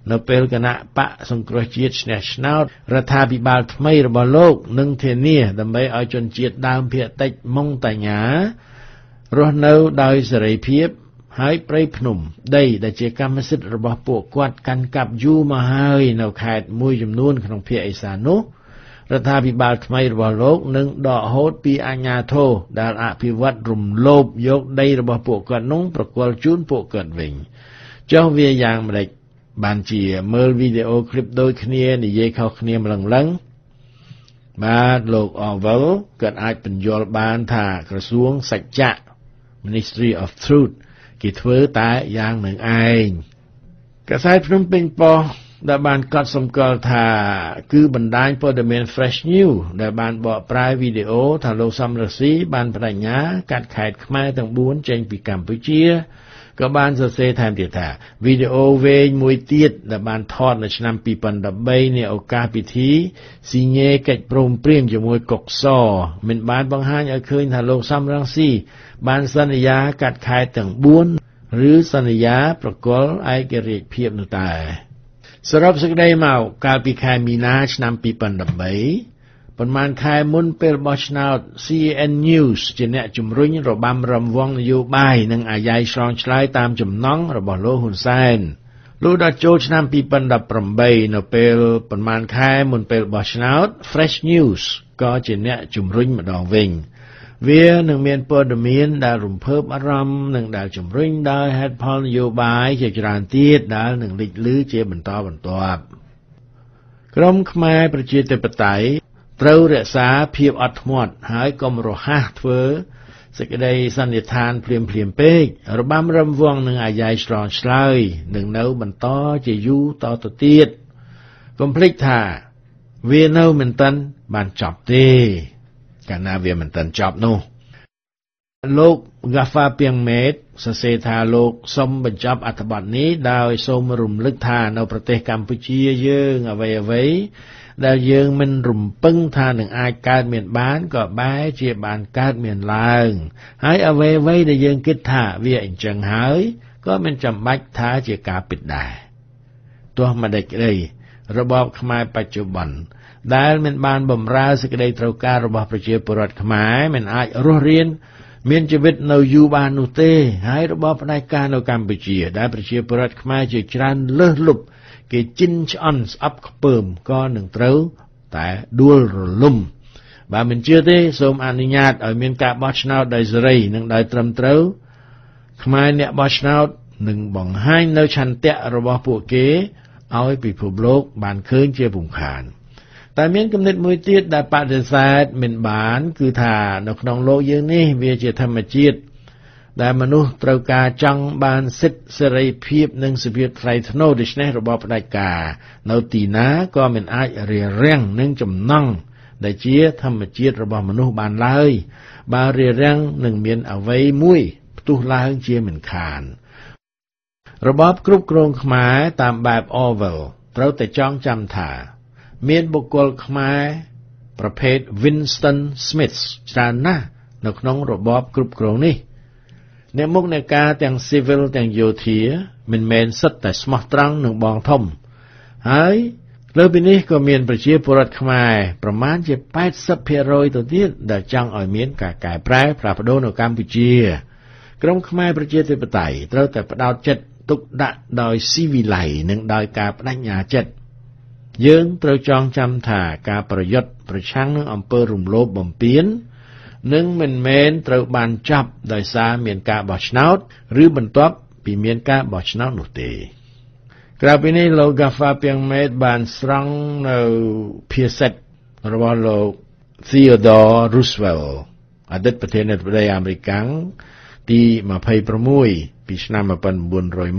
នៅពេលគណៈបកសង្គ្រោះជាតិឈ្នះឆ្នោតរដ្ឋាភិបាលថ្មីរបស់លោកនឹងធានាដើម្បីឲ្យជនជាតិដើមភាគតិចម៉ុងតាញ៉ារស់នៅដោយសេរីភាពហើយព្រៃភ្នំដីដែលជាកម្មសិទ្ធិរបស់ពួកគាត់កាន់កាប់យូរមកហើយនៅខេត្តមួយចំនួនក្នុងភាគឦសាននោះរដ្ឋាភិបាលថ្មីរបស់លោកនឹងដកហូតពីអាជ្ញាធរដែលអភិវឌ្ឍរំលោភយកដីរបស់ពួកគាត់នោះប្រគល់ជូនពួកគាត់វិញចុះវាយ៉ាងម្ដេចបានជាមើលវីដេអូឃ្លីបដូចគ្នានិយាយខុសគ្នាម្លឹងម្លឹងបាទលោក Orwell គាត់អាចបញ្យល់បានថាក្រសួងសច្ចៈ Ministry of Truth គេធ្វើតែយ៉ាងនឹងឯងកាសែតភ្នំពេញប៉ុស្តិ៍ដែលបានកត់សម្គាល់ថាគឺបណ្ដាញព័ត៌មាន Fresh News ដែលបានបកប្រែវីដេអូថាលោកសំរងស៊ីបានបដិញ្ញាកាត់ខេត្តខ្មែរទាំងបួនចេញពីកម្ពុជាក៏បានសរសេរថែមទៀតថាវីដេអូវែងមួយទៀតដែលបានថតនៅឆ្នាំពីរពាន់ដប់បីនៃឱកាសពិធីស៊ីញេកិច្ចព្រមព្រៀងជាមួយកុកសមិនបានបង្ហាញឲ្យឃើញថាលោកសំរងស៊ីបានសន្យាកាត់ខេត្តទាំងបួនឬសន្យាប្រគល់ឯករាជ្យភាពនោះតែសរុបសេចក្តីមកកាលពីខែមីនាឆ្នាំពីរពាន់ដប់បីប៉ុន្មានខែមុនពេលបោះឆ្នោត C N News ជាអ្នកជំរុញរបាំរំវងនយោបាយនិងអាយ៉ៃស្រង់ឆ្លើយតាមចំណង់របស់លោកហ៊ុនសែនលុះដល់ចូលឆ្នាំពីរពាន់ដប់ប្រាំបីនៅពេលប៉ុន្មានខែមុនពេលបោះឆ្នោត Fresh News ក៏ជាអ្នកជំរុញម្ដងវិញវានឹងមានព័ត៌មានដែលរំភើបអារម្មណ៍និងដែលជំរុញដោយហេតុផលនយោបាយជាច្រើនទៀតដែលនឹងលេចលឺជាបន្តបន្ទាប់ក្រុមខ្មែរប្រជាធិបតេយ្យត្រូវរក្សាភាពអត់ធ្មត់ហើយកុំរហ័សធ្វើសេចក្តីសន្និដ្ឋានភ្លាមភ្លាមពេករបាំរំវងនឹងអាយ៉ៃស្រង់ឆ្លើយនឹងនៅបន្តជាយូរតទៅទៀតកុំភ្លេចថាវានៅមិនទាន់បានចប់ទេកាលណាវាមិនទាន់ចប់នោះលោក Gaffa Piangmet សរសេរថាលោកសូមបញ្ចប់អត្ថបទនេះដោយសូមរំលឹកថានៅប្រទេសកម្ពុជាយើងអ្វីអ្វីដែលយើងមិនរំពឹងថានឹងអាចកើតមានបានក៏បែរជាបានកើតមានឡើងហើយអ្វីអ្វីដែលយើងគិតថាវាអញ្ចឹងហើយក៏មិនចាំបាច់ថាជាការពិតដែរទោះមិនដេចក្តីរបបខ្មែរបច្ចុប្បន្នដែលមិនបានបម្រើសេចក្តីត្រូវការរបស់ប្រជាពលរដ្ឋខ្មែរមិនអាចរស់រានមានជីវិតនៅយូរបាននោះទេហើយរបបផ្ដាច់ការនៅកម្ពុជាដែលប្រជាពលរដ្ឋខ្មែរជាច្រើនលើសលប់គេជិនឆ្អន់ស្អប់ខ្ពើមក៏នឹងត្រូវតែដួលរលំបើមិនជឿទេសូមអនុញ្ញាតឲ្យមានការបោះឆ្នោតដោយសេរីនិងដោយត្រឹមត្រូវខ្មែរអ្នកបោះឆ្នោតនឹងបង្ហាញនៅឆន្ទៈរបស់ពួកគេឲ្យពិភពលោកបានឃើញជាពុំខានតែមានគំនិតមួយទៀតដែលបដិសេធមិនបានគឺថានៅក្នុងโลกយើងនេះវាជាធម្មជាតិដែលមនុស្សត្រូវការចង់បានសិទ្ធិសេរីភាពនិងសិទ្ធិថ្លៃថ្នូរដូច្នេះរបបផ្ដាច់ការនៅទីណាក៏មិនអាចរារាំងនឹងចំណង់ដែលជាធម្មជាតិរបស់មនុស្សបានឡើយបើរារាំងនឹងមានអ្វីមួយផ្ទុះឡើងជាមិនខានរបបគ្រប់គ្រងខ្មែរតាមបែប Orwell ត្រូវតែចងចាំថាមានបុគ្គលខ្មែរប្រភេទ Winston Smith ច្រើនណាស់នៅក្នុងរបបគ្រប់គ្រងនេះអ្នកមុខអ្នកការទាំង civil ទាំងយោធាមិនមែនសិតតែស្មោះត្រង់នឹងបងធំហើយលើពីនេះក៏មានប្រជាពលរដ្ឋខ្មែរប្រមាណជា แปดสิบភាគរយ ទៅទៀតដែលចង់ឲ្យមានការកែប្រែផ្លាស់ប្ដូរនៅកម្ពុជាក្រុមខ្មែរប្រជាធិបតេយ្យត្រូវតែផ្ដោតចិត្តទុកដាក់ដោយស៊ីវិល័យនិងដោយការបដិញ្ញាចិត្តយើងត្រូវចងចាំថាការប្រយុទ្ធប្រឆាំងនឹងអំពើរំលោភបំពាននឹងមិនមែនត្រូវបានចាប់ដោយសារមានការបោះឆ្នោតឬបន្ទាប់ពីមានការបោះឆ្នោតនោះទេក្រៅពីនេះលោក Gaffa Piangmet បានស្រង់នៅភាសិតរបស់លោក Theodore Roosevelt អតីតប្រធានាធិបតីអាមេរិកទី ยี่สิบหก ពីឆ្នាំ nineteen oh one ដល់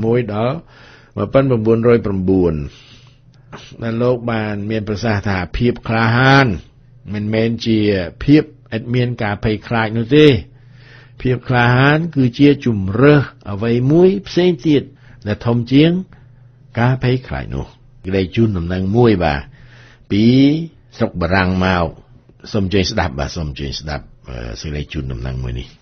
nineteen oh nine ដែលលោកបានមានប្រសាសន៍ថាភាពក្លាហានមិនមែនជាភាពឥតមានការភ័យខ្លាចនោះទេភាពក្លាហានគឺជាជំរើសអ្វីមួយផ្សេងទៀតដែលធំជាងការភ័យខ្លាចនោះក្តីជូនដំណឹងមួយបាទពីស្រុកបារាំងមកសូមជួយស្ដាប់បាទសូមជួយស្ដាប់សេចក្តីជូនដំណឹងមួយនេះសេចក្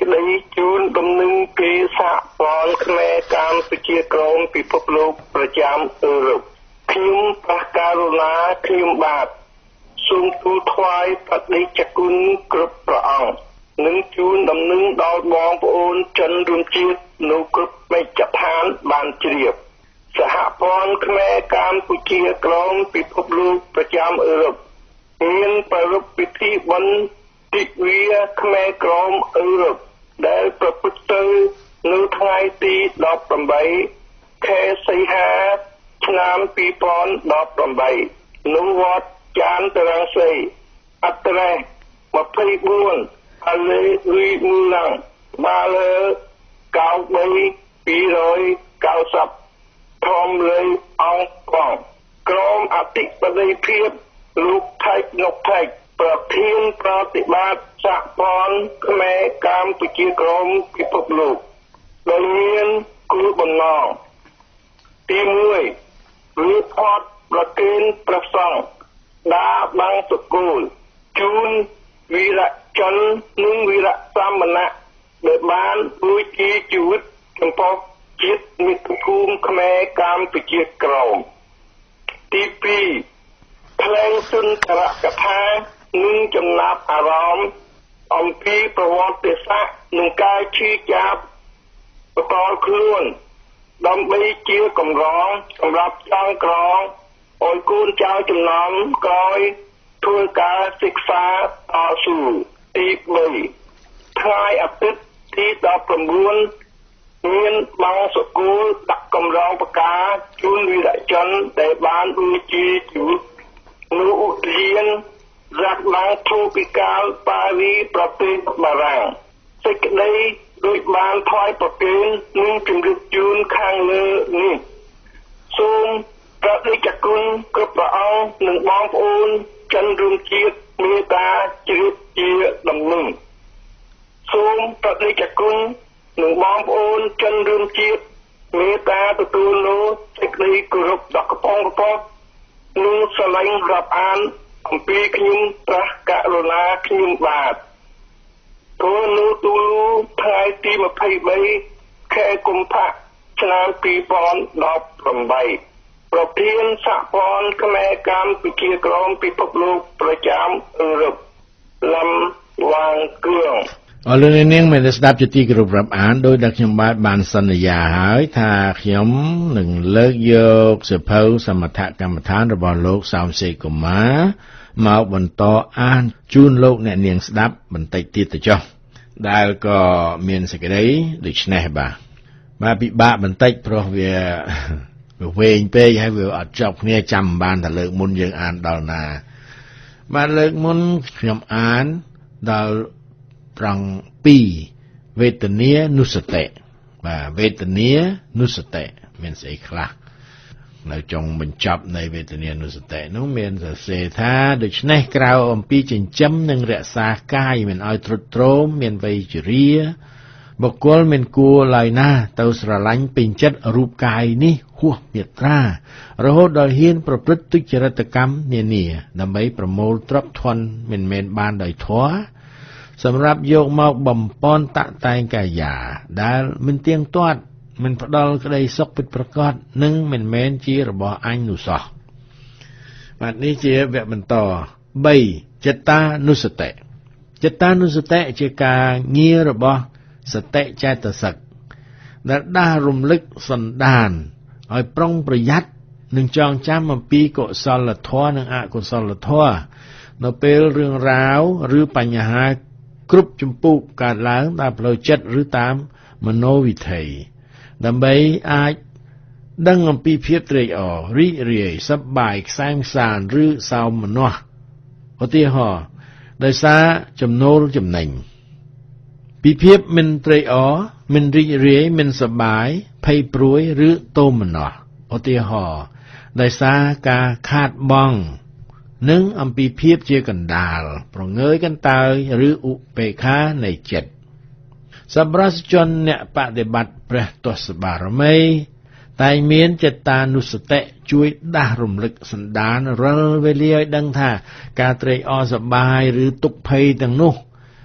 ក្តីជូនដំណឹងពីសហព័ន្ធខ្មែរកម្ពុជាក្រមពិភពលោកប្រចាំអឺរ៉ុបខ្ញុំព្រះករុណាខ្ញុំបាទសូមទូលថ្វាយបដិជ្ជគុណគ្រប់ព្រះអង្គនិងជូនដំណឹងដល់បងប្អូនចិនរួមជាតិនៅគ្រប់មជ្ឈដ្ឋានបានជ្រាបសហព័ន្ធខ្មែរកម្ពុជាក្រមពិភពលោកប្រចាំអឺរ៉ុបមានប្រារព្ធពិធីបុណ្យទិវាខ្មែរក្រមអឺរ៉ុបដែលប្រព្រឹត្តទៅនៅថ្ងៃទីដប់ប្រាំបីខែសីហាឆ្នាំពីរពាន់ដប់ប្រាំបីនៅវត្តចានតរង្សីអត្រេសម្ភៃបួនអលេរីមូឡាំងបាលើកៅបីពីររយកៅសិបធំលើអង្គកងក្រមអធិបតីភាពលោកថៃនុកថៃប្រធានប្រតិបត្តិសហព័ន្ធខ្មែរកម្ពុជាក្រមពិភពលោកដែលមានគោលបំណងទីមួយរៀបអត់ប្រគេនព្រះសង្ឃដាបាំងសកូលជូនវីរជននិងវីរសាមណៈដែលបានជួយជាជីវិតចំពោះជាតិមាតុភូមិខ្មែរកម្ពុជាក្រមទីពីរថ្លែងសុន្ទរកថានិងចំណាប់អារម្មណ៍អំពីប្រវត្តិសាស្ត្រនិងការឈឺចាប់បន្តខ្លួនដើម្បីជាកម្រងសម្រាប់ចងក្រងឲ្យកូនចៅចំណោមក្រោយធ្វើការសិក្សាតស៊ូទីបីថ្ងៃអាទិត្យទីដប់ប្រាំបួនមានបាំងសកូលដាក់កម្រងប្រកាជូនវីរជនដែលបានដូចជាជីវិតនៅឧទ្យានរ៉ាត់ឡាំងធូពីកាលប៉ារីប្រទេសបារាំងសេចក្តីដូចបានថ្វាយប្រគេននិងជម្រាបជូនខាងលើនេះសូមព្រះរាជគុណគ្រប់ព្រះអង្គនិងបងប្អូនចិនរួមជាតិមេត្តាជ្រាបជាដំណឹងសូមព្រះរាជគុណនិងបងប្អូនចិនរួមជាតិមេត្តាទទួលលោកសេចក្តីគោរពដល់កំពងកំពងនិងស្រឡាញ់រាប់អានអំពីខ្ញុំព្រះករុណាខ្ញុំបាទគោលនូទូលថ្ងៃទីម្ភៃបីខែកុម្ភៈឆ្នាំពីរពាន់ដប់ប្រាំបីប្រធានសហព័ន្ធខ្មែរកម្ពុជាក្រមពិភពលោកប្រចាំអឺរ៉ុបលំវាងគឿងអរលោកនាងមានស្ដាប់ជាទីគោរពរាប់អានដោយដែលខ្ញុំបាទបានសន្យាហើយថាខ្ញុំនឹងលើកយកសៀវភៅសមថកម្មដ្ឋានរបស់លោកសោមសេកកុមារមកបន្តអានជូនលោកអ្នកនាងស្ដាប់បន្តិចទៀតទៅចុះដែលក៏មានសេចក្តីដូចនេះបាទបាទពិបាកបន្តិចព្រោះវាវែងពេកហើយវាអត់ចប់គ្នាចាំបានតែលើកមុនយើងអានដល់ណាបាទលើកមុនខ្ញុំអានដល់ត្រង់ពីរវេទនានុសតិបាទវេទនានុសតិមានស្អីខ្លះនៅចុងបញ្ចប់នៃវេទនានុសតិនោះមានសរសេរថាដូច្នេះក្រៅអំពីចិញ្ចឹមនិងរក្សាកាយមិនឲ្យទ្រុឌទ្រោមមានវ័យជរាបុគ្គលមិនគួរឡើយណាទៅស្រឡាញ់ពេញចិត្តរូបកាយនេះហួសមាត្រារហូតដល់ហ៊ានប្រព្រឹត្តទុច្ចរិតកម្មនានាដើម្បីប្រមូលទ្រព្យធនមិនមែនបានដោយធម៌សម្រាប់យកមកបំពន់តាក់តែងកាយាដែលមិនទៀងទាត់មិនផ្ដល់ក្តីសុខពិតប្រាកដនិងមិនមែនជារបស់អញនោះសោះបាទនេះជាវគ្គបន្តបីចិត្តតានុសតិចិត្តតានុសតិជាការងាររបស់សតិចេតសិកដែលដាស់រំលឹកសន្តានឲ្យប្រុងប្រយ័ត្ននិងចងចាំអំពីកុសលធម៌និងអកុសលធម៌នៅពេលរឿងរ៉ាវឬបញ្ហាគ្រប់ចម្ពោះកើតឡើងតាមផ្លូវចិត្តឬតាមមโนវិថីដើម្បីអាចដឹងអំពីភាពត្រេកអររីករាយសប្បាយខ្សែមខ្សាន្តឬសោមនស្សឧទាហរណ៍ដោយសារចំណូលចំណេញពីភាពមិនត្រេកអរមិនរីករាយមិនសប្បាយភ័យព្រួយឬទោមនស្សឧទាហរណ៍ដោយសារការខាតបង់និងអំពីភាពជាកណ្ដាលប្រងើយកន្តើយឬឧបេក្ខានៃចិត្តសម្រាប់ជនអ្នកបដិបត្តិព្រះទសបារមីតែមានចិត្តតានុសតិជួយដាស់រំលឹកសន្តានរាល់វេលាឲ្យដឹងថាការត្រេកអរសប្បាយឬទុក្ខភ័យទាំងនោះ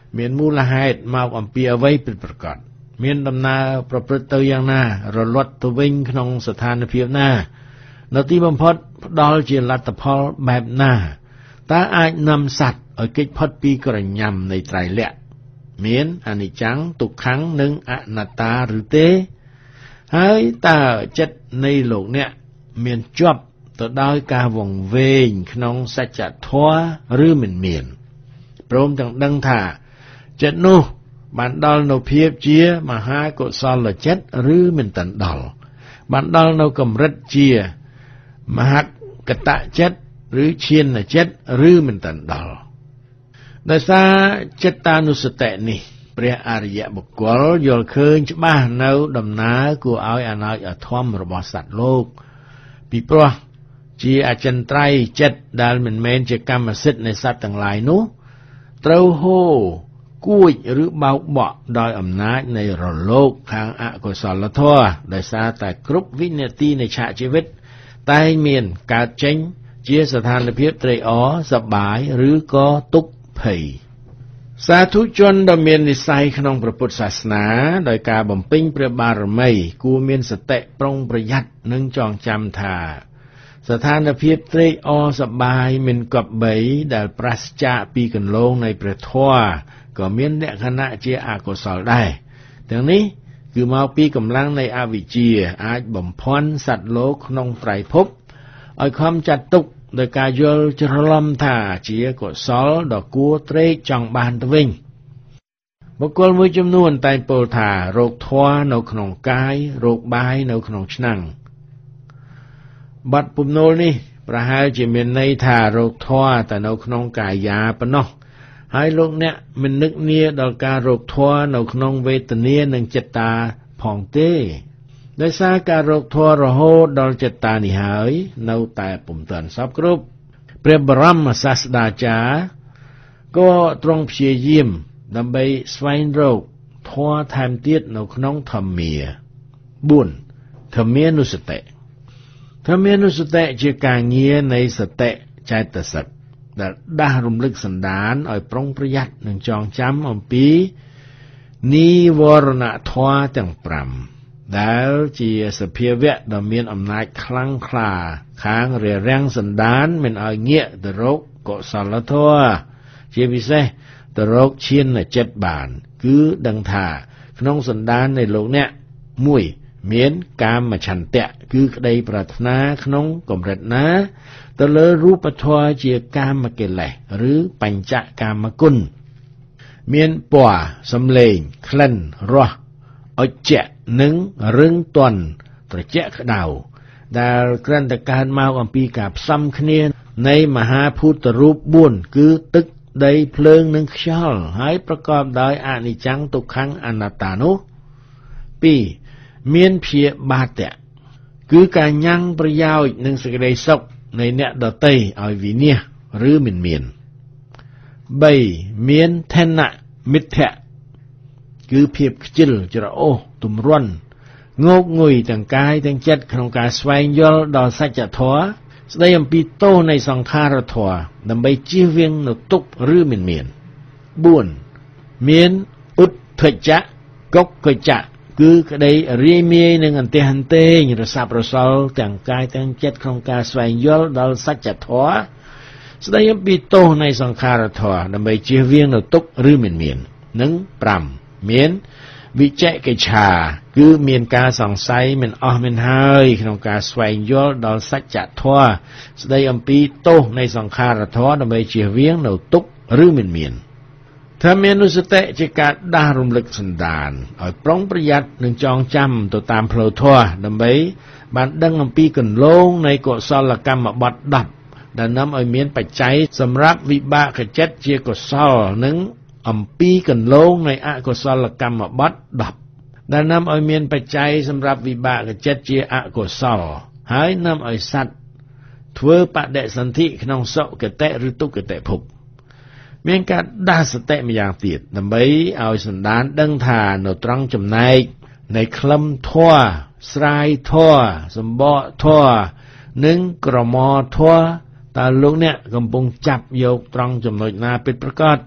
មានមូលហេតុមកអំពីអ្វីពិតប្រាកដមានដំណើរប្រព្រឹត្តទៅយ៉ាងណារលត់ទៅវិញក្នុងស្ថានភាពណានៅទីបំផុតផ្ដល់ជាលទ្ធផលបែបណាតើអាចនាំសត្វឲ្យគេចផុតពីក្រញាំនៃត្រៃលក្ខណ៍មានអនិច្ចំទុក្ខំនិងអនត្តាឬទេហើយតើចិត្តនៃលោកអ្នកមានជាប់ទៅដោយការវង្វេងក្នុងសច្ចធម៌ឬមិនមានព្រមទាំងដឹងថាចិត្តនោះបានដល់នៅភាពជាមហាកុសលចិត្តឬមិនទាន់ដល់បានដល់នៅកម្រិតជាមហកតចិត្តឬឈានចិត្តឬមិនទាន់ដល់ដោយសារចិត្តតានុសតិនេះព្រះអរិយបុគ្គលយល់ឃើញច្បាស់នៅដំណើរគួរឲ្យអនាចអធមរបស់សត្វលោកពីព្រោះជាអចិន្ត្រៃយ៍ចិត្តដែលមិនមែនជាកម្មសិទ្ធិនៃសត្វទាំងឡាយនោះត្រូវហូរគួចឬបោកបក់ដោយអំណាចនៃរលកខាងអកុសលធម៌ដោយសារតែគ្រប់វិនាទីនៃឆាកជីវិតតែមានកើតចេញជាស្ថានភាពត្រេកអរសប្បាយឬក៏ទុក្ខភ័យសាធុជនដែលមាននិស្ស័យក្នុងព្រះពុទ្ធសាសនាដោយការបំពេញព្រះបារមីគួរមានសតិប្រុងប្រយ័ត្ននិងចងចាំថាស្ថានភាពត្រេកអរសប្បាយមិនគប្បីដែលប្រសិទ្ធពីកន្លងនៃព្រះធម៌ក៏មានលក្ខណៈជាអកុសលដែរទាំងនេះគឺមកពីកម្លាំងនៃអវិជ្ជាអាចបំភាន់សត្វលោកក្នុងត្រៃភពឲ្យខំចាត់ទុកដោយការយល់ច្រឡំថាជាកុសលដ៏គួរត្រេកចង់បានទៅវិញបុគ្គលមួយចំនួនតែងពោលថារោគធម៌នៅក្នុងកាយរោគបាយនៅក្នុងឆ្នាំងបទពំនោលនេះប្រហែលជាមានន័យថារោគធម៌តែនៅក្នុងកាយាប៉ុណ្ណោះហើយលោកអ្នកមិននឹកនាដល់ការរោគធម៌នៅក្នុងវេទនានិងចិត្តតាផងទេដោយសារការរោគធម៌រហូតដល់ចិត្តតានេះហើយនៅតែពុំទាន់សពគ្រប់ព្រះបរមសាស្តាចារ្យក៏ទ្រង់ព្យាយាមដើម្បីស្វែងរកធម៌ថែមទៀតនៅក្នុងធម្មាបួនធម្មានុសតិធម្មានុសតិជាការងារនៃសតិចេតសិកដែលដាស់រំលឹកសន្តានឲ្យប្រុងប្រយ័ត្ននិងចងចាំអំពីនិវរណធម៌ទាំងប្រាំដែលជាសភាវៈដ៏មានអំណាចខ្លាំងក្លាខាងរារាំងសន្តានមិនឲ្យងាកទៅរកកុសលធម៌ជាពិសេសទៅរកឈានចិត្តបានគឺដឹងថាក្នុងសន្តាននៃលោកអ្នកមួយមានកាមឆន្ទៈគឺក្តីប្រាថ្នាក្នុងកម្រិតណាទៅលើរូបធម៌ជាកាមកិលេសឬបញ្ចកាមគុណមានពណ៌សំឡេងក្លិនរសអុជៈនិងរឹងទន់ត្រជាក់ក្តៅដែលគ្រាន់តែកើតមកអំពីការផ្សំគ្នានៃមហាភូតរូបបួនគឺទឹកដីភ្លើងនិងខ្យល់ហើយប្រកបដោយអនិច្ចំទុក្ខំអនត្តានោះពីរមានព្យាបាទៈគឺការញ៉ាំងប្រយោជន៍និងសេចក្តីសុខនៃអ្នកដទៃឲ្យវិនាសឬមិនមានបីមានឋានៈមិទ្ធៈគឺភាពខ្ជិលច្រអូសទម្រាន់ងោកងុយទាំងកាយទាំងចិត្តក្នុងការស្វែងយល់ដល់សច្ចធម៌ស្ដីអំពីទោសនៃសង្ខារធម៌ដើម្បីជៀសវាងនូវទុក្ខឬមិនមានបួនមានឧទ្ធច្ចៈកុក្កច្ចៈគឺក្តីរាយមាយនឹងអន្ទះអន្ទែងរសាប់រសល់ទាំងកាយទាំងចិត្តក្នុងការស្វែងយល់ដល់សច្ចធម៌ស្ដីអំពីទោសនៃសង្ខារធម៌ដើម្បីជៀសវាងនូវទុក្ខឬមិនមាននិងប្រាំមានវិជកិច្ឆាគឺមានការសង្ស័យមិនអស់មិនហើយក្នុងការស្វែងយល់ដល់សច្ចធម៌ស្ដីអំពីទោសនៃសង្ខារធម៌ដើម្បីជៀសវាងនូវទុក្ខឬមិនមានធម្មានុសតិជាការដាស់រំលឹកសន្តានឲ្យប្រុងប្រយ័ត្ននិងចងចាំទៅតាមផ្លូវធម៌ដើម្បីបានដឹងអំពីគន្លងនៃកុសលកម្មបទដប់ដែលនាំឲ្យមានបច្ច័យសម្រាប់វិបាកចិត្តជាកុសលនិងអំពីគន្លងនៃអកុសលកម្មបទដប់ដែលនាំឲ្យមានបច្ច័យសម្រាប់វិបាកចិត្តជាអកុសលហើយនាំឲ្យសត្វធ្វើបដិសន្ធិក្នុងសុគតិឬទុគតិភពមានការដាស់សតិម្យ៉ាងទៀតដើម្បីឲ្យសន្តានដឹងថានៅត្រង់ចំណែកនៃក្លឹមធម៌ស្រាយធម៌សម្បកធម៌និងក្រមធម៌តើលោកអ្នកកំពុងចាប់យកត្រង់ចំណុចណាពិតប្រាកដ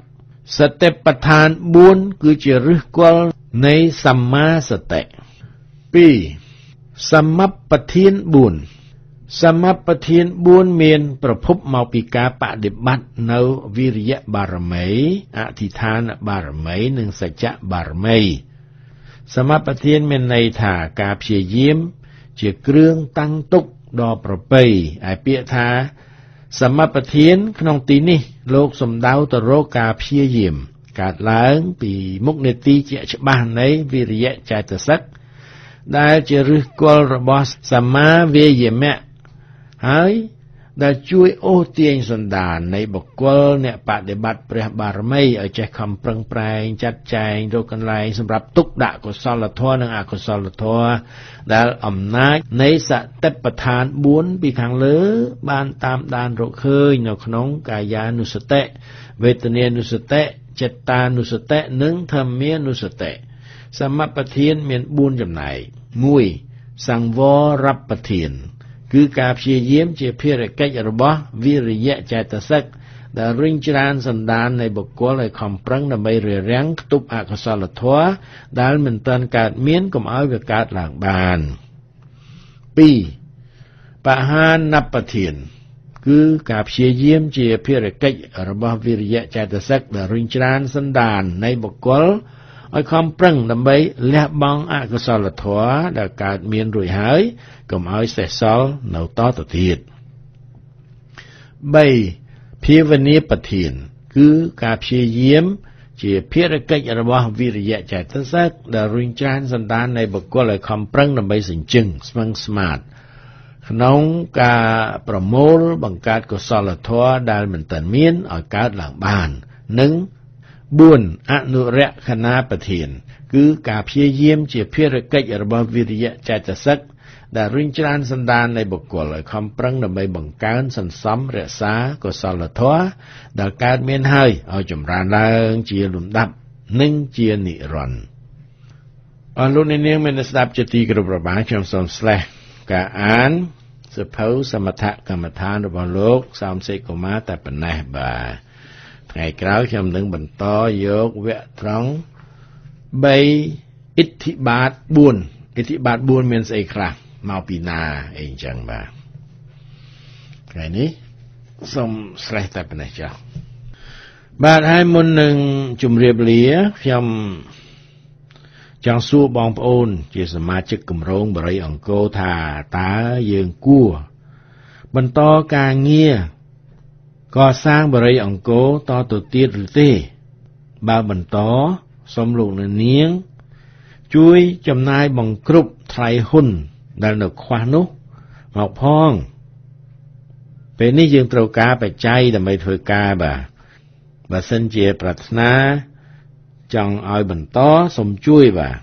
សតិប្បដ្ឋានបួនគឺជាឫសគល់នៃសម្មាសតិ ពីរ សមបធានបួន សមបធានបួនមានប្រភពមកពីការបដិបត្តិនៅវិរិយបារមីអធិដ្ឋានបារមីនិងសច្ចបារមីសមបធានមានន័យថាការព្យាយាមជាគ្រឿងតាំងទុកដ៏ប្រពៃឯពាក្យថាសមបធានក្នុងទីនេះលោកសំដៅទៅរកការព្យាយាមកើតឡើងពីមុខនេតិជាក់ច្បាស់នៃវិរិយចេតសិកដែលជាឫសគល់របស់សម្មាវាយមៈហើយដែលជួយអូសទាញសន្តាននៃបុគ្គលអ្នកបដិបត្តិព្រះបារមីឲ្យចេះខំប្រឹងប្រែងចាត់ចែងរកកន្លែងសម្រាប់ទុកដាក់កុសលធម៌និងអកុសលធម៌ដែលអំណាចនៃសតិប្បដ្ឋានបួនពីខាងលើបានតាមដានរកឃើញនៅក្នុងកាយានុសតិវេទនានុសតិចិត្តតានុសតិនិងធម្មានុសតិសមបធានមានបួនចំណែក មួយ សង្វរបធានគឺការព្យាយាមជាភារកិច្ចរបស់វិរិយចេតសិកដែលរុញច្រានសន្តាននៃបុគ្គលឲ្យខំប្រឹងដើម្បីរារាំងខ្ទប់អកុសលធម៌ដែលមិនទាន់កើតមានកុំឲ្យវាកើតឡើងបាន ពីរ បហានបធានគឺការព្យាយាមជាភារកិច្ចរបស់វិរិយចេតសិកដែលរុញច្រានសន្តាននៃបុគ្គលឲ្យខំប្រឹងដើម្បីលះបង់អកុសលធម៌ដែលកើតមានរួចហើយកុំឲ្យសេសសល់នៅតទៅទៀត បី ភាវនាបធានគឺការព្យាយាមជាភារកិច្ចរបស់វិរិយចេតសិកដែលរុញច្រានសន្តាននៃបុគ្គលឲ្យខំប្រឹងដើម្បីសញ្ជឹងស្មឹងស្មាតក្នុងការប្រមូលបង្កើតកុសលធម៌ដែលមិនទាន់មានឲ្យកើតឡើងបាននិង បួន អនុរក្ខណាបធានគឺការព្យាយាមជាភារកិច្ចរបស់វិរិយចេតសិកដែលរុញច្រានសន្តាននៃបុគ្គលឲ្យខំប្រឹងដើម្បីបង្កើនសន្សំរក្សាកុសលធម៌ដែលកើតមានហើយឲ្យចម្រើនឡើងជាលំដាប់និងជានិរន្តរ៍អរលោកអ្នកនាងមានស្ដាប់ជាទីគោរពរបស់ខ្ញុំសូមស្លេះការអានសភៅសមថកម្មដ្ឋានរបស់លោកសោមសេកកុមារតែប៉ុណ្ណេះបាទថ្ងៃក្រោយខ្ញុំនឹងបន្តយកវគ្គត្រង់ បី អិទ្ធិបាត បួន អិទ្ធិបាត បួន មានស្អីខ្លះមកពីណាអីអញ្ចឹងបាទថ្ងៃនេះសូមស្លេះតែប៉ុណ្ណេះចុះបាទហើយមុននឹងជម្រាបលាខ្ញុំចង់សួរបងប្អូនជាសមាជិកគម្រោងបរិយអង្គរថាតើយើងគួរបន្តការងារ កសាងបរិយអង្គរតទៅទៀតឬទេបើបន្តសូមលោកអ្នកនាងជួយចំណាយបង្គ្រប់ថ្លៃហ៊ុនដែលនៅខ្វះនោះមកផងពេលនេះយើងត្រូវការបច្ច័យដើម្បីធ្វើការបាទបើសិនជាប្រាថ្នាចង់ឲ្យបន្តសូមជួយបាទ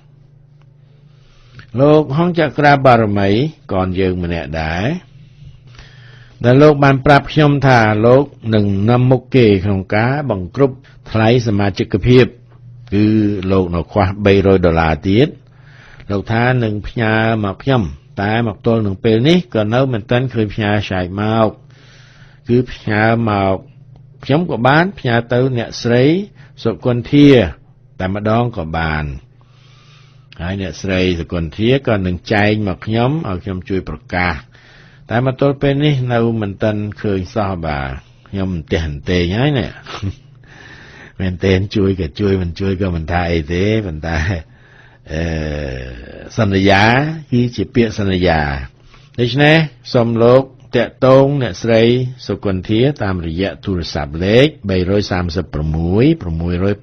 លោកហង្សចក្រាបារមីកូនយើងម្នាក់ដែរដែលលោកបានប្រាប់ខ្ញុំថាលោកនឹងនាំមុខគេក្នុងការបង្គ្រប់ថ្លៃសមាជិកភាពគឺលោកនៅខ្វះ បីរយ ដុល្លារទៀតលោកថានឹងផ្ញើមកខ្ញុំតែមកទល់នឹងពេលនេះក៏នៅមិនទាន់ឃើញផ្ញើឆែកមកគឺផ្ញើមកខ្ញុំក៏បានផ្ញើទៅអ្នកស្រីសុគន្ធាតែម្ដងក៏បានហើយអ្នកស្រីសុគន្ធាក៏នឹងចែកមកខ្ញុំឲ្យខ្ញុំជួយប្រកាសតែមកទល់ពេលនេះនៅមិនទាន់ឃើញសោះបាទខ្ញុំមិនទេអន្ទេងហើយនេះមែនទេជួយក៏ជួយមិនជួយក៏មិនថាអីទេប៉ុន្តែអឺសន្យាគឺជាពាក្យសន្យាដូច្នេះសូមលោកតាក់ទងអ្នកស្រីសុគន្ធាតាមរយៈទូរស័ព្ទលេខ បី សាម ៦ 6 8 8 6 9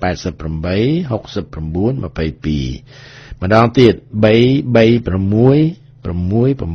2ពីរ ម្ដងទៀត បី បី 6 6 8 8 6 9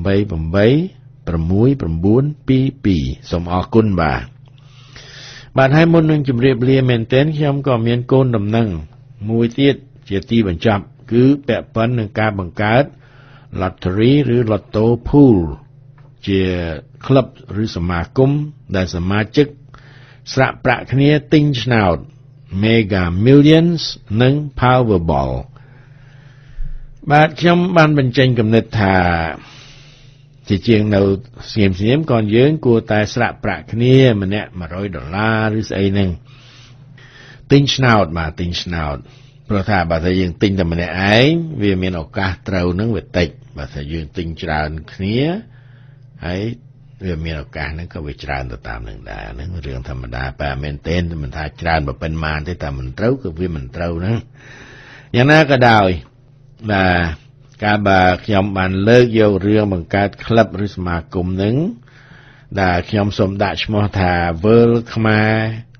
ពីរ ពីរ សូមអរគុណបាទបាទហើយមុននឹងជម្រាបលាមែនទែនខ្ញុំក៏មានកូនដំណឹងមួយទៀតជាទីបញ្ចប់គឺពាក់ព័ន្ធនឹងការបង្កើត lottery ឬ lotto pool ជាក្លឹបឬសមាគមដែលសមាជិកស្រាក់ប្រាក់គ្នាទិញឆ្នោត Mega Millions និង Powerball បាទខ្ញុំបានបញ្ចេញគំនិតថាជាជាងនៅស្ងៀមស្ងៀមកូនយើងគួរតែស្រាក់ប្រាក់គ្នាម្នាក់ មួយរយ ដុល្លារឬស្អីហ្នឹងទិញឆ្នោតបាទទិញឆ្នោតព្រោះថាបើថាយើងទិញតែម្នាក់ឯងវាមានឱកាសត្រូវនឹងវាតិចបើថាយើងទិញច្រើនគ្នាហើយវាមានឱកាសហ្នឹងក៏វាច្រើនទៅតាមនឹងដែរហ្នឹងរឿងធម្មតាបែបមែនទែនមិនថាច្រើនបើប៉ុន្មានទេតែមិនត្រូវគឺវាមិនត្រូវហ្នឹងយ៉ាងណាក៏ដោយបាទកាលបើខ្ញុំបានលើកយករឿងបង្កើតក្លឹបឬសមាគមហ្នឹងដែលខ្ញុំសូមដាក់ឈ្មោះថា World Khmer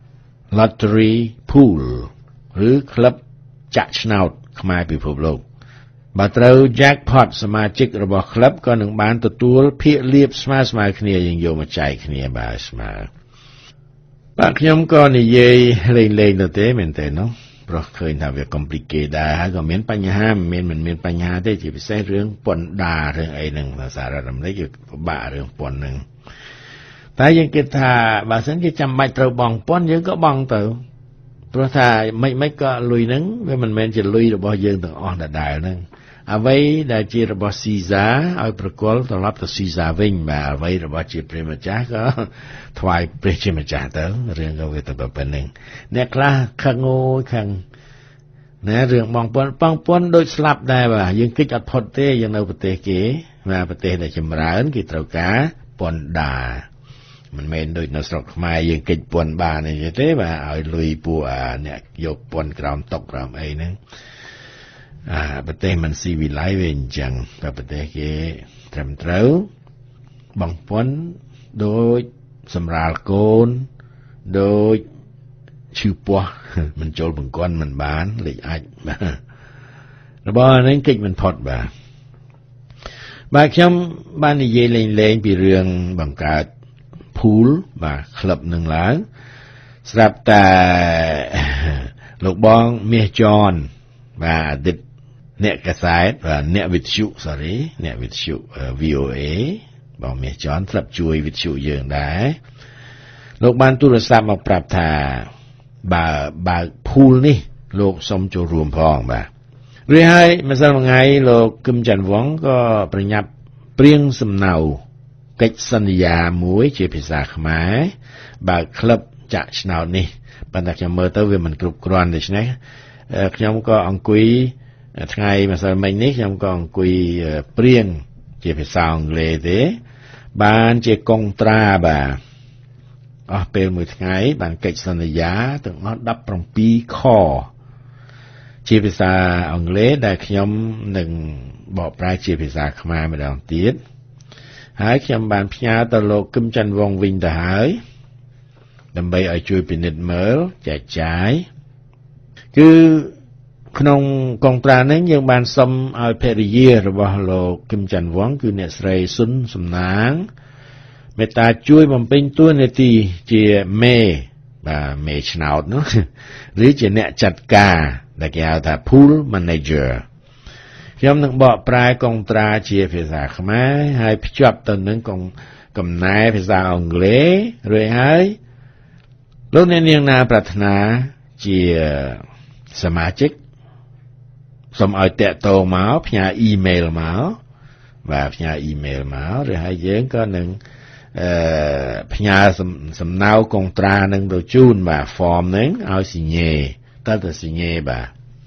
Lottery Pool ឬក្លឹបចាក់ឆ្នោតខ្មែរពិភពលោកបើត្រូវ jackpot សមាជិករបស់ក្លឹបក៏នឹងបានទទួលភាគលាភស្មើស្មើគ្នាយើងយកមកចែកគ្នាបាទស្មើបាទខ្ញុំក៏និយាយលេងលេងទៅទេមែនទេនោះព្រោះឃើញថាវា complicated ដែរហើយក៏មានបញ្ហាមិនមានមិនមានបញ្ហាទេជាពិសេសរឿងពន្ធដាររឿងអីហ្នឹងសាររដ្ឋអាមេរិកវាពិបាករឿងពន្ធហ្នឹងតែយើងគិតថាបើសិនជាចាំបាច់ត្រូវបង់ពន្ធយើងក៏បង់ទៅព្រោះថាមិនមិនក៏លុយហ្នឹងវាមិនមែនជាលុយរបស់យើងទាំងអស់ដដែលហ្នឹងអ្វីដែលជារបស់ស៊ីសាឲ្យប្រគល់ត្រឡប់ទៅស៊ីសាវិញបាទអ្វីរបស់ជាព្រះម្ចាស់ក៏ថ្វាយព្រះជាម្ចាស់ទៅរឿងក៏វាទៅប៉ុណ្្នឹងអ្នកខ្លះខឹងអូយខឹងណារឿងបងពន្ធបងពន្ធដូចស្លាប់ដែរបាទយើងគិតអត់ផុតទេយើងនៅប្រទេសគេបាទប្រទេសដែលចម្រើនគេត្រូវការពន្ធដារមិនមែនដូចនៅស្រុកខ្មែរយើងកិច្ចពន្ធបានទេបាទឲ្យលុយពួកអ្នកយកពន្ធក្រោមតុកក្រោមអីហ្នឹងអាប្រទេសមិនស៊ីវិល័យវាអញ្ចឹងតែប្រទេសគេត្រឹមត្រូវបងពន្ធដូចសម្រាលកូនដូចឈឺពោះមិនចូលបង្គាន់មិនបានលេខអាចបាទរបស់ហ្នឹងកិច្ចមិនផុតបាទបាទខ្ញុំបាននិយាយលេងៗពីរឿងបង្កើត pool បាទក្លឹបនឹងឡើងស្រាប់តែលោកបងមាសចនបាទអតីតអ្នកកាសែតបាទអ្នកវិទ្យុ sorry អ្នកវិទ្យុ V O A បងមាសចនធ្លាប់ជួយវិទ្យុយើងដែរលោកបានទូរស័ព្ទមកប្រាប់ថាបើបើក pool នេះលោកសុំចូលរួមផងបាទរួចហើយម្សិលមិញលោកគឹមច័ន្ទវង្សក៏ប្រញាប់ព្រៀងសំណៅកិច្ចសន្យាមួយជាភាសាខ្មែរបើកក្លឹបចាក់ឆ្នោតនេះប៉ុន្តែខ្ញុំមើលទៅវាមិនគ្រប់គ្រាន់ដូច្នេះខ្ញុំក៏អង្គុយថ្ងៃម្សិលមិញនេះខ្ញុំក៏អង្គុយព្រៀងជាភាសាអង់គ្លេសទេបានជាកុងត្រាបាទអស់ពេលមួយថ្ងៃបានកិច្ចសន្យាទាំងអស់ដប់ប្រាំពីរខជាភាសាអង់គ្លេសដែលខ្ញុំនឹងបកប្រែជាភាសាខ្មែរម្ដងទៀតហើយខ្ញុំបានផ្ញើទៅលោកគឹមច័ន្ទវង្សវិញទៅហើយដើម្បីឲ្យជួយពិនិត្យមើលចែកចាយគឺក្នុងកុងត្រានេះយើងបានសុំឲ្យភរិយារបស់លោកគឹមច័ន្ទវង្សគឺអ្នកស្រីស៊ុនសំណាងមេត្តាជួយបំពេញតួនាទីជាមេបាទមេឆ្នោតនោះឬជាអ្នកចាត់ការដែលគេហៅថា pool manager ខ្ញុំនឹងបកប្រែកុងត្រាជាភាសាខ្មែរហើយភ្ជាប់ទៅនឹងកុងកំណែភាសាអង់គ្លេសរួចហើយលោកអ្នកនាងណាប្រាថ្នាជាសមាជិកសូមឲ្យតាក់ទងមកផ្ញើអ៊ីមែលមកបាទផ្ញើអ៊ីមែលមកឬហើយយើងក៏នឹងអឺផ្ញើសំណៅកុងត្រានឹងទៅជូនបាទ form នឹងឲ្យស៊ីញេតើទៅស៊ីញេបាទ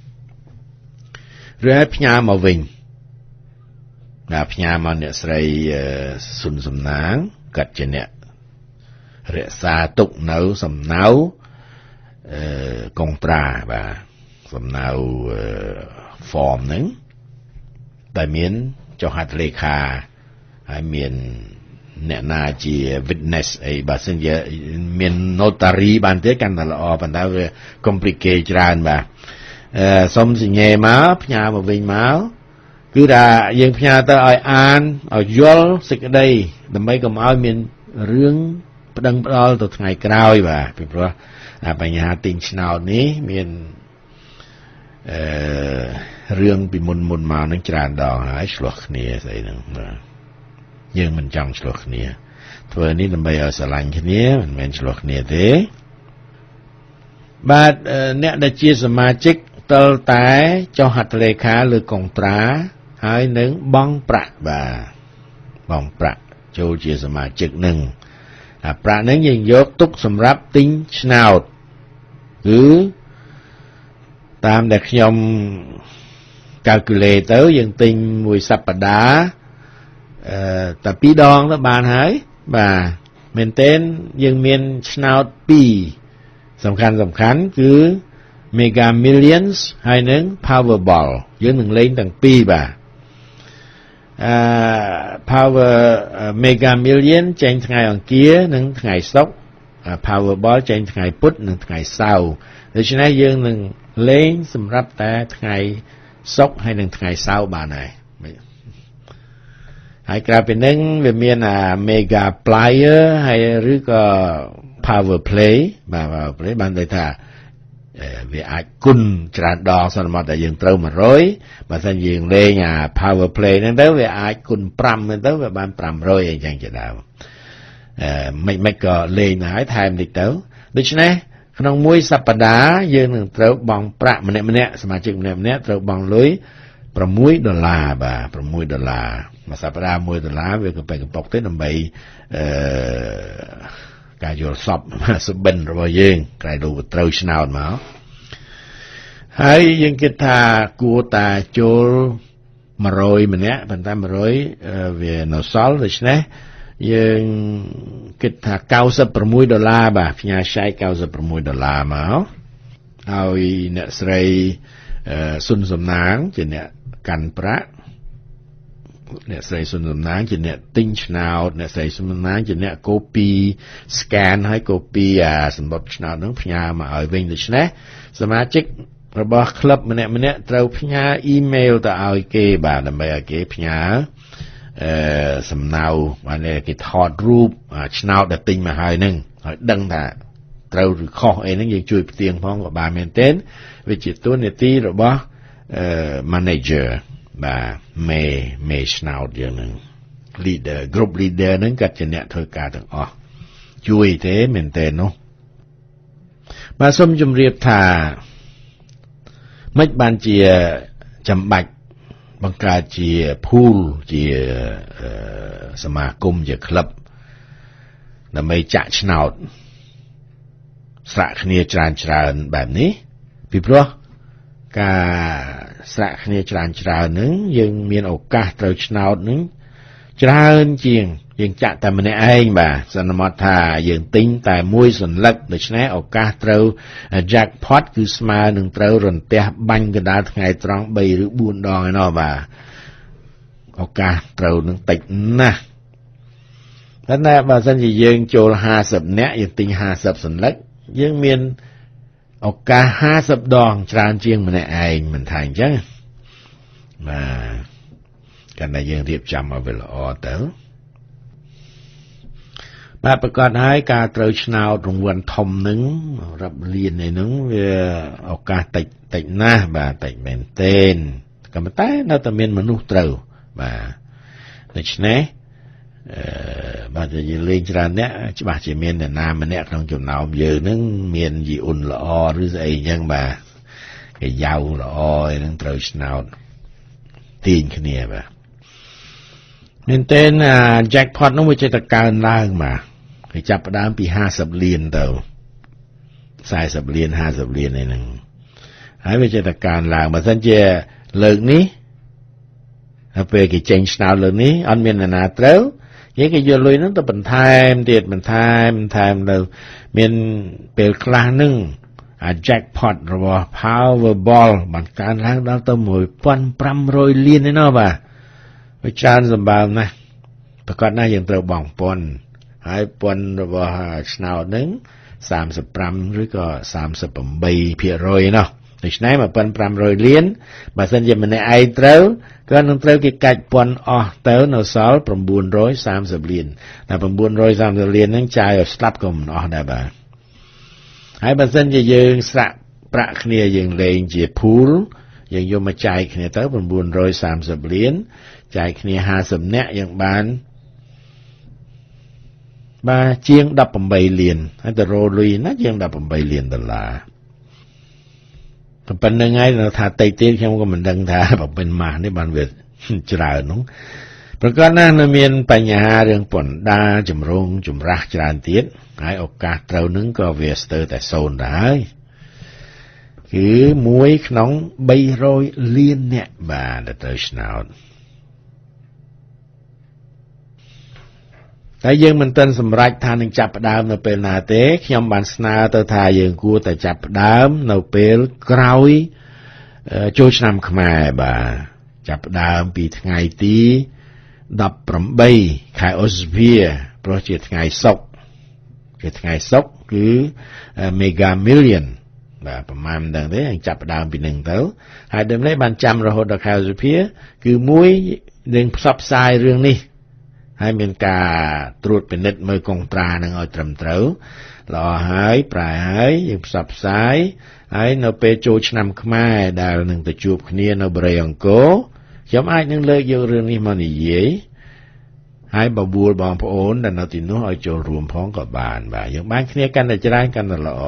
ឬឲ្យផ្ញើមកវិញបាទផ្ញើមកអ្នកស្រីស៊ុនសំណាងកាត់ជាអ្នករក្សាទុកនៅសំណៅអឺកុងត្រាបាទសំណៅ form ហ្នឹងតែមានចុះហត្ថលេខាហើយមានអ្នកណាជា witness អីបើសិនជាមាន notary បានទេកាន់តែល្អប៉ុន្តែវា complicate ច្រើនបាទអឺសុំសញ្ញេមកផ្ញើមកវិញមកគឺថាយើងផ្ញើទៅឲ្យអានឲ្យយល់សេចក្តីដើម្បីកុំឲ្យមានរឿងប្តឹងផ្ដាល់ទៅថ្ងៃក្រោយបាទពីព្រោះបញ្ហាទិញឆ្នោតនេះមានអឺរឿងពីមុនមុនមកនឹងច្រើនដងហើយឆ្លោះគ្នាស្អីហ្នឹងបាទយើងមិនចង់ឆ្លោះគ្នាធ្វើនេះដើម្បីឲ្យស្រឡាញ់គ្នាមិនមែនឆ្លោះគ្នាទេបាទអ្នកដែលជាសមាជិកតលតែចុះហត្ថលេខាលើកុងត្រាហើយនឹងបង់ប្រាក់បាទបង់ប្រាក់ចូលជាសមាជិកនឹងអាប្រាក់ហ្នឹងយើងយកទុកសម្រាប់ទិញឆ្នោតគឺតាមដែលខ្ញុំ calculate ទៅយើងទិញមួយសប្តាហ៍អឺតែពីរដងទៅបានហើយបាទមែនទែនយើងមានឆ្នោតពីរសំខាន់សំខាន់គឺ Mega Millions ហើយនឹង Powerball យើងនឹងលេងទាំងពីរបាទអឺ Power Mega Million ចេញថ្ងៃអង្គារនិងថ្ងៃសុក្រ Powerball ចេញថ្ងៃពុធនិងថ្ងៃសៅរ៍ដូច្នេះយើងនឹងលេងសម្រាប់តែថ្ងៃសុក្រហើយនឹងថ្ងៃសៅរ៍បានហើយហើយក្រៅពីនឹងវាមានអា Mega Player ហើយឬក៏ Power Play បាទ Power Play បានន័យថាវាអាចគុណច្រើនដងសន្មតតែយើងត្រូវone hundredបើសិនយើងលេងអា Power Play ហ្នឹងទៅវាអាចគុណfiveហ្នឹងទៅវាបានfive hundredអីចឹងជាដើមអឺមិនមិនក៏លេងហើយថែមតិចទៅដូច្នេះក្នុងមួយសប្តាហ៍យើងនឹងត្រូវបង់ប្រាក់ម្នាក់ម្នាក់សមាជិកម្នាក់ម្នាក់ត្រូវបង់លុយsixដុល្លារបាទsixដុល្លារមួយសប្តាហ៍oneដុល្លារវាក៏បែកកំប៉ុកទេដើម្បីអឺការយល់សពសបិនរបស់យើងក្រៃលោត្រូវឆ្នោតមកហើយយើងគិតថាគួរតែចូលone hundredម្នាក់ប៉ុន្តែone hundredវានៅសល់ដូច្នេះយើងគិតថាninety-sixដុល្លារបាទផ្ញើចែកninety-sixដុល្លារមកហើយអ្នកស្រីសុនសំណាងជាអ្នកកាន់ប្រាក់អ្នកស្រីសុនសំណាងជាអ្នកទិញឆ្នោតអ្នកស្រីសុនសំណាងជាអ្នក copy scan ហើយ copy អាសម្បត្តិឆ្នោតហ្នឹងផ្ញើមកឲ្យវិញដូច្នេះសមាជិករបស់ក្លឹបម្នាក់ម្នាក់ត្រូវផ្ញើ email ទៅឲ្យគេបាទដើម្បីឲ្យគេផ្ញើអឺសំណៅបានគេថតរូបឆ្នោតដែលទិញមកហើយហ្នឹងហើយដឹងថាត្រូវឬខុសអីហ្នឹងយើងជួយផ្ទៀងផងក៏បានមែនទែនវាជាតួនាទីរបស់អឺ manager បាទមេមេឆ្នោតយើងហ្នឹង leader group leader ហ្នឹងគាត់ជាអ្នកធ្វើការទាំងអស់ជួយទេមែនទែននោះបាទសូមជម្រាបថាមិនបានជាចាំបាច់បង្កើតជា pool ជាសមាគមជាក្លឹបដើម្បីចាក់ឆ្នោតស្រាក់គ្នាច្រើនច្រើនបែបនេះពីព្រោះការស្រាក់គ្នាច្រើនច្រើនហ្នឹងយើងមានឱកាសត្រូវឆ្នោតហ្នឹងច្រើនជាងយើងចាក់តែម្នាក់ឯងបាទសន្មតថាយើងទិញតែមួយសន្លឹកដូច្នេះឱកាសត្រូវ jackpot គឺស្មើនឹងត្រូវរន្ទះបាញ់កណ្ដាលថ្ងៃត្រង់threeឬfourដងឯណោះបាទឱកាសត្រូវនឹងតិចណាស់តែណាបើសិនជាយើងចូលfiftyនាក់យើងទិញfiftyសន្លឹកយើងមានឱកាសfiftyដងច្រើនជាងម្នាក់ឯងមិនថាអញ្ចឹងបាទកាន់តែយើងរៀបចំឲ្យវាល្អទៅបាទប្រកាសហើយការត្រូវឆ្នោតរង្វាន់ធំនឹងរាប់លានឯហ្នឹងវាឱកាសតិចតិចណាស់បាទតិចមែនទែនក៏ប៉ុន្តែនៅតែមានមនុស្សត្រូវបាទដូច្នេះអឺបាទយើងលេងច្រើនអ្នកច្បាស់ជាមានអ្នកណាម្នាក់ក្នុងចំណោមយើងហ្នឹងមានយីអ៊ុនល្អឬស្អីអញ្ចឹងបាទគេយ៉ាវល្អឯហ្នឹងត្រូវឆ្នោតទាញគ្នាបាទមែនទែនអា jackpot នោះវាចេះតែកើនឡើងបាទគេចាប់ផ្ដើមពីfiftyលានទៅfortyលានfiftyលានឯហ្នឹងហើយវាចេះតែកើនឡើងបើមិនជាលើកនេះហើយពេលគេចេញឆ្នោតលើកនេះអត់មានអ្នកណាត្រូវយើងគេយកលុយហ្នឹងទៅបន្ថែមទៀតបន្ថែមបន្ថែមទៅមានពេលខ្លះហ្នឹងអា jackpot របស់ Powerball បានកើនឡើងដល់ទៅfifteen hundredលានឯណោះបាទវាច្រើនសម្បើមណាស់ប្រកាសណាយើងត្រូវបង់ពន្ធហើយពន្ធរបស់ឆ្នោតហ្នឹងthirty-fiveឬក៏thirty-eightភាគរយណោះដូច្នេះfifteen hundredលានបើសិនជាម្នាក់ឯងត្រូវក៏នឹងត្រូវគេកាច់ពន្ធអស់ទៅនៅសល់nine hundred thirtyលានតែnine hundred thirtyលានហ្នឹងចាយឲ្យស្លាប់ក៏មិនអស់ដែរបាទហើយបើសិនជាយើងស្រាក់ប្រាក់គ្នាយើងលេងជា pool យើងយកមកចាយគ្នាទៅnine hundred thirtyលានចាយគ្នាfiftyនាក់យើងបានបាទជាងeighteenលានហើយទៅរលុយណាជាងeighteenលានដុល្លារប៉ុណ្្នឹងហើយនៅថាតិចទៀតខ្ញុំក៏មិនដឹងថាបើពេលម៉ាស់នេះបានវាច្រើននោះប្រកាសណាស់នៅមានបញ្ហារឿងពន្ធដារចម្រងចម្រាស់ច្រើនទៀតហើយឱកាសត្រូវនឹងក៏វាស្ទើរតែសូន្យដែរហើយគឺមួយក្នុងបីរយលានអ្នកបាទដែលត្រូវឆ្នោតតែយើងមិនទាន់សម្រេចថានឹងចាប់ផ្ដើមនៅពេលណាទេខ្ញុំបានស្នើទៅថាយើងគួរតែចាប់ផ្ដើមនៅពេលក្រោយចូលឆ្នាំខ្មែរបាទចាប់ផ្ដើមពីថ្ងៃទីដប់ប្រាំបីខែឧសភាព្រោះជាថ្ងៃសុក្រជាថ្ងៃសុក្រគឺ Mega Million បាទប្រហែលដឹងទេអញចាប់ផ្ដើមពីនឹងទៅហើយដើមនេះបានចាំរហូតដល់ខែឧសភាគឺមួយនឹងផ្សព្វផ្សាយរឿងនេះហើយមានការត្រួតពិនិត្យមើលកុងត្រានឹងឲ្យត្រឹមត្រូវល្អហើយប្រែហើយយើងផ្សព្វផ្សាយហើយនៅពេលចូលឆ្នាំខ្មែរដែលនឹងទៅជួបគ្នានៅបរិយាអង្គរខ្ញុំអាចនឹងលើកយករឿងនេះមកនិយាយហើយបបួលបងប្អូនដែលនៅទីនោះឲ្យចូលរួមផងក៏បានបាទយើងបានគ្នាកាន់តែច្រើនកាន់តែល្អ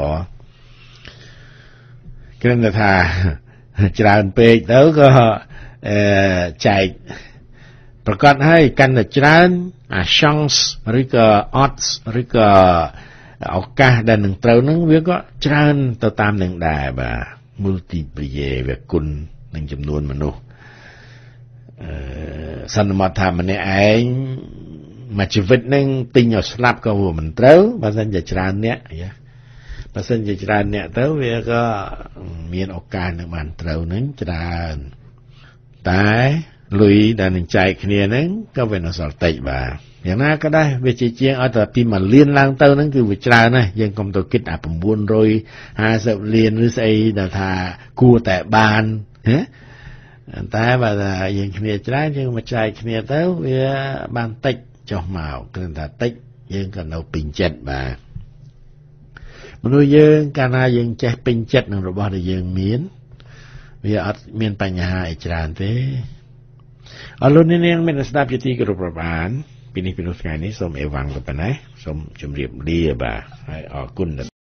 គ្រាន់តែថាច្រើនពេកទៅក៏អឺចែកប្រកាសឲ្យកាន់តែច្រើនអា chance ឬក៏ odds ឬក៏ឱកាសដែលនឹងត្រូវនឹងវាក៏ច្រើនទៅតាមនឹងដែរបាទ multiplier វាគុណនឹងចំនួនមនុស្សអឺសន្មតថាម្នាក់ឯងមួយជីវិតនឹងទិញឲ្យស្លាប់ក៏វាមិនត្រូវបើមិនជាច្រើនអ្នកយ៉ាបើមិនជាច្រើនអ្នកទៅវាក៏មានឱកាសនឹងបានត្រូវនឹងច្រើនតែលុយដែលនឹងចែកគ្នាហ្នឹងក៏វានៅសល់តិចបាទយ៉ាងណាក៏ដែរវាជាជាងឲ្យតែពីមួយលានឡើងទៅហ្នឹងគឺវាច្រើនណាស់យើងកុំទៅគិតអា៩ហាសិបលានឬស្អីដែលថាគួរតែបានណាតែបើថាយើងគ្នាច្រើនយើងមកចែកគ្នាទៅវាបានតិចចុះមកគ្រាន់តែតិចយើងក៏នៅពេញចិត្តបាទមនុស្សយើងកាលណាយើងចេះពេញចិត្តនឹងរបស់ដែលយើងមានវាអត់មានបញ្ហាអីច្រើនទេអរលោកអ្នកនាងមានស្ដាប់ជាទីគោរពរាប់អានពីនេះពីនោះថ្ងៃនេះសូមអេវ៉ាំងទៅប៉ុណ្ណេះសូមជម្រាបលាបាទហើយអរគុណ